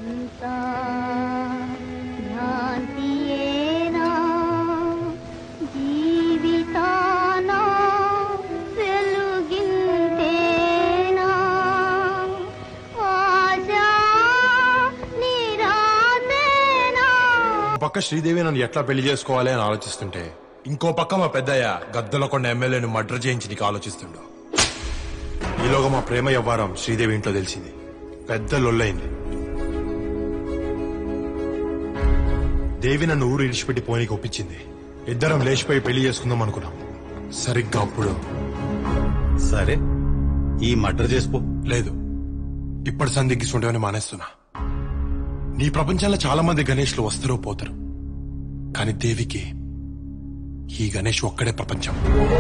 Speaker 13: పక్క శ్రీదేవి నన్ను ఎట్లా పెళ్లి చేసుకోవాలి అని ఆలోచిస్తుంటే, ఇంకో పక్క మా పెద్దయ్య గద్దలకొండ ఎమ్మెల్యేను మర్డర్ చేయించి నీకు ఆలోచిస్తుండు. ఈలోగా మా ప్రేమ వ్యవహారం శ్రీదేవి ఇంట్లో తెలిసింది. పెద్ద లొల్లైంది. దేవి నన్ను ఊరు ఇడిచిపెట్టి పోనీకి ఒప్పించింది. ఇద్దరం లేచిపోయి పెళ్లి చేసుకుందాం అనుకున్నాం. సరిగ్గా అప్పుడు
Speaker 5: సరే ఈ మర్డర్ చేసుకో.
Speaker 13: లేదు, ఇప్పటి సందిగ్గిస్తుండేవని మానేస్తున్నా. నీ ప్రపంచంలో చాలా మంది గణేష్లు వస్తారో పోతారు, కానీ దేవికి ఈ గణేష్ ఒక్కడే ప్రపంచం.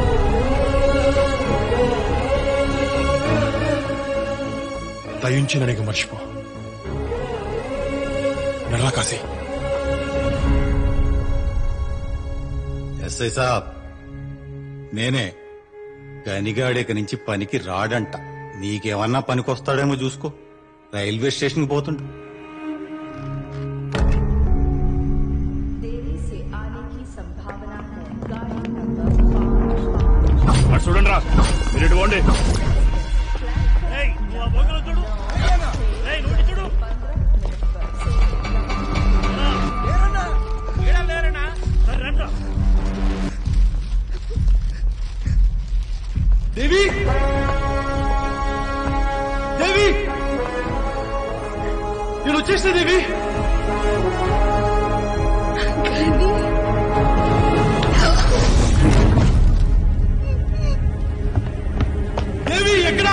Speaker 13: దయించి నన్ను మర్చిపో. నర్రా కాశీ.
Speaker 5: ఎస్ఐ సాబ్, నేనే గనిగాడేక నుంచి పనికి రాడంట. నీకేమన్నా పనికొస్తాడేమో చూసుకో. రైల్వే స్టేషన్కి పోతుంటా.
Speaker 11: చూడండి రా, మీరు పోండి.
Speaker 13: దేవి, దేవి, నేను వచ్చేస్తా దేవి. దేవి ఎక్కడా?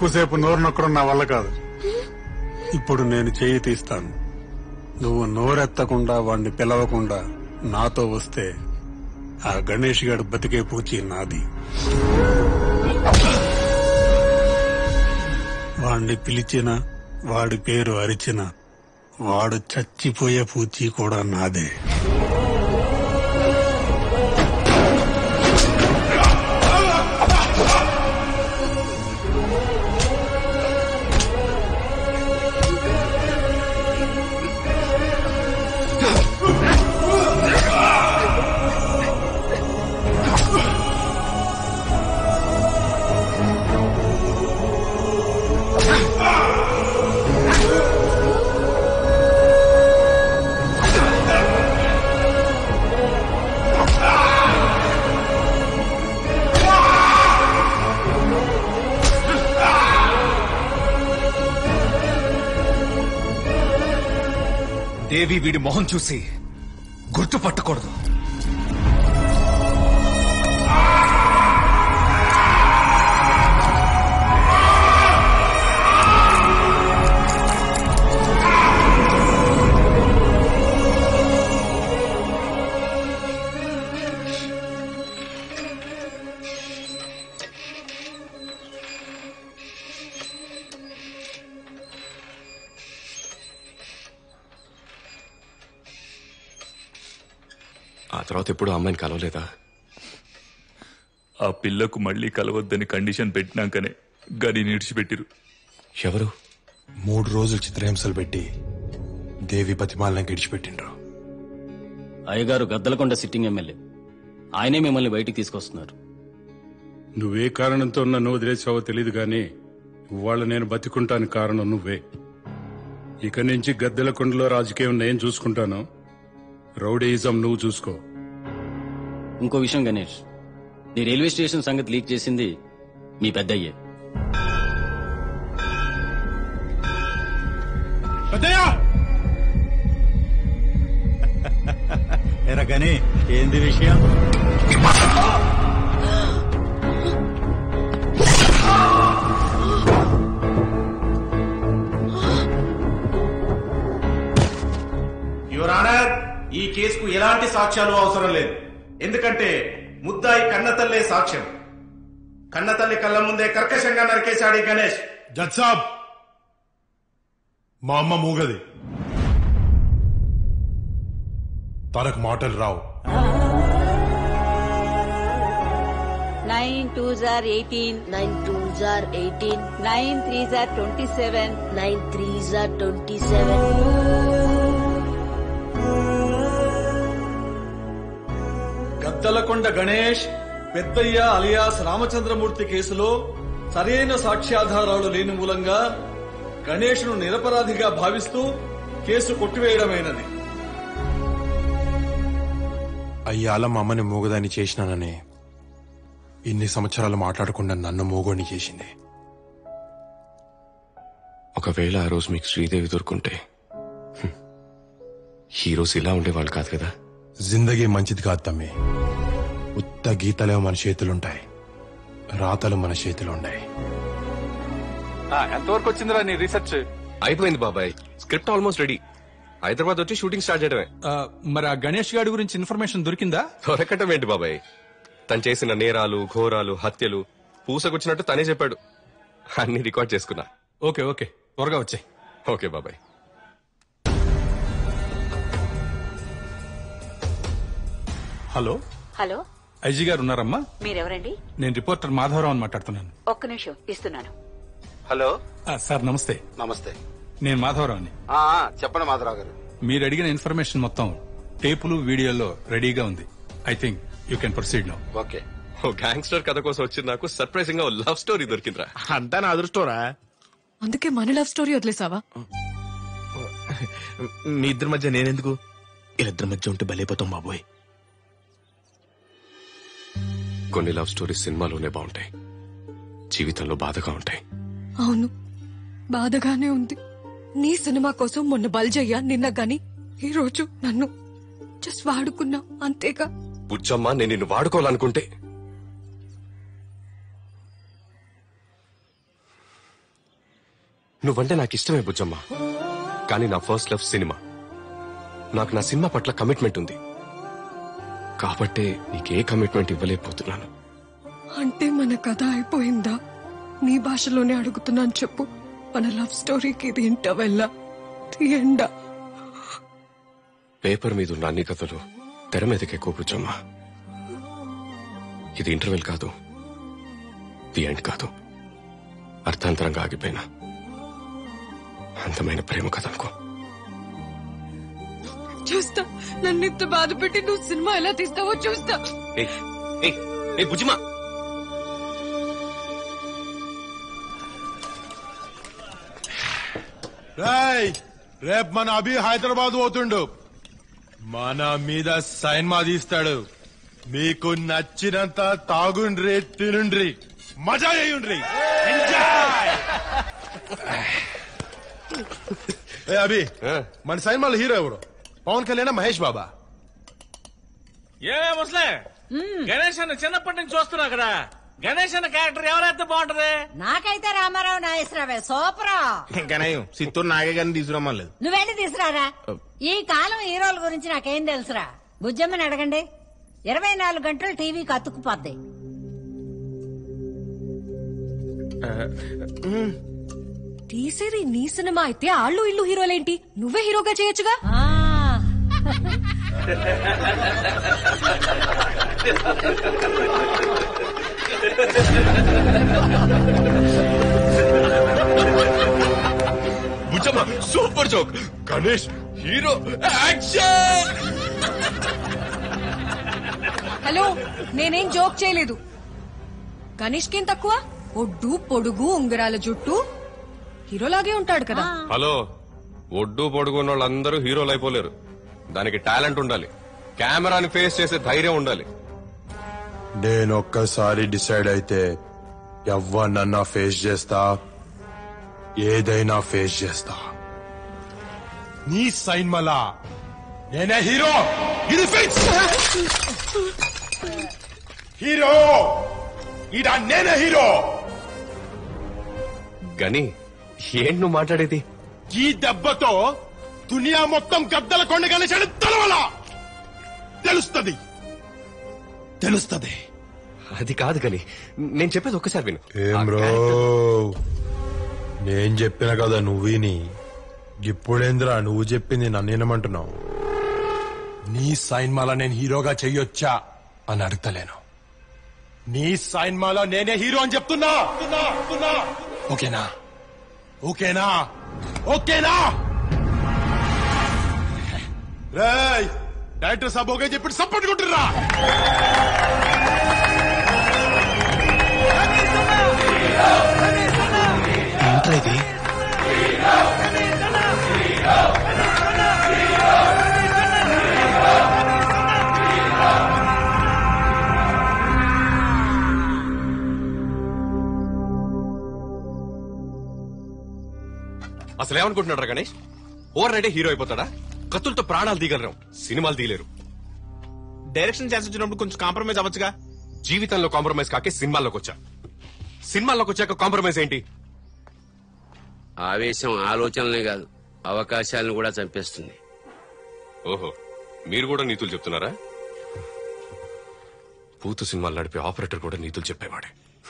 Speaker 23: ఎక్కువసేపు నోరు నొక్కడం నా వల్ల కాదు. ఇప్పుడు నేను చేయి తీస్తాను. నువ్వు నోరెత్తకుండా వాణ్ణి పిలవకుండా నాతో వస్తే ఆ గణేష్ గారు బతికే పూచి నాది. వాణ్ణి పిలిచిన, వాడి పేరు అరిచిన, వాడు చచ్చిపోయే పూచి కూడా నాదే.
Speaker 9: దేవి వీడి మొహం చూసి గుర్తుపట్టకూడదు.
Speaker 16: ఆ తర్వాత ఎప్పుడు అమ్మాయిని కలవలేదా?
Speaker 19: ఆ పిల్లకు మళ్ళీ కలవద్దని కండిషన్ పెట్టినాకనే గడిని విడిచిపెట్టిరు.
Speaker 16: ఎవరు?
Speaker 14: మూడు రోజులు చిత్రహింసలు పెట్టి దేవి బతిమాలను గిడిచిపెట్టిండ్రు.
Speaker 2: అయ్యగారు గద్దలకొండ సిట్టింగ్ ఎమ్మెల్యే, ఆయనే మిమ్మల్ని బయటికి తీసుకొస్తున్నారు.
Speaker 7: నువ్వే కారణంతో నన్ను వదిలేసావో తెలియదు గాని ఇవాళ నేను బతికుంటాను కారణం నువ్వే. ఇక నుంచి గద్దెలకొండలో రాజకీయం నేను చూసుకుంటాను, రౌడీయిజం నువ్వు చూసుకో.
Speaker 2: ఇంకో విషయం గణేష్, నీ రైల్వే స్టేషన్ సంగతి లీక్ చేసింది మీ పెద్దయ్యే.
Speaker 5: ఎరా గని, ఏంది విషయం?
Speaker 17: యువర్ ఆనర్, ఈ కేసుకు ఎలాంటి సాక్ష్యాలు అవసరం లేదు. ఎందుకంటే ముద్దాయి కన్నతల్లే సాక్ష్యం. కన్నతల్లి కళ్ళ ముందే కర్కశంగా నరికేశాడు ఈ గణేష్.
Speaker 14: జడ్ సాబ్, మా అమ్మ మూగది, తనకు మాటలు రావు.
Speaker 20: నైన్ టూ జార్ ఎయిటీన్, నైన్ టూ జార్ ఎయిటీన్, నైన్ త్రీ జార్ ట్వంటీ సెవెన్, నైన్ త్రీ జార్ ట్వంటీ సెవెన్.
Speaker 9: గద్దలకొండ గణేష్ పెద్దయ్య అలియాస్ రామచంద్రమూర్తి కేసులో సరైన సాక్ష్యాధారాలు లేని మూలంగా గణేష్ ను నిరపరాధిగా భావిస్తూ కేసు కొట్టివేయడమైనది.
Speaker 14: అయ్యాల మా అమ్మని మూగదాన్ని చేసినానని ఇన్ని సంవత్సరాలు మాట్లాడకుండా నన్ను మూగోని చేసింది.
Speaker 16: ఒకవేళ ఆ రోజు మీకు శ్రీదేవి దొరుకుంటే ఈ రోజు ఇలా ఉండేవాళ్ళు కాదు కదా.
Speaker 14: జిందగీ మంచిది కాదు తమ్మి. ఉత్త గీతలే మన చేతులుంటాయి, రాతలు మన చేతులు ఉన్నాయి.
Speaker 16: ఎంతవరకు వచ్చిందిరా నీ రీసెర్చ్? అయిపోయింది బాబాయ్, స్క్రిప్ట్ ఆల్మోస్ట్ రెడీ. హైదరాబాద్ వచ్చి షూటింగ్ స్టార్ట్ చేయడమే.
Speaker 8: మరి ఆ గణేష్ గారి గురించి ఇన్ఫర్మేషన్ దొరికిందా?
Speaker 16: దొరకటం ఏంటి బాబాయ్, తను చేసిన నేరాలు, ఘోరాలు, హత్యలు పూసకొచ్చినట్టు తనే చెప్పాడు. అన్ని రికార్డ్ చేసుకున్నా.
Speaker 8: ఓకే ఓకే, త్వరగా వచ్చాయి.
Speaker 16: ఓకే బాబాయ్.
Speaker 8: హలో
Speaker 20: హలో,
Speaker 8: ఐజీ గారు ఉన్నారమ్మా?
Speaker 20: మీరెవరండి?
Speaker 8: నేను రిపోర్టర్ మాధవరావు అని మాట్లాడుతున్నాను.
Speaker 20: ఒక్క నిమిషం ఇస్తున్నాను.
Speaker 8: హలో సార్, నమస్తే.
Speaker 12: నమస్తే.
Speaker 8: నేను మాధవరావుని.
Speaker 12: ఆ, చెప్పండి మాధవరావు గారు.
Speaker 8: మీరు అడిగిన ఇన్ఫర్మేషన్ మొత్తం టేపులు, వీడియోలో రెడీగా ఉంది. I think you can proceed now.
Speaker 16: Okay. ఓ గ్యాంగ్స్టర్ కథ కోసం వచ్చింది నాకు సర్ప్రైజింగ్ గా లవ్ స్టోరీ దొరికిందిరా.
Speaker 17: అంతా నా అదృష్టోరా.
Speaker 21: అందుకే మన లవ్ స్టోరీ వదిలేసావా?
Speaker 17: మీ ఇద్దరి మధ్య నేనెందుకు? వీళ్ళిద్దరి మధ్య ఉంటే బలైపోతాం బాబోయ్.
Speaker 16: కొన్ని లవ్ స్టోరీస్ సినిమాలోనే బాగుంటాయి, జీవితంలో బాధగా ఉంటాయి.
Speaker 21: అవును, బాధగానే ఉంది. నీ సినిమా కోసం మొన్న బల్జయ్యా, నిన్న గాని ఈ రోజు నన్ను జస్ట్ వాడుకున్నా అంతేగా.
Speaker 16: బుజ్జమ్మ, నేను నిన్ను వాడుకోవాలనుకుంటే నువ్వంటే నాకు ఇష్టమే బుజ్జమ్మ, కానీ నా ఫస్ట్ లవ్ సినిమా. నాకు నా సినిమా పట్ల కమిట్మెంట్ ఉంది కాబట్టే నీకే కమిట్మెంట్ ఇవ్వలేకపోతున్నాను.
Speaker 21: అంటే మన కథ అయిపోయిందా? నీ భాషలోనే అడుగుతున్నాను, చెప్పు. మన లవ్ స్టోరీకి ఇది ఇంటర్వెల్లా, ఎండా?
Speaker 16: పేపర్ మీద ఉన్న అన్ని కథలు తెర మీదకి ఎక్కువ బుజ్జమ్మ. ఇది ఇంటర్వెల్ కాదు, ది ఎండ్ కాదు. అర్థాంతరంగా ఆగిపోయినా అందమైన ప్రేమ కథ అనుకో.
Speaker 21: చూస్తా, నన్ను ఇంత బాధ పెట్టి నువ్వు సినిమా ఎలా తీస్తావో చూస్తా.
Speaker 16: బుజ్జిమా,
Speaker 14: రేపు మన అభి హైదరాబాద్ పోతుండు, మన మీద సైన్మా తీస్తాడు. మీకు నచ్చినంత తాగుండ్రి, తినుండ్రి, మజా చేయుండ్రి. ఏ అభి, మన సైన్మాలో హీరో ఎవరు? పవన్ కళ్యాణ్, మహేష్ బాబా?
Speaker 11: ఏ ముసలే, గణేష్ అన్న చిన్నప్పటి నుంచి చూస్తున్నా కదా, గణేష్ అన్న క్యారెక్టర్ ఎవరైతే బాగుంటది?
Speaker 20: నాకైతే రామారావు నాగేశ్వరరావే సూపరా.
Speaker 17: ఇంకా నయం సిత్తూరు నాగే గారిని తీసుకురమ్మలేదు.
Speaker 20: నువ్వేంటి తీసుకురారా? ఈ కాలం హీరోల గురించి నాకేం తెలుసురా? బుజ్జమ్మని అడగండి, ఇరవై నాలుగు గంటలు టీవీకి అతుక్కుపోద్ది.
Speaker 21: తీసేది నీ సినిమా అయితే ఆళ్ళు ఇల్లు హీరోలేంటి? నువ్వే హీరోగా చేయొచ్చుగా.
Speaker 16: Bujjamma super joke. Ganesh hero, action.
Speaker 21: Hello, నేనేం జోక్ చేయలేదు. గణేష్ కేం తక్కువ? ఒడ్డు పొడుగు ఉంగరాల జుట్టు, హీరోలాగే ఉంటాడు కదా.
Speaker 16: హలో, ఒడ్డు పొడుగున్న వాళ్ళందరూ హీరోలు అయిపోలేరు. దానికి టాలెంట్ ఉండాలి, కెమెరాని ఫేస్ చేసే ధైర్యం ఉండాలి.
Speaker 14: నేను ఒక్కసారి డిసైడ్ అయితే ఎవరినన్నా ఫేస్ చేస్తా, ఏదైనా ఫేస్ చేస్తా. నీ సైన్మలా నేనే హీరో, ఇది ఫిక్స్. హీరో ఇడా, నేనే హీరో.
Speaker 16: గని ఏంటి నువ్వు మాట్లాడేది?
Speaker 14: ఈ దెబ్బతో దునియా మొత్తం గద్దల కొండ గణేశాడు తలవలా తెలుస్తుంది, తెలుస్తుంది.
Speaker 16: అది కాదు గని, నేను చెప్పేది ఒక్కసారి విను.
Speaker 14: ఏం బ్రో, నేను చెప్పిన కదా నువ్వు విని. ఇప్పుడేంద్రా నువ్వు చెప్పింది నన్ను వినమంటున్నావు? నీ సైన్మాల నేను హీరోగా చెయ్యొచ్చా అని అడుగుతలేను, నీ సైన్మాలో నేనే హీరో అని చెప్తున్నా. ఓకేనా? ఓకేనా? ఓకేనా? రేయ్, డైరెక్టర్ సాబ్ ఓకే చెప్పి సపోర్ట్ కొట్టుర్రా.
Speaker 17: ఏంట్రా ఇది?
Speaker 16: అసలు ఏమనుకుంటున్నాడు గణేష్? ఓవర్ నైటే హీరో అయిపోతాడా? కత్తులతో ప్రాణాలు తీయగలరు, సినిమాలు తీయలేరు.
Speaker 17: డైరెక్షన్ చేసి వచ్చినప్పుడు కొంచెం కాంప్రమైజ్ అవ్వచ్చుగా.
Speaker 16: జీవితంలో కాంప్రమైజ్ కాకే సినిమాల్లోకి వచ్చా. సినిమాల్లోకి వచ్చాక కాంప్రమైజ్ ఏంటి?
Speaker 1: ఆవేశం ఆలోచనలే కాదు, అవకాశాలను కూడా చంపేస్తుంది.
Speaker 16: ఓహో, మీరు కూడా నీతులు చెప్తున్నారా? పూతు సినిమాలు నడిపే ఆపరేటర్ కూడా నీతులు చెప్పేవాడే.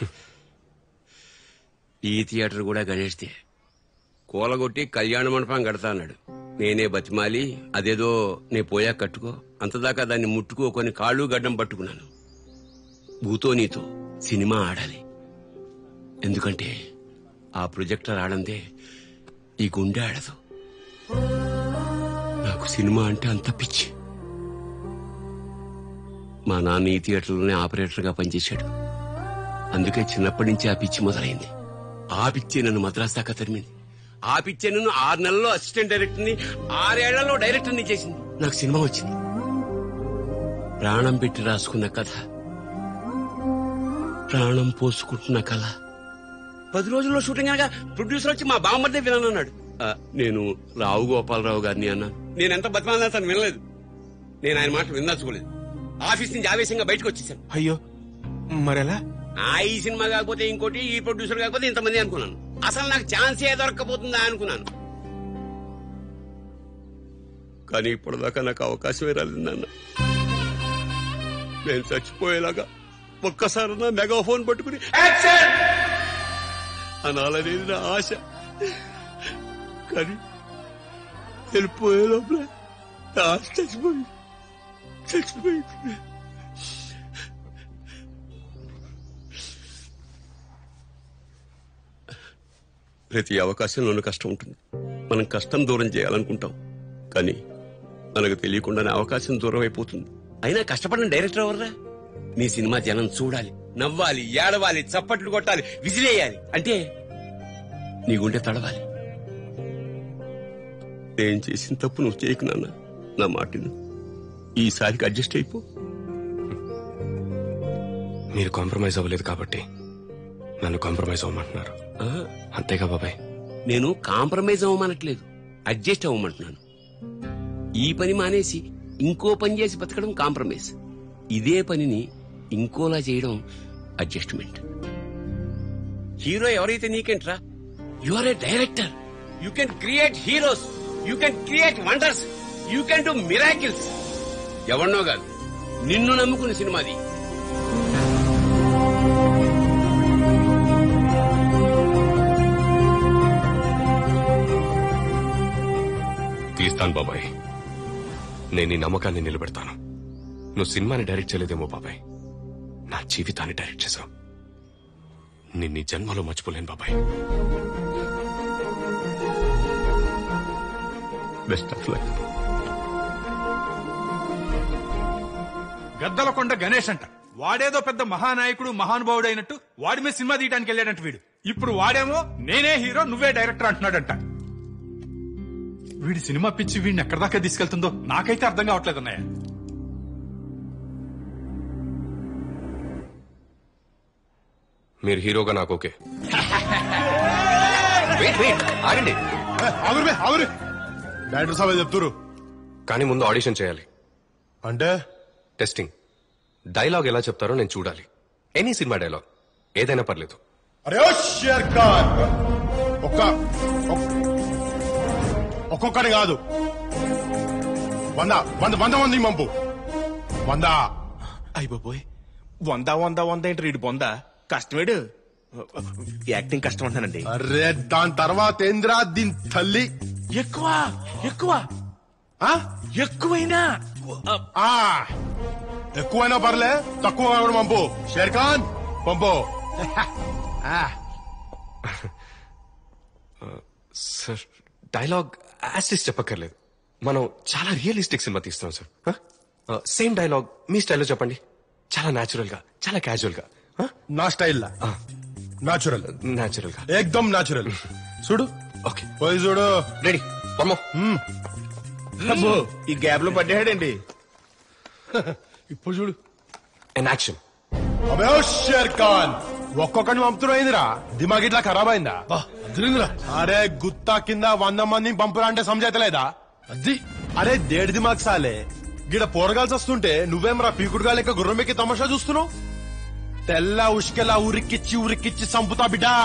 Speaker 1: ఈ థియేటర్ కూడా గణేష్దే. కూలగొట్టి కళ్యాణ మండపం కడతా అన్నాడు. నేనే బతిమాలి, అదేదో నే పోయా కట్టుకో, అంతదాకా దాన్ని ముట్టుకోకొని కాళ్ళు గడ్డం పట్టుకున్నాను. భూతో నీతో సినిమా ఆడాలి, ఎందుకంటే ఆ ప్రొజెక్టర్ ఆడందే ఈ గుండె ఆడదు. నాకు సినిమా అంటే అంత పిచ్చి. మా నాన్న ఈ థియేటర్లోనే ఆపరేటర్గా పనిచేశాడు. అందుకే చిన్నప్పటి నుంచి ఆ పిచ్చి మొదలైంది. ఆ పిచ్చి నన్ను మద్రాసు దాకా తరిమింది. ఆ పిచ్చే నన్ను ఆరు నెలల్లో అసిస్టెంట్ డైరెక్టర్ ని, ఆరేళ్లలో డైరెక్టర్ ని చేసింది. నాకు సినిమా వచ్చింది. ప్రాణం పెట్టి రాసుకున్న కథ, ప్రాణం పోసుకుంటున్న కళ. పది రోజుల్లో షూటింగ్ అనగా ప్రొడ్యూసర్ వచ్చి మా బామ్మర్దే వినను అన్నాడు. నేను రావు గోపాలరావు గారిని అన్నాను. నేను ఎంత బతిమాలినా తను వినలేదు. నేను ఆయన మాట వినదలుచుకోలేదు. ఆఫీస్ నుంచి ఆవేశంగా బయటకు వచ్చేసాను.
Speaker 17: అయ్యో, మరెలా?
Speaker 1: ఆ ఈ సినిమా కాకపోతే ఇంకోటి, ఈ ప్రొడ్యూసర్ కాకపోతే ఇంతమంది అనుకున్నాను. అసలు నాకు ఛాన్సే దొరక్కపోతుందా అనుకున్నాను. కానీ ఇప్పటిదాకా నాకు అవకాశమే రాలేదు నాన్న. నేను చచ్చిపోయేలాగా ఒక్కసారి నా మెగాఫోన్ పట్టుకుని అనాలనేది నా ఆశ. కానీ వెళ్ళిపోయే లోపల నా ఆశ చచ్చిపోయింది చచ్చిపోయింది ప్రతి అవకాశంలోనూ కష్టం ఉంటుంది. మనం కష్టం దూరం చేయాలనుకుంటాం, కానీ మనకు తెలియకుండానే అవకాశం దూరం అయిపోతుంది. అయినా కష్టపడిన డైరెక్టర్ ఎవర్రా? నీ సినిమా జనం చూడాలి, నవ్వాలి, ఏడవాలి, చప్పట్లు కొట్టాలి, విజిలేయాలి అంటే నీ గుండె తడవాలి. నేను చేసిన తప్పు నువ్వు చేయకు నాన్న. నా మాటను ఈసారికి అడ్జస్ట్ అయిపో.
Speaker 16: మీరు కాంప్రమైజ్ అవ్వలేదు కాబట్టి నన్ను కాంప్రమైజ్ అవ్వమంటున్నారు అంతేగా బాబాయ్?
Speaker 1: నేను కాంప్రమైజ్ అవ్వమనట్లేదు, అడ్జస్ట్ అవ్వమంటున్నాను. ఈ పని మానేసి ఇంకో పని చేసి బతకడం కాంప్రమైజ్. ఇదే పనిని ఇంకోలా చేయడం అడ్జస్ట్మెంట్. హీరో ఎవరైతే నీకేంట్రా? You are a director. You can create heroes, you can create wonders, you can do miracles. ఎవరినో కాదు, నిన్ను నమ్ముకున్న సినిమాది.
Speaker 16: తీస్తాను బాబాయ్, నేను ఈ నమ్మకాన్ని నిలబెడతాను. నువ్వు సినిమాని డైరెక్ట్ చేయలేదేమో బాబాయ్, నా జీవితాన్ని డైరెక్ట్ చేశావు. నిన్ను ఈ జన్మలో మర్చిపోలేను బాబాయ్.
Speaker 1: Best of luck.
Speaker 8: Gaddalakonda Ganesh అంట, వాడేదో పెద్ద మహానాయకుడు మహానుభావుడు అయినట్టు వాడి మీద సినిమా తీయడానికి వెళ్ళాడంట వీడు. ఇప్పుడు వాడేమో నేనే హీరో నువ్వే డైరెక్టర్ అంటున్నాడంట. వీడి సినిమా పిచ్చి వీడిని ఎక్కడి దాకా తీసుకెళ్తుందో నాకైతే అర్థం కావట్లేదు అన్నయ్య.
Speaker 16: మీరు హీరోగా నాకు ఓకే. ఆగండి,
Speaker 14: డైరెక్టర్ సాబ్ చెప్తురు.
Speaker 16: కానీ ముందు ఆడిషన్ చేయాలి.
Speaker 14: అంటే
Speaker 16: టెస్టింగ్. డైలాగ్ ఎలా చెప్తారో నేను చూడాలి. ఎనీ సినిమా డైలాగ్ ఏదైనా పర్లేదు.
Speaker 14: అరే ఓ షేర్ ఖాన్, ఒక్క ఒక్కొక్కటి కాదు, వంద వంద వంద మంది మంపు. వంద
Speaker 17: అయిపోయి వంద వంద వంద ఏంటి రీడు పొందా? కష్టమేడు, యాక్టింగ్ కష్టం అంటానండి.
Speaker 14: అరే దాని తర్వాత ఏంద్రా దీని తల్లి?
Speaker 17: ఎక్కువ ఎక్కువ ఎక్కువైనా
Speaker 14: ఎక్కువైనా పర్లే, తక్కువ కూడా పంపు. షేర్ ఖాన్ పంపు.
Speaker 16: సార్ డైలాగ్ యాసిస్ చెప్పక్కర్లేదు, మనం చాలా రియలిస్టిక్ సినిమా తీస్తున్నాం సార్. సేమ్ డైలాగ్ మీ స్టైల్లో చెప్పండి, చాలా న్యాచురల్ గా, చాలా క్యాజువల్ గా.
Speaker 14: నా స్టైల్ న్యాచురల్
Speaker 16: న్యాచురల్ గా,
Speaker 14: ఏకదం న్యాచురల్. చూడు,
Speaker 16: ఓకే
Speaker 14: పోయి చూడు.
Speaker 16: రెడీ పమ్మో.
Speaker 17: ఈ గ్యాప్ లో పడ్డాడండి.
Speaker 14: ఇప్పుడు చూడు.
Speaker 16: And action.
Speaker 14: అబే షేర్ ఖాన్, ఒక్కొక్కడిని పంపుతున్నాయిందిరా, దిమాగ్ ఇట్లా ఖరాబ్ అయిందా? అరే గుత్తా కింద వంద మందిని పంపురా అంటే సమజైతలేదా? అది అరే దేడి దిమాగ్ సాలే, గిడ పోరగాల్సి వస్తుంటే నువ్వేం రా పీకుడుగా లెక్క గుర్రం ఎక్కి తమాషా చూస్తున్నావు? తెల్ల ఉష్కెలా ఉరికిచ్చి ఉరికిచ్చి చంపుతా బిడ్డా.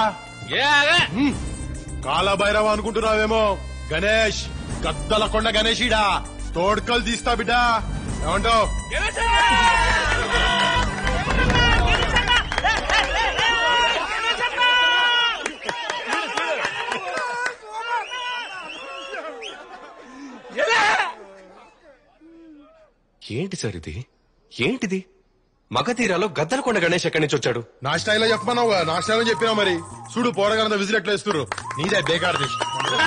Speaker 14: కాలభైరవ అనుకుంటున్నావేమో, గణేష్ గద్దలకొండ గణేష్ ఇడా తోడ్కలు తీస్తా బిడ్డా. ఏమంటావు?
Speaker 16: ఏంటి సార్ ఇది? ఏంటిది? మగధీరాలో గద్దలకొండ గణేష్ ఎక్కడి నుంచి వచ్చాడు?
Speaker 14: నా స్టైల్లో చెప్పమన్నావు, నా స్టైల్లో చెప్పినా మరి. చూడు పోరగానంత విజిల్ ఎట్లా ఇస్తున్నారు. నీదే బేకార్ దిష్.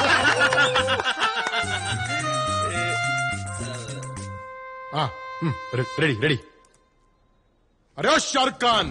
Speaker 14: Ready ready. అరే షారుఖ్ ఖాన్.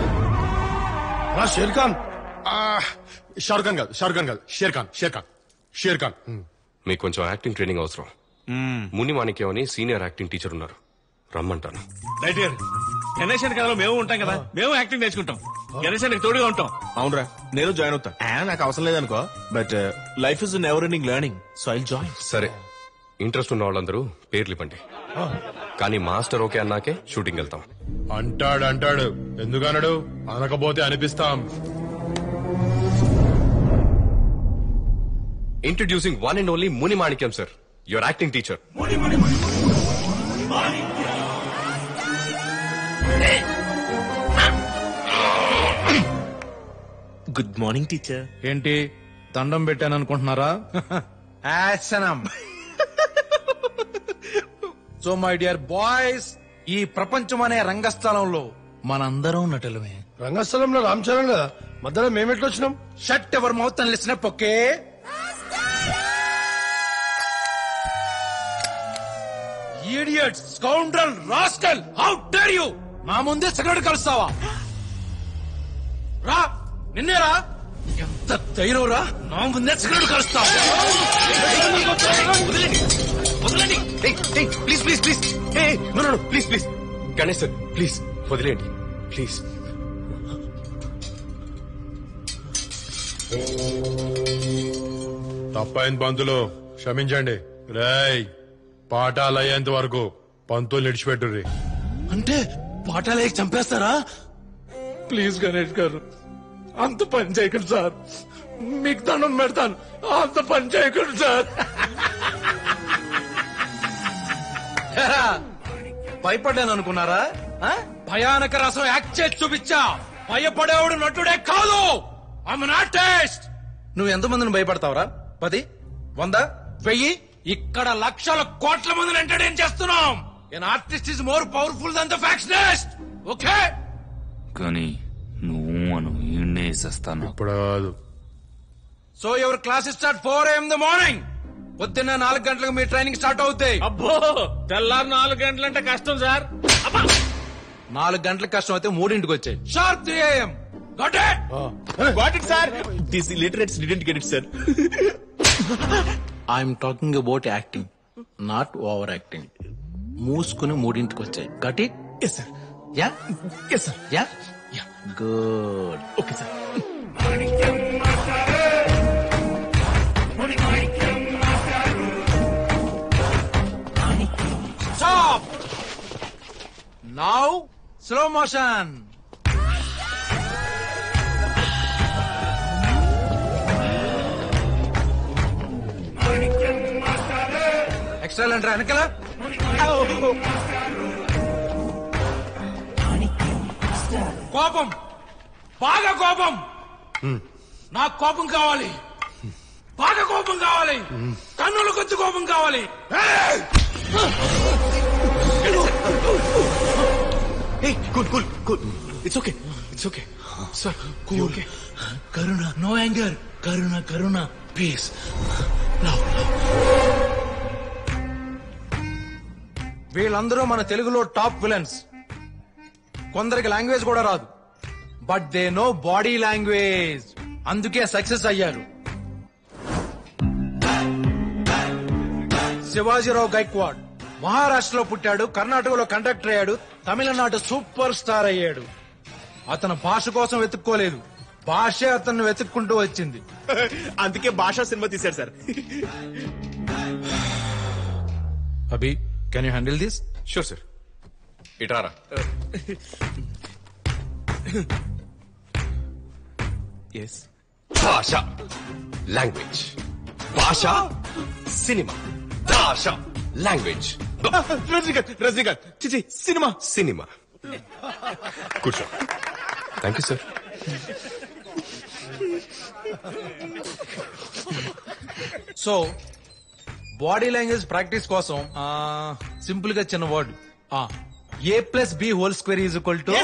Speaker 14: షేర్ ఖాన్. షారుఖ్ ఖాన్ కాదు, షారుఖ్ ఖాన్ కాదు, షేర్ ఖాన్. షేర్ ఖాన్ షేర్ ఖాన్.
Speaker 16: మీకు కొంచెం యాక్టింగ్ ట్రైనింగ్ అవసరం. ముని మాణిక్యం అని సీనియర్ యాక్టింగ్ టీచర్ ఉన్నారు, రమ్మంటాను.
Speaker 17: గణేష్ కథలో మేము ఉంటాం కదా, మేము యాక్టింగ్ నేర్చుకుంటాం. గణేష్ తోడుగా ఉంటాం. అవునరా, నేను జాయిన్ అవుతా. నాకు అవసరం లేదనుకో, but life is never ending learning, so I join.
Speaker 16: సరే, ఇంట్రెస్ట్ ఉన్న వాళ్ళందరూ పేర్లు ఇవ్వండి. కానీ మాస్టర్ ఓకే అన్నాకే షూటింగ్ వెళ్తాం.
Speaker 14: అంటాడు అంటాడు ఎందుకన్నాడు, అనకపోతే అనిపిస్తాం.
Speaker 16: Introducing one and only Muni Manikyam sir, your acting teacher.
Speaker 17: Good morning teacher.
Speaker 4: ఏంటి దండం పెట్టాను అనుకుంటున్నారా? సో మై డియర్ బాయ్స్, ఈ ప్రపంచం అనే రంగస్థలంలో మనందరం నటులమే.
Speaker 14: రంగస్థలంలో రామ్ చరణ్ కదా, మధ్యలో మేమెట్లు వచ్చినాం?
Speaker 4: షట్ ఎవర్ మౌత్ అని listen up. Okay, idiots, scoundrel, rascal, how dare you నా ముందే సిగరెట్ కలుస్తావా? రా, నిన్నేరా? ఎంత ధైర్యం రా, నా ముందే సిగరెట్ కలుస్తావా?
Speaker 16: Please please please no no please please Ganesh sir please వదిలేండి ప్లీజ్.
Speaker 14: తప్పైంది పంతులు, క్షమించండి. రేయ్, పాఠాలు అయ్యేంత వరకు పంతులు నిడిచిపెట్టుర్రి.
Speaker 4: అంటే పాఠాలే చంపేస్తారా? ప్లీజ్ గణేష్ గారు, అంత పని చేయకండి సార్, మీకు దండం పెడతాను, అంత పని చేయకండి సార్. భయపడ్డాను అనుకున్నారా? భయానక రసం యాక్ట్ చేసి చూపించా. భయపడేవాడు నటుడే కాదు, ఐఎమ్ అన్ ఆర్టిస్ట్. నువ్వు ఎంతమందిని భయపడతావురా? పది, వంద, వెయ్యి? ఇక్కడ లక్షల కోట్ల మందిని ఎంటర్టైన్ చేస్తున్నాం. An artist is more powerful than the factionist. Okay,
Speaker 19: కానీ నువ్వు మనం ఈడేసేస్తాను.
Speaker 14: ఇప్పుడు కాదు.
Speaker 4: So your class start four AM the morning. పొద్దున్న నాలుగు గంటలకు మీ ట్రైనింగ్ స్టార్ట్ అవుతాయి.
Speaker 11: అబ్బో, తెల్లారు నాలుగు గంటలంటే కష్టం సార్.
Speaker 4: నాలుగు గంటలకు కష్టం అయితే మూడింటికి వచ్చాయి. Sharp three AM. Got it?
Speaker 17: Got it, sir. These illiterates didn't get it, sir.
Speaker 4: I'm talking about acting, not over acting. మూసుకుని మూడింటికి వచ్చాయి. Got it?
Speaker 17: Yes sir.
Speaker 4: Ya
Speaker 17: yes sir.
Speaker 4: Ya ya good.
Speaker 17: Okay sir.
Speaker 4: Stop. Now slow motion. Excellent రా, వెనకలా. కోపం, బాగా కోపం. నాకు కోపం కావాలి, బాగా కోపం కావాలి, కన్నుల కొద్ది కోపం కావాలి.
Speaker 17: Cool cool cool, it's okay, it's okay sir. Cool.
Speaker 4: కరుణ, నో యాంగర్. కరుణ, కరుణ, పీస్. వీళ్ళందరూ మన తెలుగులో టాప్ విలన్స్. కొందరికి లాంగ్వేజ్ కూడా రాదు, but they no body language, అందుకే సక్సెస్ అయ్యారు. శివాజీరావు గైక్వాడ్ మహారాష్ట్రలో పుట్టాడు, కర్ణాటకలో కండక్టర్ అయ్యాడు, తమిళనాడు సూపర్ స్టార్ అయ్యాడు. అతను భాష కోసం వెతుక్కోలేదు, భాషే అతన్ని వెతుక్కుంటూ వచ్చింది.
Speaker 17: అందుకే భాషా సినిమా తీశారు sir.
Speaker 4: Abhi, can you handle this?
Speaker 16: Sure sir. ఇటారా.
Speaker 17: ఎస్.
Speaker 16: భాష, లాంగ్వేజ్. భాష, సినిమా. భాష, లాంగ్వేజ్.
Speaker 17: రజనీకాంత్, రజనీకాంత్, చిచి, సినిమా.
Speaker 16: సినిమా. కూర్చో. Thank you sir.
Speaker 4: So body language practice కోసం సింపుల్ గా చిన్న word, a plus b whole square is equal to.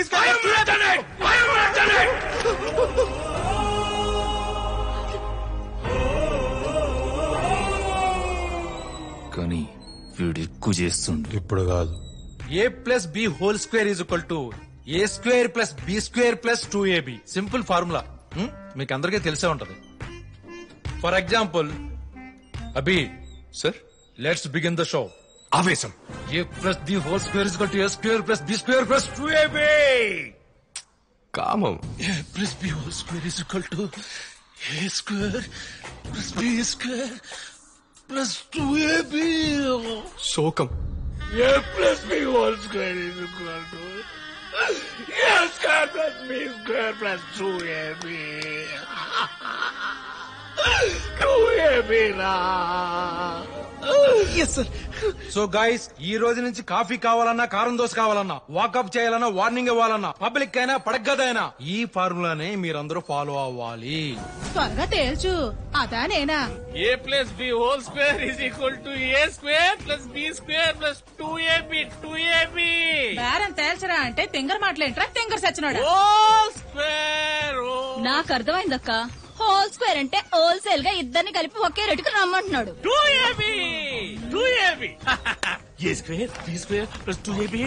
Speaker 19: కానీ వీడు ఎక్కువ చేస్తుండు.
Speaker 14: ఇప్పుడు కాదు.
Speaker 4: A plus b whole square is equal to a square plus b square plus two ab. Simple formula, మీకు అందరికీ తెలిసే ఉంటది. For example, Abhi
Speaker 16: sir,
Speaker 4: let's begin the show.
Speaker 16: ఆవేశం.
Speaker 4: A plus b whole square is equal to a square plus b square plus two ab.
Speaker 16: కామం.
Speaker 4: A plus b whole square is equal to a square plus b square plus two ab.
Speaker 16: శోకం.
Speaker 4: A plus b whole square is equal to a square plus b square plus two ab. టూ బేరా. So guys, ఈ రోజు నుంచి coffee కావాలన్నా, కారం దోశ కావాలన్నా, వాకప్ చేయాలన్నా, వార్నింగ్ ఇవ్వాలన్నా, పబ్లిక్ అయినా పడగదైనా ఈ ఫార్ములానే మీరందరూ ఫాలో అవ్వాలి.
Speaker 10: త్వరగా తేల్చు, అదా నేనా?
Speaker 11: A plus b whole square is equal to a square plus b square plus two ab two ab.
Speaker 10: బేరం తేల్చరా అంటే తింగర్ మాటలేంట్రా, తింగర్ సచ్చినోడా.
Speaker 11: Whole square.
Speaker 15: నాకు అర్థమైందక్క, హోల్ స్క్వేర్ అంటే హోల్సేల్ గా ఇద్దరిని కలిపి ఒకే రేటుకు రమ్మంటున్నాడు.
Speaker 11: Two ab two ab a square b square plus two ab.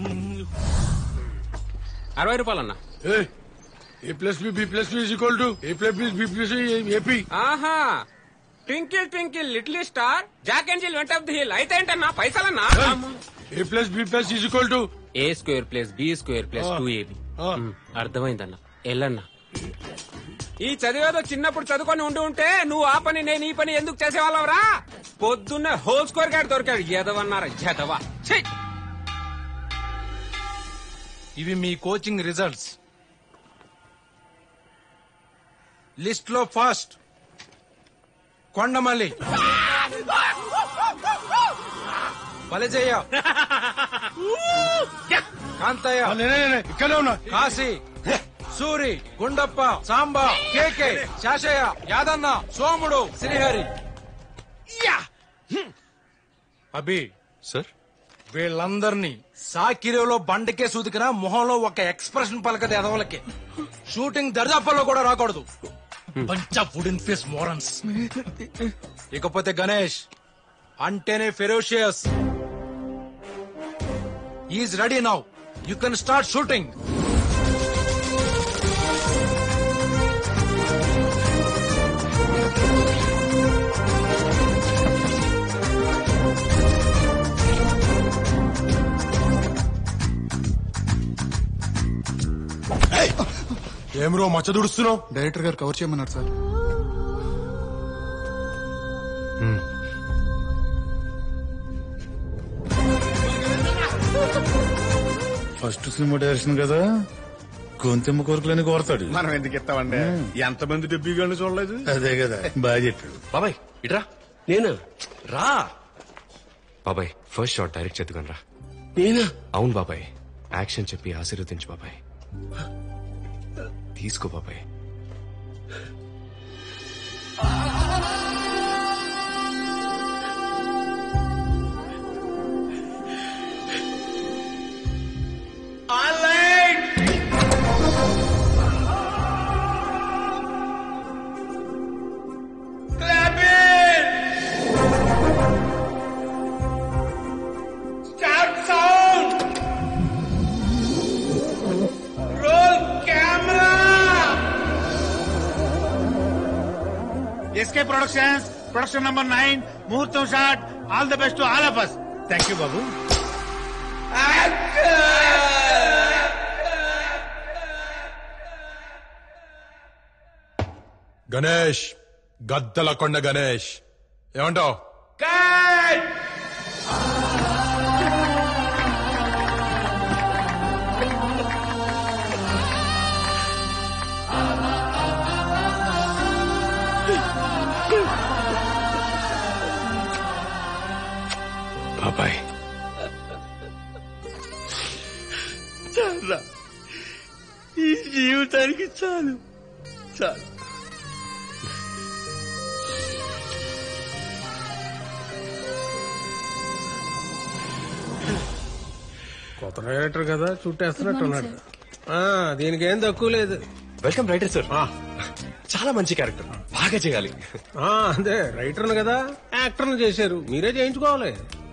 Speaker 18: అరవై రూపాయలన్నా.
Speaker 14: A plus b b plus b equal to a plus b b plus AP.
Speaker 18: ఆహా, twinkle twinkle little star, Jack and Jill went off the hill. అయితే ఏంటన్నా పైసలన్నా?
Speaker 14: A plus b plus equal to
Speaker 18: a square plus b square plus two ab. అర్థమైందన్నా, ఎల్లన్నా. ఈ చదివేదో చిన్నప్పుడు చదువుకొని ఉండి ఉంటే నువ్వు ఆ పని నేను ఈ పని ఎందుకు చేసేవాళ్ళవరా? పొద్దున్న హోల్ స్క్వేర్ గారు దొరికాడు, ఎదవన్నారా జదవా.
Speaker 4: ఇవి మీ కోచింగ్ రిజల్ట్స్. లిస్ట్ లో ఫస్ట్ కొండమల్లి, బలిజయ్య, కాంతయ్య,
Speaker 14: ఇక్కడే ఉన్నా,
Speaker 4: కాశీ, సూరి, గుండప్ప, సాంబా, కేకే, శాషయ్య, యాదన్న, సోముడు, శ్రీహరి. అభి
Speaker 16: సార్,
Speaker 4: వీళ్ళందరినీ సాకిరేలో బండకే సూదికినా మొహంలో ఒక ఎక్స్ప్రెషన్ పలకది ఎదవలకి. షూటింగ్ దర్దాపల్లో కూడా రాకూడదు. Bunch of wooden face morons. ఇకపోతే గణేష్ అంటేనే ferocious. Is ready now, you can start shooting.
Speaker 14: ఏం రో మచ్చ దుడుస్తున్నావు?
Speaker 22: డైరెక్టర్ గారు కవర్ చేయమన్నారు సార్.
Speaker 25: ఫస్ట్ సినిమా డైరెక్షన్ కదా, గొంతెమ్మ కోరికలని కోరతాడు.
Speaker 13: మనం ఎందుకు ఇస్తామండి? ఎంతమంది డబ్బీగాళ్ళు చూడలేదు.
Speaker 25: అదే కదా, బాగా చెప్పాడు.
Speaker 16: బాబాయ్ ఇట్రా.
Speaker 1: నేనా?
Speaker 16: రా బాబాయ్, ఫస్ట్ షాట్ డైరెక్ట్ చేద్దుగాను రా.
Speaker 1: నేనా?
Speaker 16: అవును బాబాయ్, యాక్షన్ చెప్పి ఆశీర్వదించు బాబాయ్. తీసుకో బాబాయ్.
Speaker 13: SK Productions, production number nine, ముహూర్తం shot. All the best to all of us. Thank you బాబు.
Speaker 14: గణేష్, గద్దల కొండ గణేష్, ఏమంటావు?
Speaker 16: బాబాయ్
Speaker 1: చాలు, ఈ జీవితానికి చాలు చాలు.
Speaker 26: కొత్త డైరెక్టర్ కదా, చుట్టేస్తున్నట్టు ఉన్నాడు. దీనికి ఏం తక్కువ లేదు.
Speaker 16: Welcome writer sir. చాలా మంచి క్యారెక్టర్, బాగా చేయాలి.
Speaker 26: అదే రైటర్ను కదా, యాక్టర్ను చేశారు, మీరే చేయించుకోవాలి.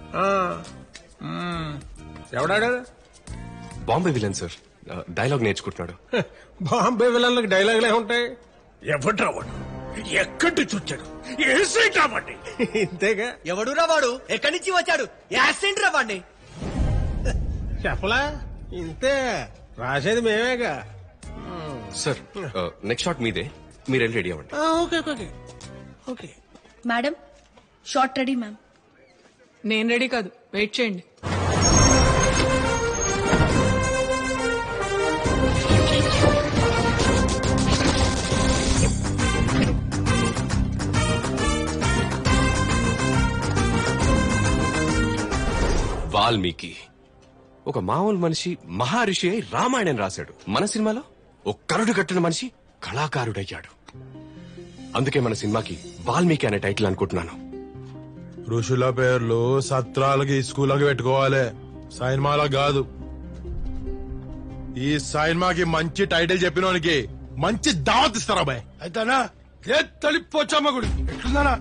Speaker 26: ఎవడాడా?
Speaker 16: బాంబే విలన్ సార్, డైలాగ్ నేర్చుకుంటున్నాడు.
Speaker 26: బాంబే విలన్లకు డైలాగులే ఉంటాయి. ఎవడ్రా వాడు, ఎక్కడి నుంచి వచ్చాడు, ఏ సైట్ రావండి. ఇంతేగా.
Speaker 27: ఎవడు రావాడు, ఎక్కడి నుంచి వచ్చాడు, యాక్సిడెంట్ రావండి.
Speaker 26: చెప్పలా, ఇంతే రాసేది మేమేగా.
Speaker 16: సార్ నెక్స్ట్ షాట్ మీదే, మీరు వెళ్ళి రెడీ అవ్వండి.
Speaker 26: Okay okay okay.
Speaker 15: Madam, shot ready ma'am.
Speaker 6: నేను రెడీ కాదు, వెయిట్ చేయండి.
Speaker 16: వాల్మీకి ఒక మామూలు మనిషి మహర్షి అయి రామాయణం రాశాడు. మన సినిమాలో ఒక కరుడు కట్టిన మనిషి కళాకారుడయ్యాడు. అందుకే మన సినిమాకి వాల్మీకి అనే టైటిల్ అనుకుంటున్నాను.
Speaker 14: ఋషుల పేర్లు సత్రాలకి స్కూళ్ళకి పెట్టుకోవాలి, సైన్మాలా కాదు. ఈ సైన్మాకి మంచి టైటిల్ చెప్పినోనికి మంచి దావత్ ఇస్తారా బాయ్? అయితేనా తలిపోచమ్మ గుడి ఎట్లుందానా?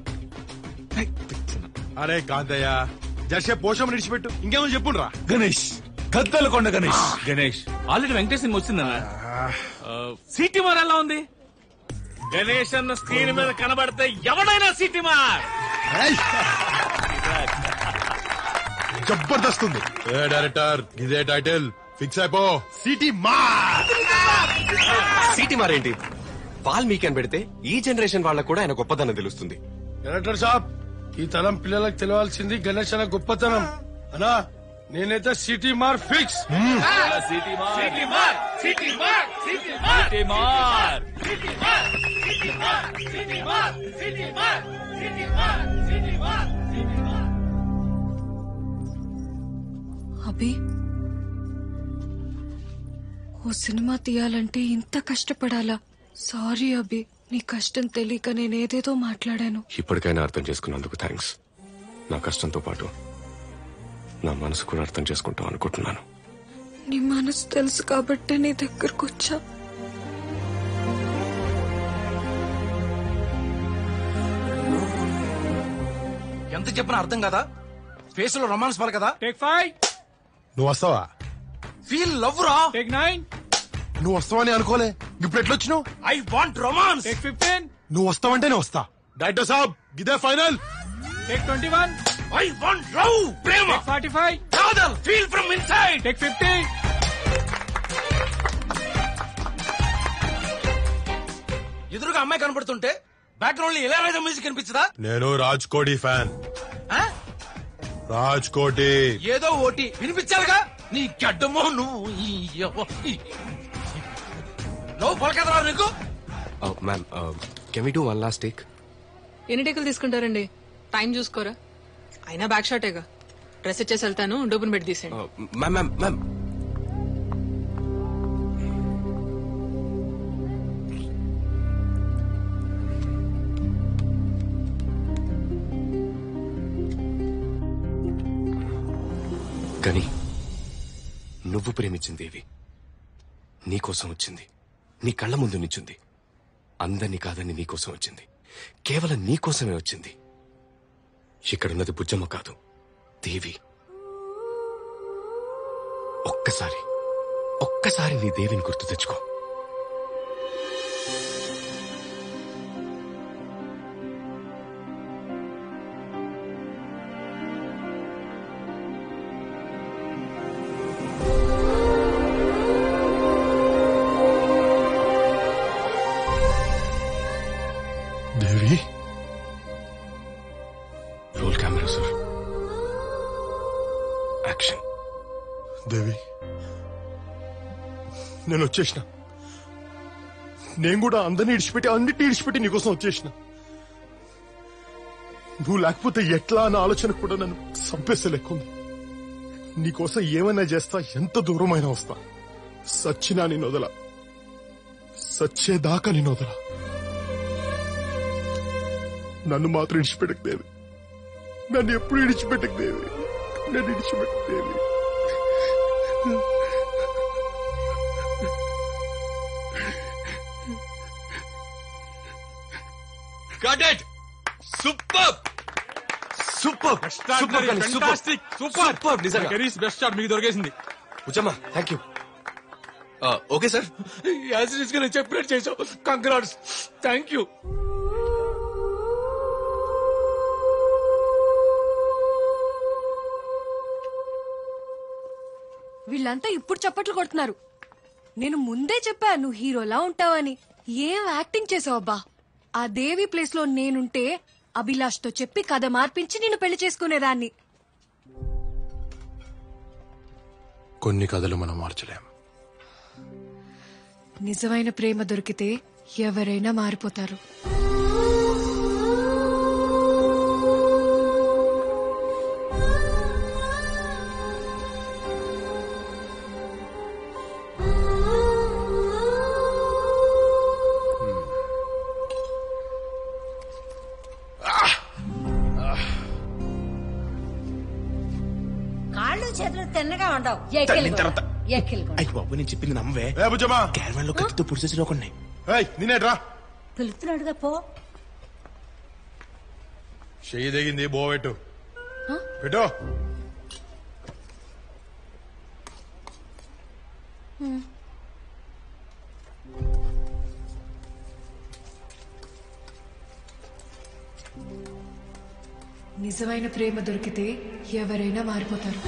Speaker 14: అరే కాంతయ్య జర్సే పోషమ్మ నిడిచిపెట్టు, ఇంకేమో చెప్పుండ్రా.
Speaker 8: గణేష్ గద్దలకొండ గణేష్ గణేష్ ఆల్రెడీ వెంకటేష్ సినిమా వచ్చిందన్న. సిటీ మార్ ఎలా ఉంది? గణేష్ అన్న స్క్రీన్ మీద కనబడితే ఎవడైనా సిటీ మార్
Speaker 14: జబర్దస్త్ ఉంది. ఏ డైరెక్టర్ ఇదే టైటిల్ ఫిక్స్ అయిపో. సిటీ మార్.
Speaker 16: సిటీ మారేంటి, వాల్మీకి అని పెడితే ఈ జనరేషన్ వాళ్ళకు కూడా ఆయన గొప్పతనం తెలుస్తుంది.
Speaker 25: డైరెక్టర్ సాబ్, ఈ తరం పిల్లలకు తెలియాల్సింది గణేష్ అన్న గొప్పతనం అనా. నేనైతే సిటీ మార్ ఫిక్స్.
Speaker 8: సిటీ మార్ సిటీ మార్ సిటీ మార్ సిటీ మార్ సిటీ మార్ సిటీ మార్ సిటీ మార్ సిటీ మార్ సిటీ మార్ సిటీ మార్ సిటీ మార్ సిటీ మార్.
Speaker 21: అభి, ఓ సినిమా తీయాలంటే ఇంత కష్టపడాలా? సారీ అభి, నీ కష్టం తెలియక నేనేదేదో మాట్లాడాను.
Speaker 16: ఇప్పటికైనా అర్థం చేసుకున్నందుకు థ్యాంక్స్. నా కష్టంతో పాటు నా మనసు కూడా అర్థం చేసుకుంటాం అనుకుంటున్నాను.
Speaker 21: నీ మనసు తెలుసు కాబట్టే నీ దగ్గరకు వచ్చా.
Speaker 4: ఎంత చెప్పినా అర్థం కదా, ఫేస్ లో రొమాన్స్ పలు కదా.
Speaker 8: Take five.
Speaker 14: నువ్వు వస్తావా?
Speaker 4: ఫీల్ లవ్ రా.
Speaker 8: Take nine.
Speaker 14: నువ్వు వస్తావని అనుకోలే, ఇప్పుడు ఎట్లొచ్చినావు?
Speaker 4: I want romance.
Speaker 8: Take fifteen.
Speaker 14: నువ్వు వస్తావంటే నేను వస్తా. డైరెక్టర్ సాబ్ ఇదే final.
Speaker 8: Take twenty one.
Speaker 4: I want love, ప్రేమ.
Speaker 8: Take forty five.
Speaker 4: కాదల్, feel from inside.
Speaker 8: Take fifty.
Speaker 4: ఎదురుగా అమ్మాయి కనబడుతుంటే బ్యాక్గ్రౌండ్ లో ఇళయరాజా మ్యూజిక్ కనిపించదా?
Speaker 14: నేను రాజ్ కోటి ఫ్యాన్. రాజ్ కోటి
Speaker 4: ఏదో ఓటి వినిపించాలిగా. నీ గడ్డమో నువ్వు నువ్వు పలకదరా నీకు.
Speaker 16: Ma'am can we do one last take?
Speaker 6: ఎన్ని టేకులు తీసుకుంటారండి? టైం చూసుకోరా. అయినా బ్యాక్ షాటేగా. డ్రెస్ ఇచ్చేసి వెళ్తాను, డబ్బును పెట్టి తీసేయండి.
Speaker 16: మ్యామ్ మ్యామ్ మ్యామ్ కానీ నువ్వు ప్రేమించిన దేవి నీకోసం వచ్చింది, నీ కళ్ళ ముందు నిచ్చుంది. అందరినీ కాదని నీకోసం వచ్చింది, కేవలం నీకోసమే వచ్చింది. ఇక్కడున్నది బుజ్జమ్మ కాదు, దేవి. ఒక్కసారి ఒక్కసారి నీ దేవిని గుర్తు తెచ్చుకో.
Speaker 14: Devi,
Speaker 16: roll camera sir. Action.
Speaker 14: Devi, నేను వచ్చేసిన. నేను కూడా అందరినీ ఇడిచిపెట్టి అన్నిటిని ఇడిచిపెట్టి నీకోసం వచ్చేసిన. నువ్వు లేకపోతే ఎట్లా అన్న ఆలోచన కూడా నన్ను చంపేసలేకుంది. నీకోసం ఏమైనా చేస్తా, ఎంత దూరమైనా వస్తా. సచ్చినా నేను వదల, సచ్చేదాకా నేను వదల. నన్ను మాత్రం ఇడిచిపెట్టకదేవి, నన్ను ఎప్పుడు ఇడిచిపెట్టకదేవి, నన్ను ఇడిచిపెట్టదేవి.
Speaker 4: Got it! Superb!
Speaker 16: Super super
Speaker 8: fantastic super
Speaker 16: super నిజంగా
Speaker 8: కెరీస్ బెస్ట్ షాట్ మీకు దొరికేసింది.
Speaker 16: ఉచ్చమ్మా thank you. Okay sir,
Speaker 4: as it is గా చెప్పినట్టు చేసావు. Congrats, thank you.
Speaker 21: వీళ్ళంతా ఇప్పుడు చప్పట్లు కొడుతున్నారు. నేను ముందే చెప్పా నువ్వు హీరోలా ఉంటావని. ఏం యాక్టింగ్ చేసావబ్బా. ఆ దేవి ప్లేస్ లో నేనుంటే అభిలాష్ తో చెప్పి కథ మార్పించి నిన్ను పెళ్లి చేసుకునేదాన్ని.
Speaker 14: కొన్ని కథలు మనం మార్చలేం.
Speaker 21: నిజమైన ప్రేమ దొరికితే ఎవరైనా మారిపోతారు.
Speaker 20: చేతులు తిన్నగా ఉండవు
Speaker 17: తిన్న తర్వాత
Speaker 20: ఎక్కిలు
Speaker 17: అయ్యి బాబు నేను చెప్పింది నమ్మవే క్యారవాన్ లో కత్తితో పుడిచేసి ఒకన్నాయి
Speaker 14: నేనేట్రా
Speaker 20: పిలుపుతున్నాడుగా పో.
Speaker 14: చెయ్యి దిగింది బో పెట్టు పెట్టు.
Speaker 21: నిజమైన ప్రేమ దొరికితే ఎవరైనా మారిపోతారు.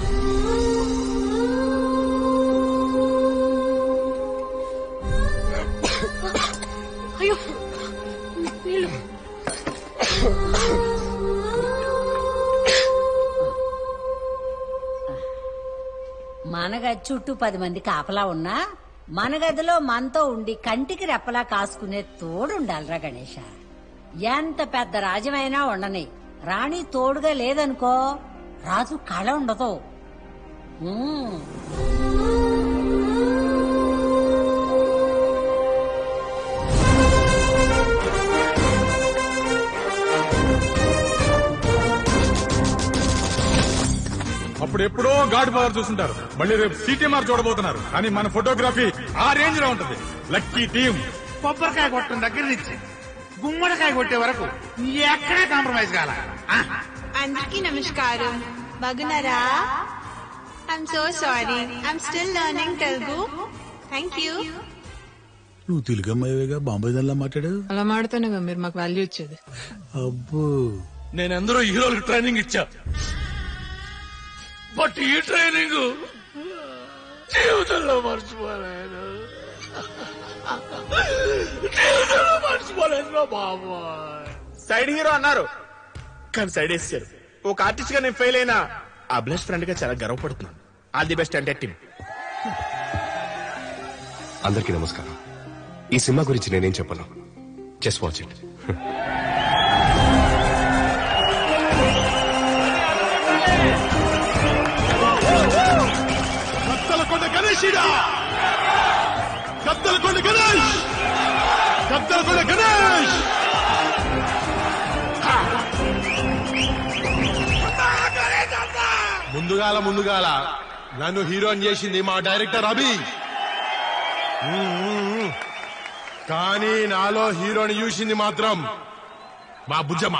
Speaker 21: అయ్యో నీళ్ళు.
Speaker 20: మన గది చుట్టూ పది మంది కాపలా ఉన్నా మన గదిలో మనతో ఉండి కంటికి రెప్పలా కాసుకునే తోడు ఉండాలిరా గణేష. ఎంత పెద్ద రాజ్యమైనా ఉండని రాణి తోడుగా లేదనుకో రాజు కళ ఉండదు. ఉమ్.
Speaker 2: అప్పుడు ఎప్పుడో గాడ్ ఫాదర్ చూస్తుంటారు, మళ్ళీ రేపు సిటీఎంఆర్ చూడబోతున్నారు. కానీ మన ఫోటోగ్రఫీ ఆ రేంజ్ లో ఉంటది. Lucky team.
Speaker 3: కొబ్బరికాయ కొట్టడం దగ్గర నుంచి గుమ్మడికాయ కొట్టే వరకు ఎక్కడే కాంప్రమైజ్ కాల.
Speaker 5: అందరికీ నమస్కారం. బాగున్నారా? I'm so sorry, I'm still learning Telugu. Thank you.
Speaker 7: నువ్వు తెలుగు అమ్మాయిగా బాంబే దానిలా మాట్లాడు.
Speaker 6: అలా మాడుతానుగా మీరు మాకు వాల్యూ ఇచ్చేది.
Speaker 7: అబ్బో
Speaker 4: నేను అందరూ హీరోలకు ట్రైనింగ్ ఇచ్చా, బట్ ఈ ట్రైనింగ్ జీవితంలో మర్చిపోలేను. జీవితంలో మర్చిపోలేను బాబా.
Speaker 17: సైడ్ హీరో అన్నారు కానీ సైడ్ వేసారు. ఒక ఆర్టిస్ట్ గా నేను ఫెయిల్ అయినా ఆ బ్లెస్ ఫ్రెండ్ గా చాలా గర్వపడుతున్నాను. ఆల్ ది బెస్ట్ అంటే టీమ్.
Speaker 16: అందరికీ నమస్కారం. ఈ సినిమా గురించి నేనేం చెప్పను, just watch it.
Speaker 14: Gaddalakonda Ganesh Gaddalakonda Ganesh Gaddalakonda Ganesh ముందుగాల ముందుగాల నన్ను హీరోని చేసింది మా డైరెక్టర్ అభి. కానీ నాలో హీరోని చూసింది మాత్రం మా బుజ్జమ్మ.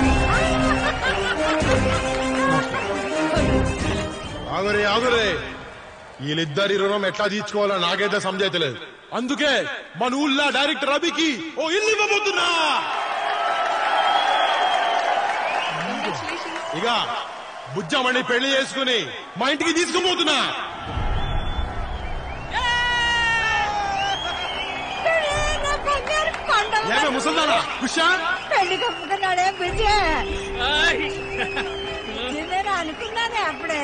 Speaker 14: ఆగురే ఆగురే, వీళ్ళిద్దరి రుణం ఎట్లా తీర్చుకోవాలో నాకైతే సమజైతలేదు. అందుకే మన ఊళ్ళో డైరెక్టర్ అభికి ఓ ఇల్లు ఇవ్వబోతున్నా. ఇక బుజ్జమ్మని పెళ్లి చేసుకుని మా ఇంటికి తీసుకుపోతున్నా. ఏమే ముసల్దానా ఖుషా?
Speaker 20: పెళ్లి కప్పుకున్నాడే బిడ్డే. నేనేనా అనుకున్నానే అప్పుడే.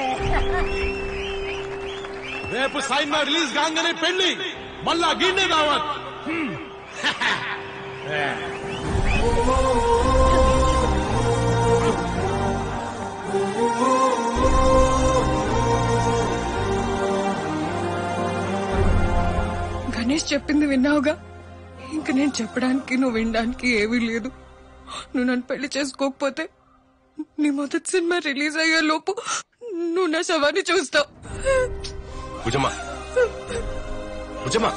Speaker 14: రేపు సైన్మా రిలీజ్ కాగానే పెళ్లి, మళ్ళా గిన్నె దావత్.
Speaker 6: గణేష్ చెప్పింది విన్నావుగా. ఇంక నేను చెప్పడానికి నువ్వు వినడానికి ఏమీ లేదు. నువ్వు నన్ను పెళ్లి చేసుకోకపోతే నీ మొదటి సినిమా రిలీజ్ అయ్యే లోపు నువ్వు నా శవాన్ని చూస్తావు.
Speaker 16: బుజ్జమ్మ బుజ్జమ్మ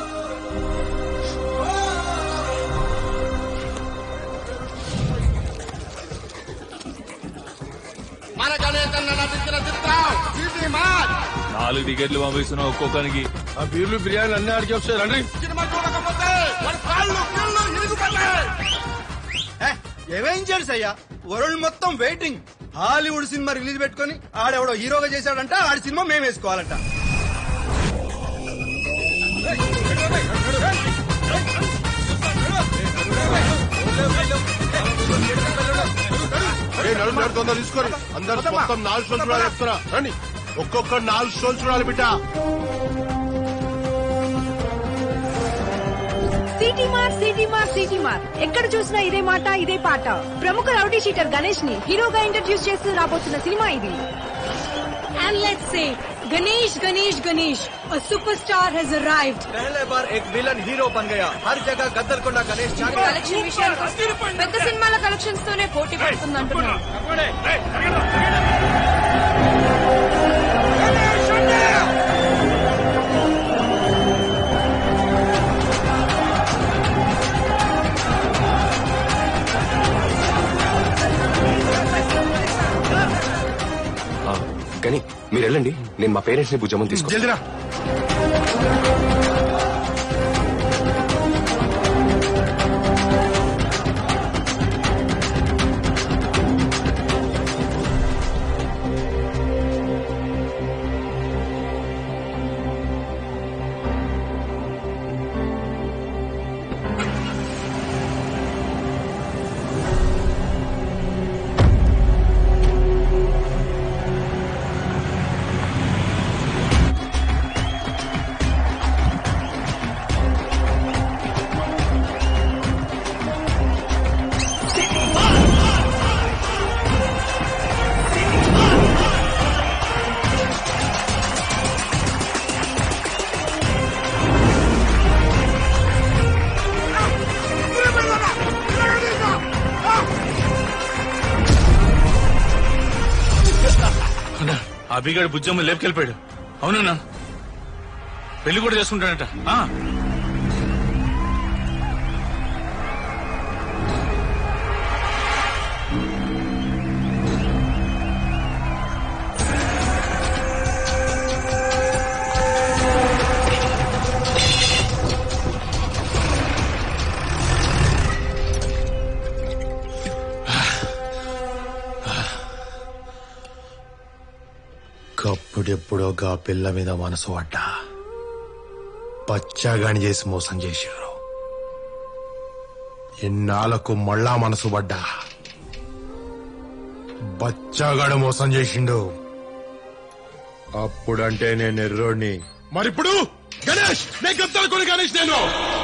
Speaker 3: మన గణేష్ అన్న నటించిన చిత్రం సిటీ మార్.
Speaker 8: నాలుగు టికెట్లు పంపిస్తున్నావు ఒక్కొక్కరికి.
Speaker 25: ఆ బీర్లు బిర్యానీ అన్ని ఆడికి వస్తాయి రండి.
Speaker 3: సినిమా చూడకపోతే వాడి కాళ్ళు కిళ్ళు ఇరుగుపడ్డాయి.
Speaker 27: ఏమేం అయ్యా, వరల్డ్ మొత్తం వెయిటింగ్. హాలీవుడ్ సినిమా రిలీజ్ పెట్టుకుని ఆడెవడో హీరోగా చేశాడంట, ఆడి సినిమా మేము వేసుకోవాలంట.
Speaker 14: తొందర తీసుకొని అందరు మొత్తం నాలుగు సంవత్సరాలు చెప్తారా రండి. ఒక్కొక్క నాలుగు సంవత్సరాలు బిడ్డ.
Speaker 21: సిటీ మార్ సిటీ మార్ సిటీ మార్ ఎక్కడ చూసినా ఇదే మాట ఇదే పాట. ప్రముఖ రౌడీ షీటర్ గణేష్ ని హీరోగా ఇంట్రడ్యూస్ చేస్తూ రాబోతున్న సినిమా ఇది. And let's say Ganesh Ganesh Ganesh, a superstar has arrived.
Speaker 27: पहले बार एक विलन हीरो बन गया. हर जगह गद्दलకొండ గణేష్
Speaker 6: కలెక్షన్ విషయానికి వస్తే పెద్ద సినిమాల కలెక్షన్స్ తోనే పోటీ పడుతుంది అంటున్నాను.
Speaker 16: కానీ మీరు వెళ్ళండి, నేను మా పేరెంట్స్ ని భుజమని తీసుకో.
Speaker 13: జల్దిరా.
Speaker 11: అభిగాడు బుజ్జమ్మ లేపుకెళ్ళిపోయాడు. అవునన్నా, పెళ్లి కూడా చేసుకుంటాడట.
Speaker 13: అప్పుడెప్పుడో గా పిల్ల మీద మనసు పడ్డా, పచ్చాగాని చేసి మోసం చేసిర్రు. ఎన్నాళ్ళకు మళ్ళా మనసు పడ్డా, బచ్చాగాడు మోసం చేసిండు. అప్పుడంటే నేను ఎర్రోడిని. మరిప్పుడు గణేష్, నేను గద్దలుకొని గణేష్. నేను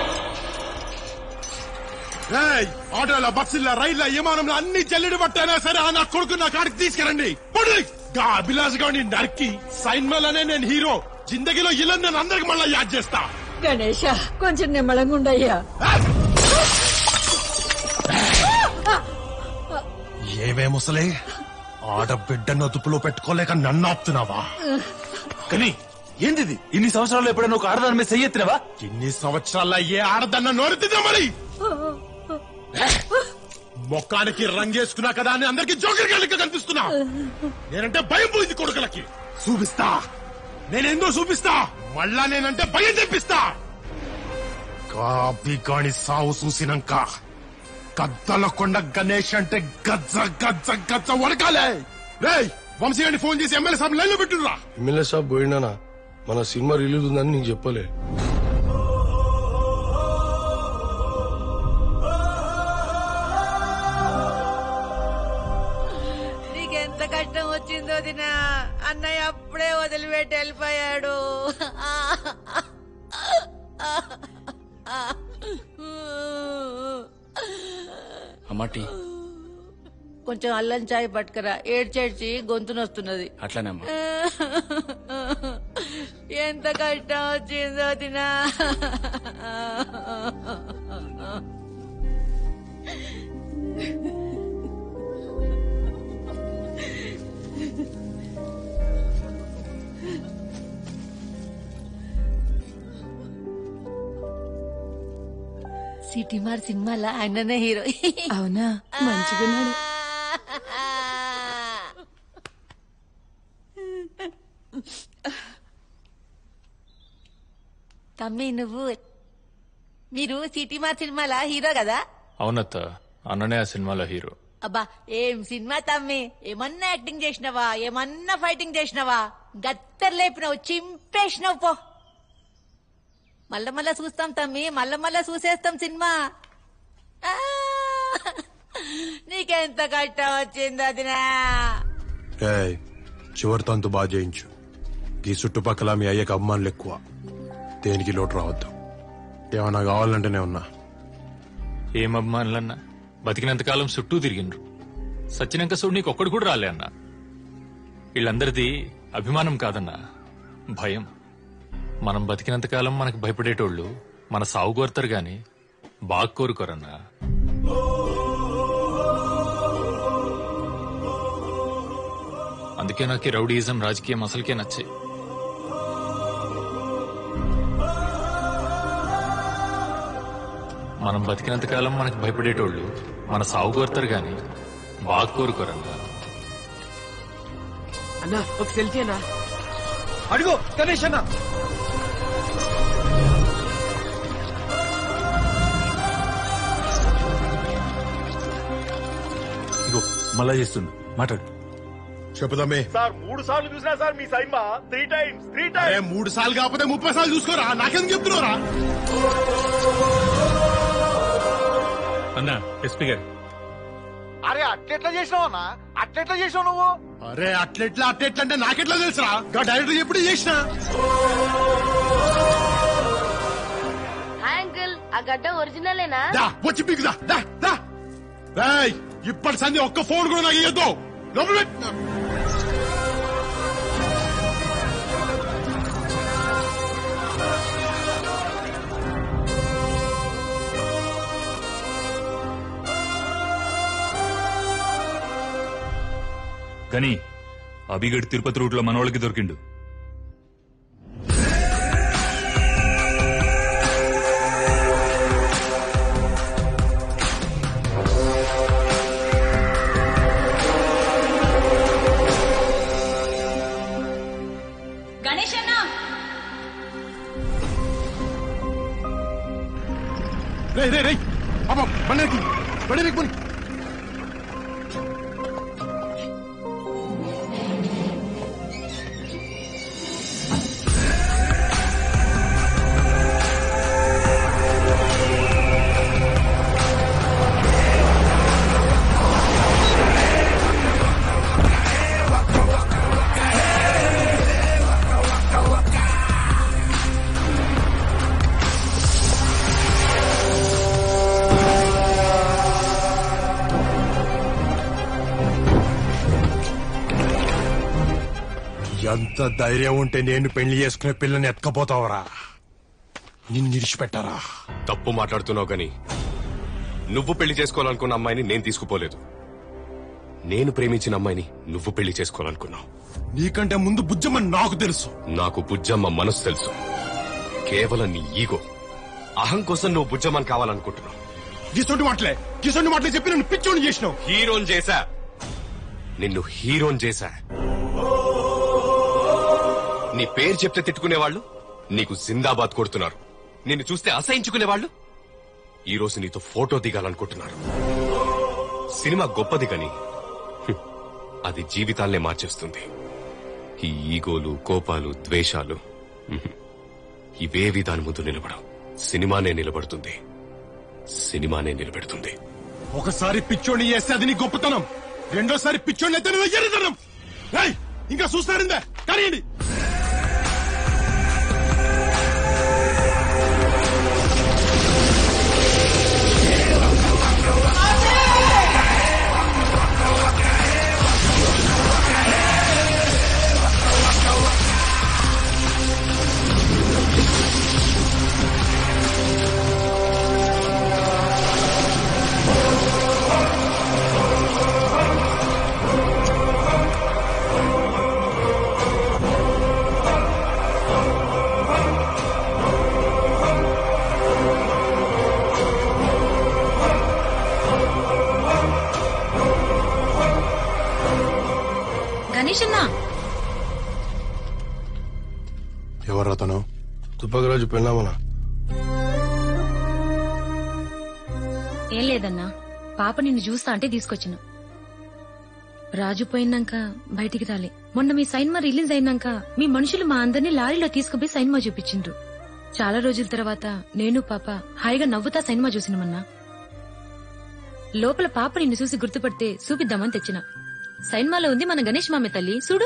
Speaker 13: ఆటోలో, బస్సుల్లో, రైల్లో, విమానంలో అన్ని జల్లెడు పట్టైనా సరే నా కొడుకు నా కాడికి తీసుకురండి. అభిలాష్ గారిని నరికి సైన్మాలనే నేను హీరో, జిందగీలో ఇలా నేను అందరికి మళ్ళా యాద్ చేస్తా.
Speaker 20: గణేష కొంచెం నిమ్మలంగా ఉండయ్యా.
Speaker 13: ఏమే ముసలే, ఆడబిడ్డను అదుపులో పెట్టుకోలేక నన్ను ఆపుతున్నావా?
Speaker 11: కానీ ఏంటిది, ఇన్ని సంవత్సరాలు ఎప్పుడైనా ఒక ఆడదాని మీద చెయ్యెత్తినవా?
Speaker 13: ఇన్ని సంవత్సరాల్లో ఏ ఆడదన్న నోరెత్తిందా మరి? మొక్కానికి రంగేసుకున్నా కదా అని అందరికి జోకర్ గాలిక కనిపిస్తున్నా. నేనంటే భయం పోయింది కొడుకులకి. చూపిస్తా, నేనేందో చూపిస్తా. మళ్ళా నేనంటే భయం తెప్పిస్తా. కాపీ కాని సావు చూసినాక గద్దల కొండ గణేష్ అంటే గజ్జ గజ్జ గజ్జ వడకాలే. రేయ్ వంశీ గారిని ఫోన్ చేసి ఎమ్మెల్యే సాబ్ లైన్ లో పెట్టురా.
Speaker 25: ఎమ్మెల్యే సాబ్ పోయినా మన సినిమా రిలీజ్ ఉందని నీకు చెప్పలే.
Speaker 20: నీకెంత కష్టం వచ్చిందో దినా, అన్నయ్య అప్పుడే వదిలిపెట్టి వెళ్ళిపోయాడు.
Speaker 8: అమ్మాటి
Speaker 20: కొంచెం అల్లం చాయ్ పట్టుకురా, ఏడ్చేడ్చి గొంతునొస్తున్నది.
Speaker 8: అట్లానేమ్మా.
Speaker 20: ఎంత కష్టం వచ్చిందో దినా. సిటీ మార్ సినిమాలో ఆయననే హీరో.
Speaker 21: అవునా, మంచిగున్నాడు.
Speaker 20: తమ్మి నువ్వు, మీరు సిటీ మార్ సినిమాలో హీరో కదా?
Speaker 11: అవునత్త, అన్ననే ఆ సినిమాలో హీరో.
Speaker 20: అబ్బా ఏం సినిమా తమ్మి, ఏమన్నా యాక్టింగ్ చేసినవా, ఏమన్నా ఫైటింగ్ చేసినవా, గత్తర్ లేపినావు, చింపేసినావు. పో, మళ్ళా మళ్ళా చూస్తాం తమ్మి, మళ్ళా మళ్ళా చూసేస్తాం సినిమా. నీకెంత కష్టం వచ్చింది అదినా.
Speaker 13: చివరి తంతు బాగా చేయించు. ఈ చుట్టుపక్కల మీ అయ్యకి అభిమానులు ఎక్కువ, దేనికి లోటు రావద్దు. ఏమన్నా కావాలంటేనే ఉన్నా.
Speaker 11: ఏం అభిమానులన్నా, బతికినంతకాలం చుట్టూ తిరిగిండ్రు. సచ్చినాక చూడు నీకు ఒక్కడు కూడా రాలే అన్నా. వీళ్ళందరిది అభిమానం కాదన్నా, భయం. మనం బతికినంతకాలం మనకు భయపడేటోళ్లు మన సాగు కోరుతారు గాని బాగా కోరుకోరన్నా. అందుకే నాకు రౌడీయిజం, రాజకీయం అసలుకే నచ్చాయి. మనం బతికినంతకాలం మనకు భయపడేటోళ్లు మన సాగు కోరుతారు గాని బాగా కోరుకోరన్నా.
Speaker 18: అన్నా ఒక సెల్ఫీ అన్నా.
Speaker 27: అడుగు గణేష్ అన్న.
Speaker 7: ఇగో మళ్ళా చేస్తుండు, మాట్లాడు.
Speaker 14: చెప్పుదమ్మే.
Speaker 9: సార్ మూడు సార్లు చూసినా సార్ మీ సైన్మా త్రీ టైమ్స్ త్రీ
Speaker 14: అరే
Speaker 9: టైమ్స్
Speaker 14: మూడు సార్లు కాకపోతే ముప్పై సార్లు చూసుకోరా, నాకెందుకు చెప్తున్నారా?
Speaker 2: అన్నా ఎస్పీ గారు.
Speaker 9: అరే అట్లెట్లా చేసినావు అన్న, అట్లెట్లా చేసినావు నువ్వు?
Speaker 14: అరే అట్లెట్లా అట్లెట్లా అంటే నాకెట్లా తెలుసురా? డైరెక్టర్ ఎప్పుడు చేసిన.
Speaker 10: హాయ్ అంకుల్, ఆ గడ్డ ఒరిజినలేనా?
Speaker 14: దా వచ్చి పీకుదా. దా దా రేయ్, ఇప్పటి సంది ఒక్క ఫోన్ కూడా నాకు ఇయ్యొద్దు. లోపల పెట్టు.
Speaker 12: కానీ అభిగడ్ తిరుపతి రూట్ లో మనోళ్ళకి దొరికిండు.
Speaker 15: గణేష్ అన్న,
Speaker 14: రే రే రే అబ్బా బండకి బండకి పోని. ఎంత ధైర్యం ఉంటే నేను పెళ్లి చేసుకునే పిల్లని ఎత్తుకపోతావరా? నిన్ను విడిచిపెట్టారా?
Speaker 16: తప్పు మాట్లాడుతున్నావు గాని నువ్వు పెళ్లి చేసుకోవాలనుకున్న అమ్మాయిని నేను తీసుకుపోలేదు. నేను ప్రేమించిన అమ్మాయిని నువ్వు పెళ్లి చేసుకోవాలనుకున్నావు.
Speaker 14: నీకంటే ముందు బుజ్జమ్మ నాకు తెలుసు.
Speaker 16: నాకు బుజ్జమ్మ మనసు తెలుసు. కేవలం నీ ఈగో, అహం కోసం నువ్వు బుజ్జమ్మని కావాలనుకుంటున్నావు.
Speaker 14: గీసొంటి మాటలే గీసొంటి మాటలే చెప్పి నన్ను పిచ్చోని చేసినావు.
Speaker 16: హీరోని చేశా, నిన్ను హీరోని చేశా. నీ పేరు చెప్తే తిట్టుకునేవాళ్ళు నీకు జిందాబాద్ కొడుతున్నారు. నిన్ను చూస్తే అసహించుకునేవాళ్ళు ఈ రోజు నీతో ఫోటో దిగాలనుకుంటున్నారు. సినిమా గొప్పది కానీ హ్మ్, అది జీవితాల్నే మార్చేస్తుంది. ఈ ఈగోలు, కోపాలు, ద్వేషాలు హ్మ్, ఇవేవి దాని ముందు నిలబడవు. సినిమానే నిలబడుతుంది, సినిమానే నిలబెడుతుంది.
Speaker 14: ఒకసారి పిచ్చోని చేస్తే అది నీ గొప్పతనం, రెండోసారి పిచ్చోని అయితే నువ్వు ఎర్రతనం. ఏయ్, ఇంకా చూస్తారిందే కానీ
Speaker 15: గణేష్ అన్న,
Speaker 14: ఎవరు అతను? తుప్పగరాజు పెళ్ళామనా?
Speaker 15: ఏం లేదన్నా, పాప నిన్ను చూస్తా అంటే తీసుకొచ్చిన. రాజు పోయినాక బయటికి రాలే. మొన్న మీ సైన్మా రిలీజ్ అయినాక మీ మనుషులు మా అందరినీ లారీలో తీసుకుపోయి సైన్మా చూపించిండ్రు. చాలా రోజుల తర్వాత నేను పాప హాయిగా నవ్వుతా సైన్మా చూసినమన్నా. లోపల పాప నిన్ను చూసి గుర్తుపడితే చూపిద్దామని తెచ్చిన. సైన్మాలో ఉంది మన గణేష్ మామే తల్లి, చూడు.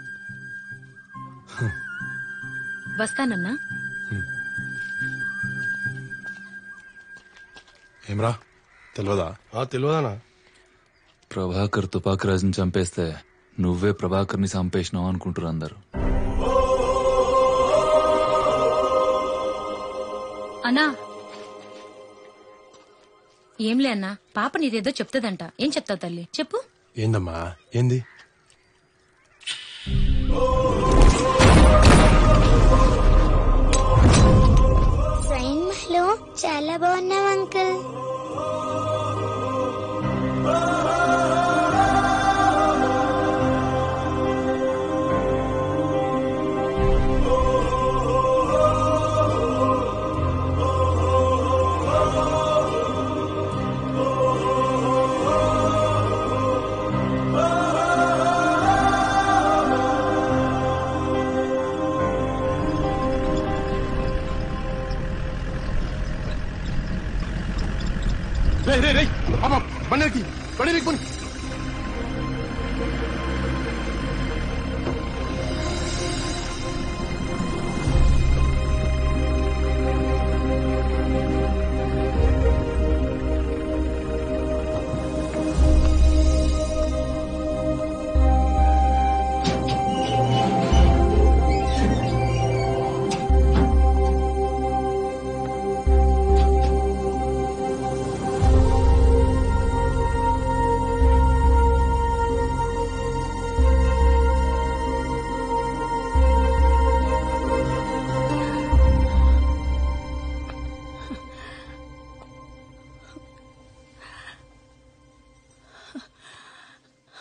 Speaker 15: వస్తానన్నా.
Speaker 14: ఏమ్రా తెలియదా? తెలియదానా?
Speaker 12: ప్రభాకర్ తుపాకి రాజుని చంపేస్తే నువ్వే ప్రభాకర్ ని చంపేసినావు అనుకుంటారు అందరు.
Speaker 15: అన్నా, ఏంలే అన్నా, పాప నీదేదో చెప్తాదంట. ఏం చెప్తావు తల్లి, చెప్పు.
Speaker 14: ఏందమ్మా? ఏంది?
Speaker 19: సైన్మాలో చాలా బాగున్నావు అంకుల్.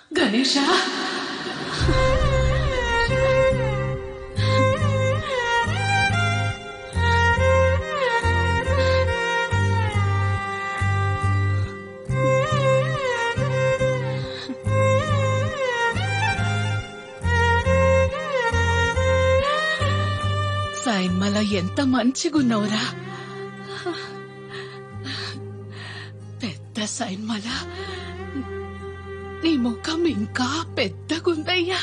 Speaker 1: గణేశ సైన్మల ఎంత మంచిగున్నావురా. పెద్ద సైన్మల నీ ముఖం ఇంకా పెద్దగుందయ్యా.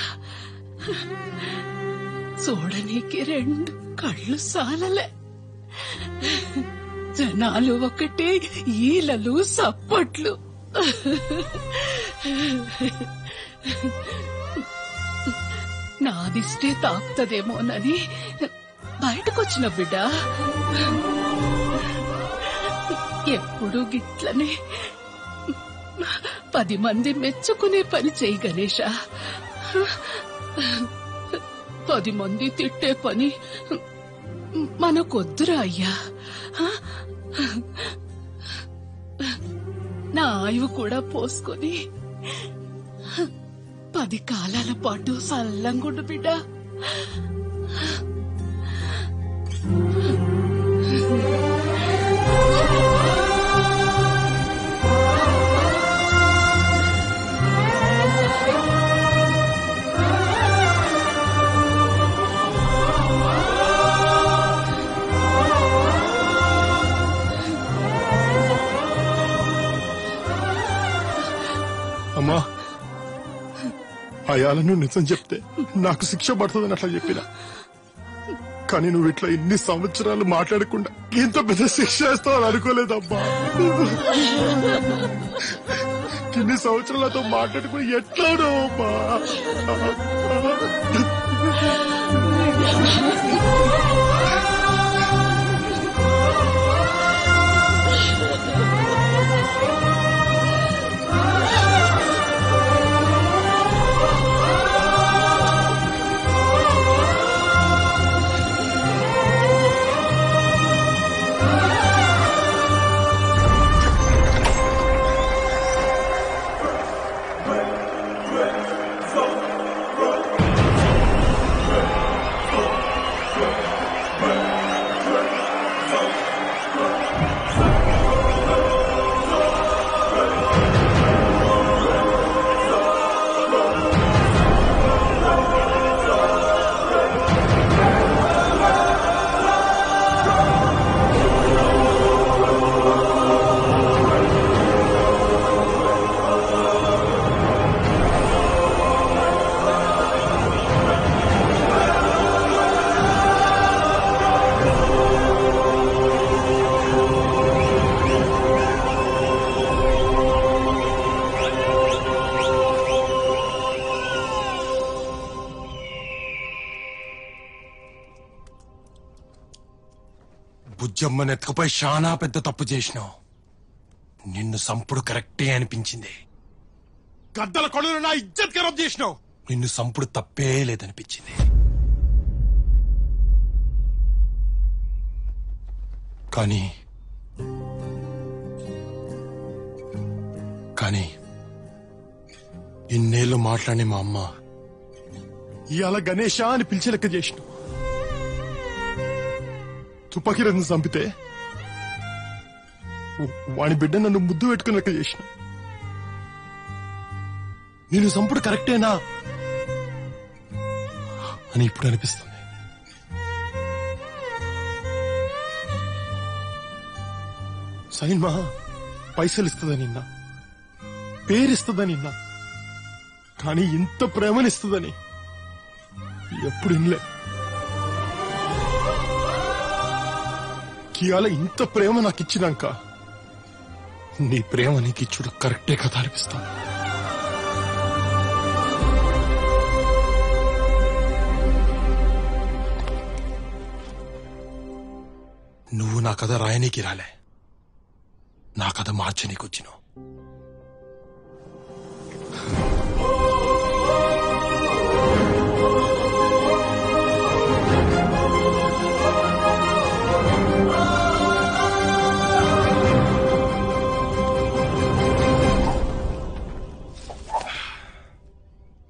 Speaker 1: చూడనీకి రెండు కళ్ళు సాలలే. జనాలు ఒకటే ఈలలు సప్పట్లు. నాదిష్టే తాకుతదేమోనని బయటకొచ్చిన బిడ్డ. ఎప్పుడు గిట్లనే పది మంది మెచ్చుకునే పని చెయ్యి గణేశ. పది మంది తిట్టే పని మనకొద్దురా అయ్యా. నా ఆయువు కూడా పోసుకొని పది కాలాల పాటు సల్లంగుండు బిడ్డ.
Speaker 13: అమ్మా, అయాలను నిజం చెప్తే నాకు శిక్ష పడుతుందని అట్లా చెప్పిన. కానీ నువ్వు ఇట్లా ఇన్ని సంవత్సరాలు మాట్లాడకుండా ఇంత పెద్ద శిక్ష వేస్తావని అనుకోలేదమ్మా. ఇన్ని సంవత్సరాలతో మాట్లాడుకుని ఎట్లాడో అమ్మా. బుజ్జమ్మని ఎత్తుకుపోయి చాలా పెద్ద తప్పు చేసినావు. నిన్ను సంపుడు కరెక్టే అనిపించింది. గద్దల కొడులు నా ఇజ్జత్ ఖరాబ్ చేసినావు. నిన్ను సంపుడు తప్పే లేదనిపించింది. కానీ కానీ ఇన్నేళ్లు మాట్లాడి మా అమ్మ ఇవాళ గణేశ అని పిలిచే లెక్క చేసినావు. తుపాకీ రథం చంపితే వాని బిడ్డ నన్ను ముద్దు పెట్టుకుని లెక్క చేసిన. నేను చంపుడు కరెక్టేనా అని ఇప్పుడు అనిపిస్తుంది. సైన్మా పైసలు ఇస్తుందని నిన్నా, పేరిస్తుందని నిన్నా, కానీ ఇంత ప్రేమనిస్తుందని ఎప్పుడు ఇన్లే. ఇవాళ ఇంత ప్రేమ నాకు ఇచ్చినాక నీ ప్రేమ నీకు ఇచ్చుడు కరెక్టే కదా అనిపిస్తాను. నువ్వు నా కథ రాయనీకి రాలే, నా కథ మార్చనీకి వచ్చినావు.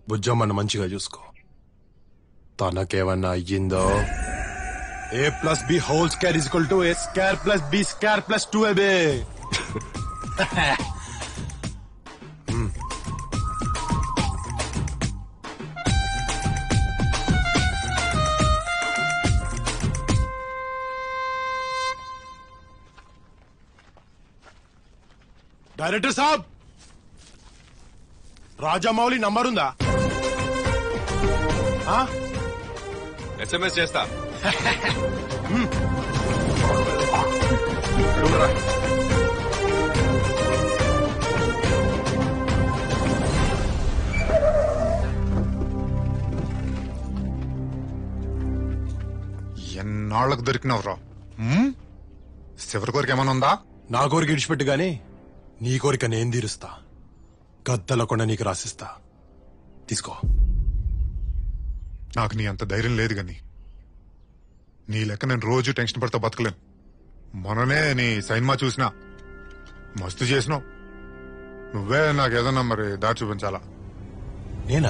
Speaker 14: బుజ్జమ్మను మంచిగా చూసుకో. తనకేమన్నా అయ్యిందో a plus b whole square is equal to a square plus b square plus two ab. Director సాబ్, రాజమౌళి నంబర్ ఉందా?
Speaker 16: ఎస్ఎంఎస్ చేస్తా.
Speaker 4: ఎన్నాళ్లకు దొరికినవరా? చివరి కోరిక ఏమైనా ఉందా?
Speaker 14: నా కోరిక ఇడిచిపెట్టు గాని నీ కోరిక నేను తీరుస్తా. గద్దల కొండ నీకు రాసిస్తా, తీసుకో.
Speaker 4: నాకు నీ అంత ధైర్యం లేదు గాని నీ లెక్క నేను రోజు టెన్షన్ పడతా బతకలేను. మొన్ననే నీ సైన్మా చూసినా, మస్తు చేసినావు. నువ్వే నాకేదన్నా మరి దారి చూపించాలా?
Speaker 14: నేనా?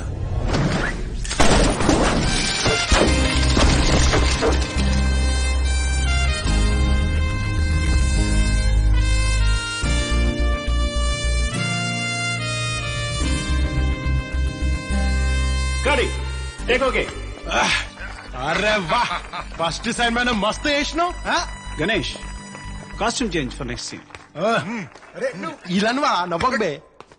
Speaker 14: అరే వా, ఫస్ట్ సైన్ మ్యాన్ మస్తు వేసినావు.
Speaker 5: Ganesh, costume change for next scene.
Speaker 14: ఇలన్వా నవ్వకబే.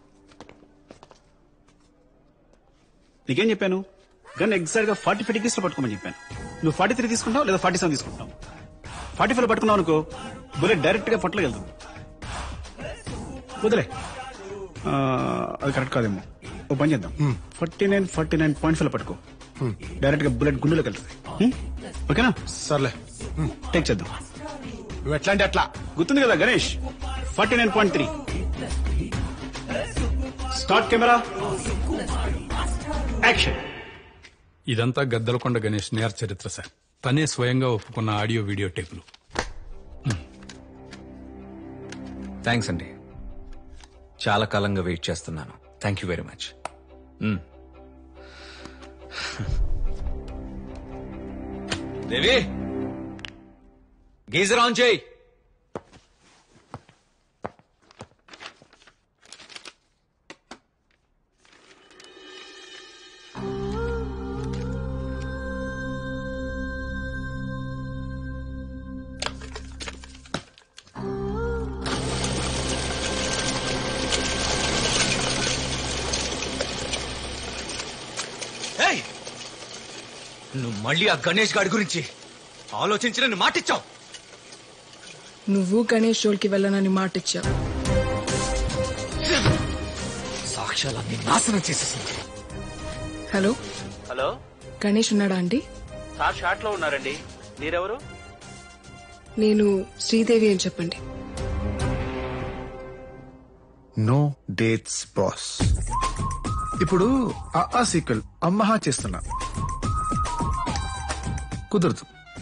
Speaker 5: నీకేం చెప్పాను? గన్ ఎగ్జాక్ట్ గా ఫార్టీ ఫైవ్ డిగ్రీస్ లో పట్టుకోమని చెప్పాను. నువ్వు ఫార్టీ త్రీ తీసుకుంటావు లేదా ఫార్టీ సెవెన్ తీసుకుంటావు. ఫార్టీ ఫైవ్ లో పట్టుకున్నావు అనుకో, బుల్లెట్ డైరెక్ట్ గా పొట్టలోకి వెళ్తుంది. వదిలే, అది కరెక్ట్ కాదేమో. ఓ పని చేద్దాం, forty nine forty nine point five లో పట్టుకో, డైరెక్ట్ గా బుల్లెట్ గుండెలోకి వెళ్తుంది. ఓకేనా?
Speaker 14: సర్లే,
Speaker 5: టేక్ చేద్దాం.
Speaker 14: నువ్వు ఎట్లా అంటే అట్లా.
Speaker 5: గుర్తుంది కదా Ganesh? Forty nine point three. Start camera, action.
Speaker 2: ఇదంతా గద్దలకొండ గణేష్ నేర చరిత్ర సార్. తనే స్వయంగా ఒప్పుకున్న ఆడియో వీడియో టేపులు.
Speaker 17: థ్యాంక్స్ అండి, చాలా కాలంగా వెయిట్ చేస్తున్నాను. Thank you very much. Devi, geyser on చేయి. నువ్వు మళ్ళీ ఆ గణేష్ గాడి గురించి ఆలోచించిన మాటిచ్చావు.
Speaker 6: నువ్వు గణేష్ షోల్కి వెళ్ళనని మాటిచ్చావు.
Speaker 17: సాక్ష్యాలన్నీ నాశనం చేసేసింది.
Speaker 6: హలో
Speaker 5: హలో,
Speaker 6: గణేష్ ఉన్నాడా అండి?
Speaker 5: సార్ షాట్ లో ఉన్నారండి. మీరెవరు?
Speaker 6: నేను శ్రీదేవి అని చెప్పండి.
Speaker 22: No dates boss. ఇప్పుడు ఆ సీక్వెల్ అమ్మహా చేస్తున్నా, కుదరదు.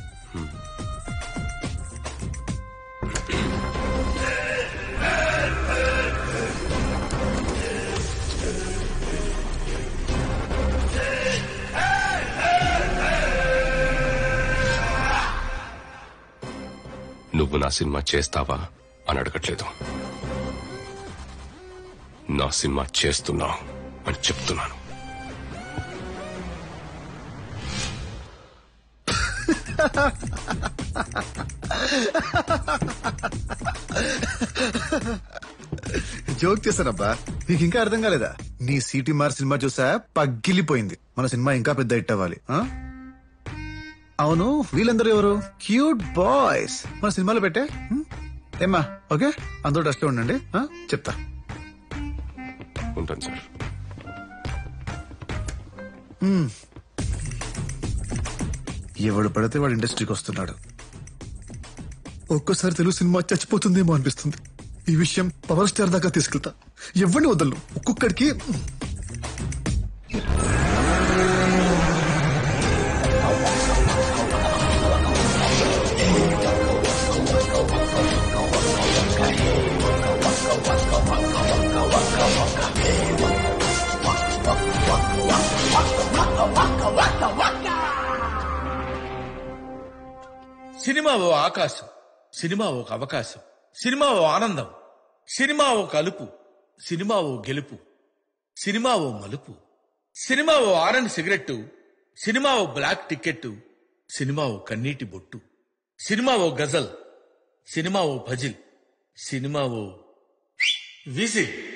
Speaker 16: నువ్వు నా సినిమా చేస్తావా అని అడగట్లేదు, నా సినిమా చేస్తున్నావు అని చెప్తున్నాను.
Speaker 22: జోక్ చేశానబ్బా, నీకు ఇంకా అర్థం కాలేదా? నీ సిటీ మార్ సినిమా చూసా పగిలిపోయింది. మన సినిమా ఇంకా పెద్ద హిట్ అవ్వాలి. అవును, వీళ్ళందరూ ఎవరు? క్యూట్ బాయ్స్ మన సినిమాలో పెట్టే. ఏమ్మా, ఓకే, అందరూ డస్ట్ లో ఉండండి, చెప్తా.
Speaker 16: ఉంటాను సార్.
Speaker 22: ఎవడు పడితే వాడు ఇండస్ట్రీకి వస్తున్నాడు. ఒక్కోసారి తెలుగు సినిమా చచ్చిపోతుందేమో అనిపిస్తుంది. ఈ విషయం పవర్ స్టార్ దాకా తీసుకెళ్తా. ఎవరిని వదలను, ఒక్కొక్కడికి.
Speaker 23: Wow.
Speaker 3: సినిమా ఓ ఆకాశం, సినిమా ఒక అవకాశం, సినిమా ఓ ఆనందం, సినిమా ఓ కలుపు, సినిమా ఓ గెలుపు, సినిమా ఓ మలుపు, సినిమా ఓ ఆరెంజ్ సిగరెట్టు, సినిమా ఓ బ్లాక్ టికెట్టు, సినిమా ఓ కన్నీటి బొట్టు, సినిమా ఓ గజల్, సినిమా ఓ భజిల్, సినిమా ఓ విజిల్.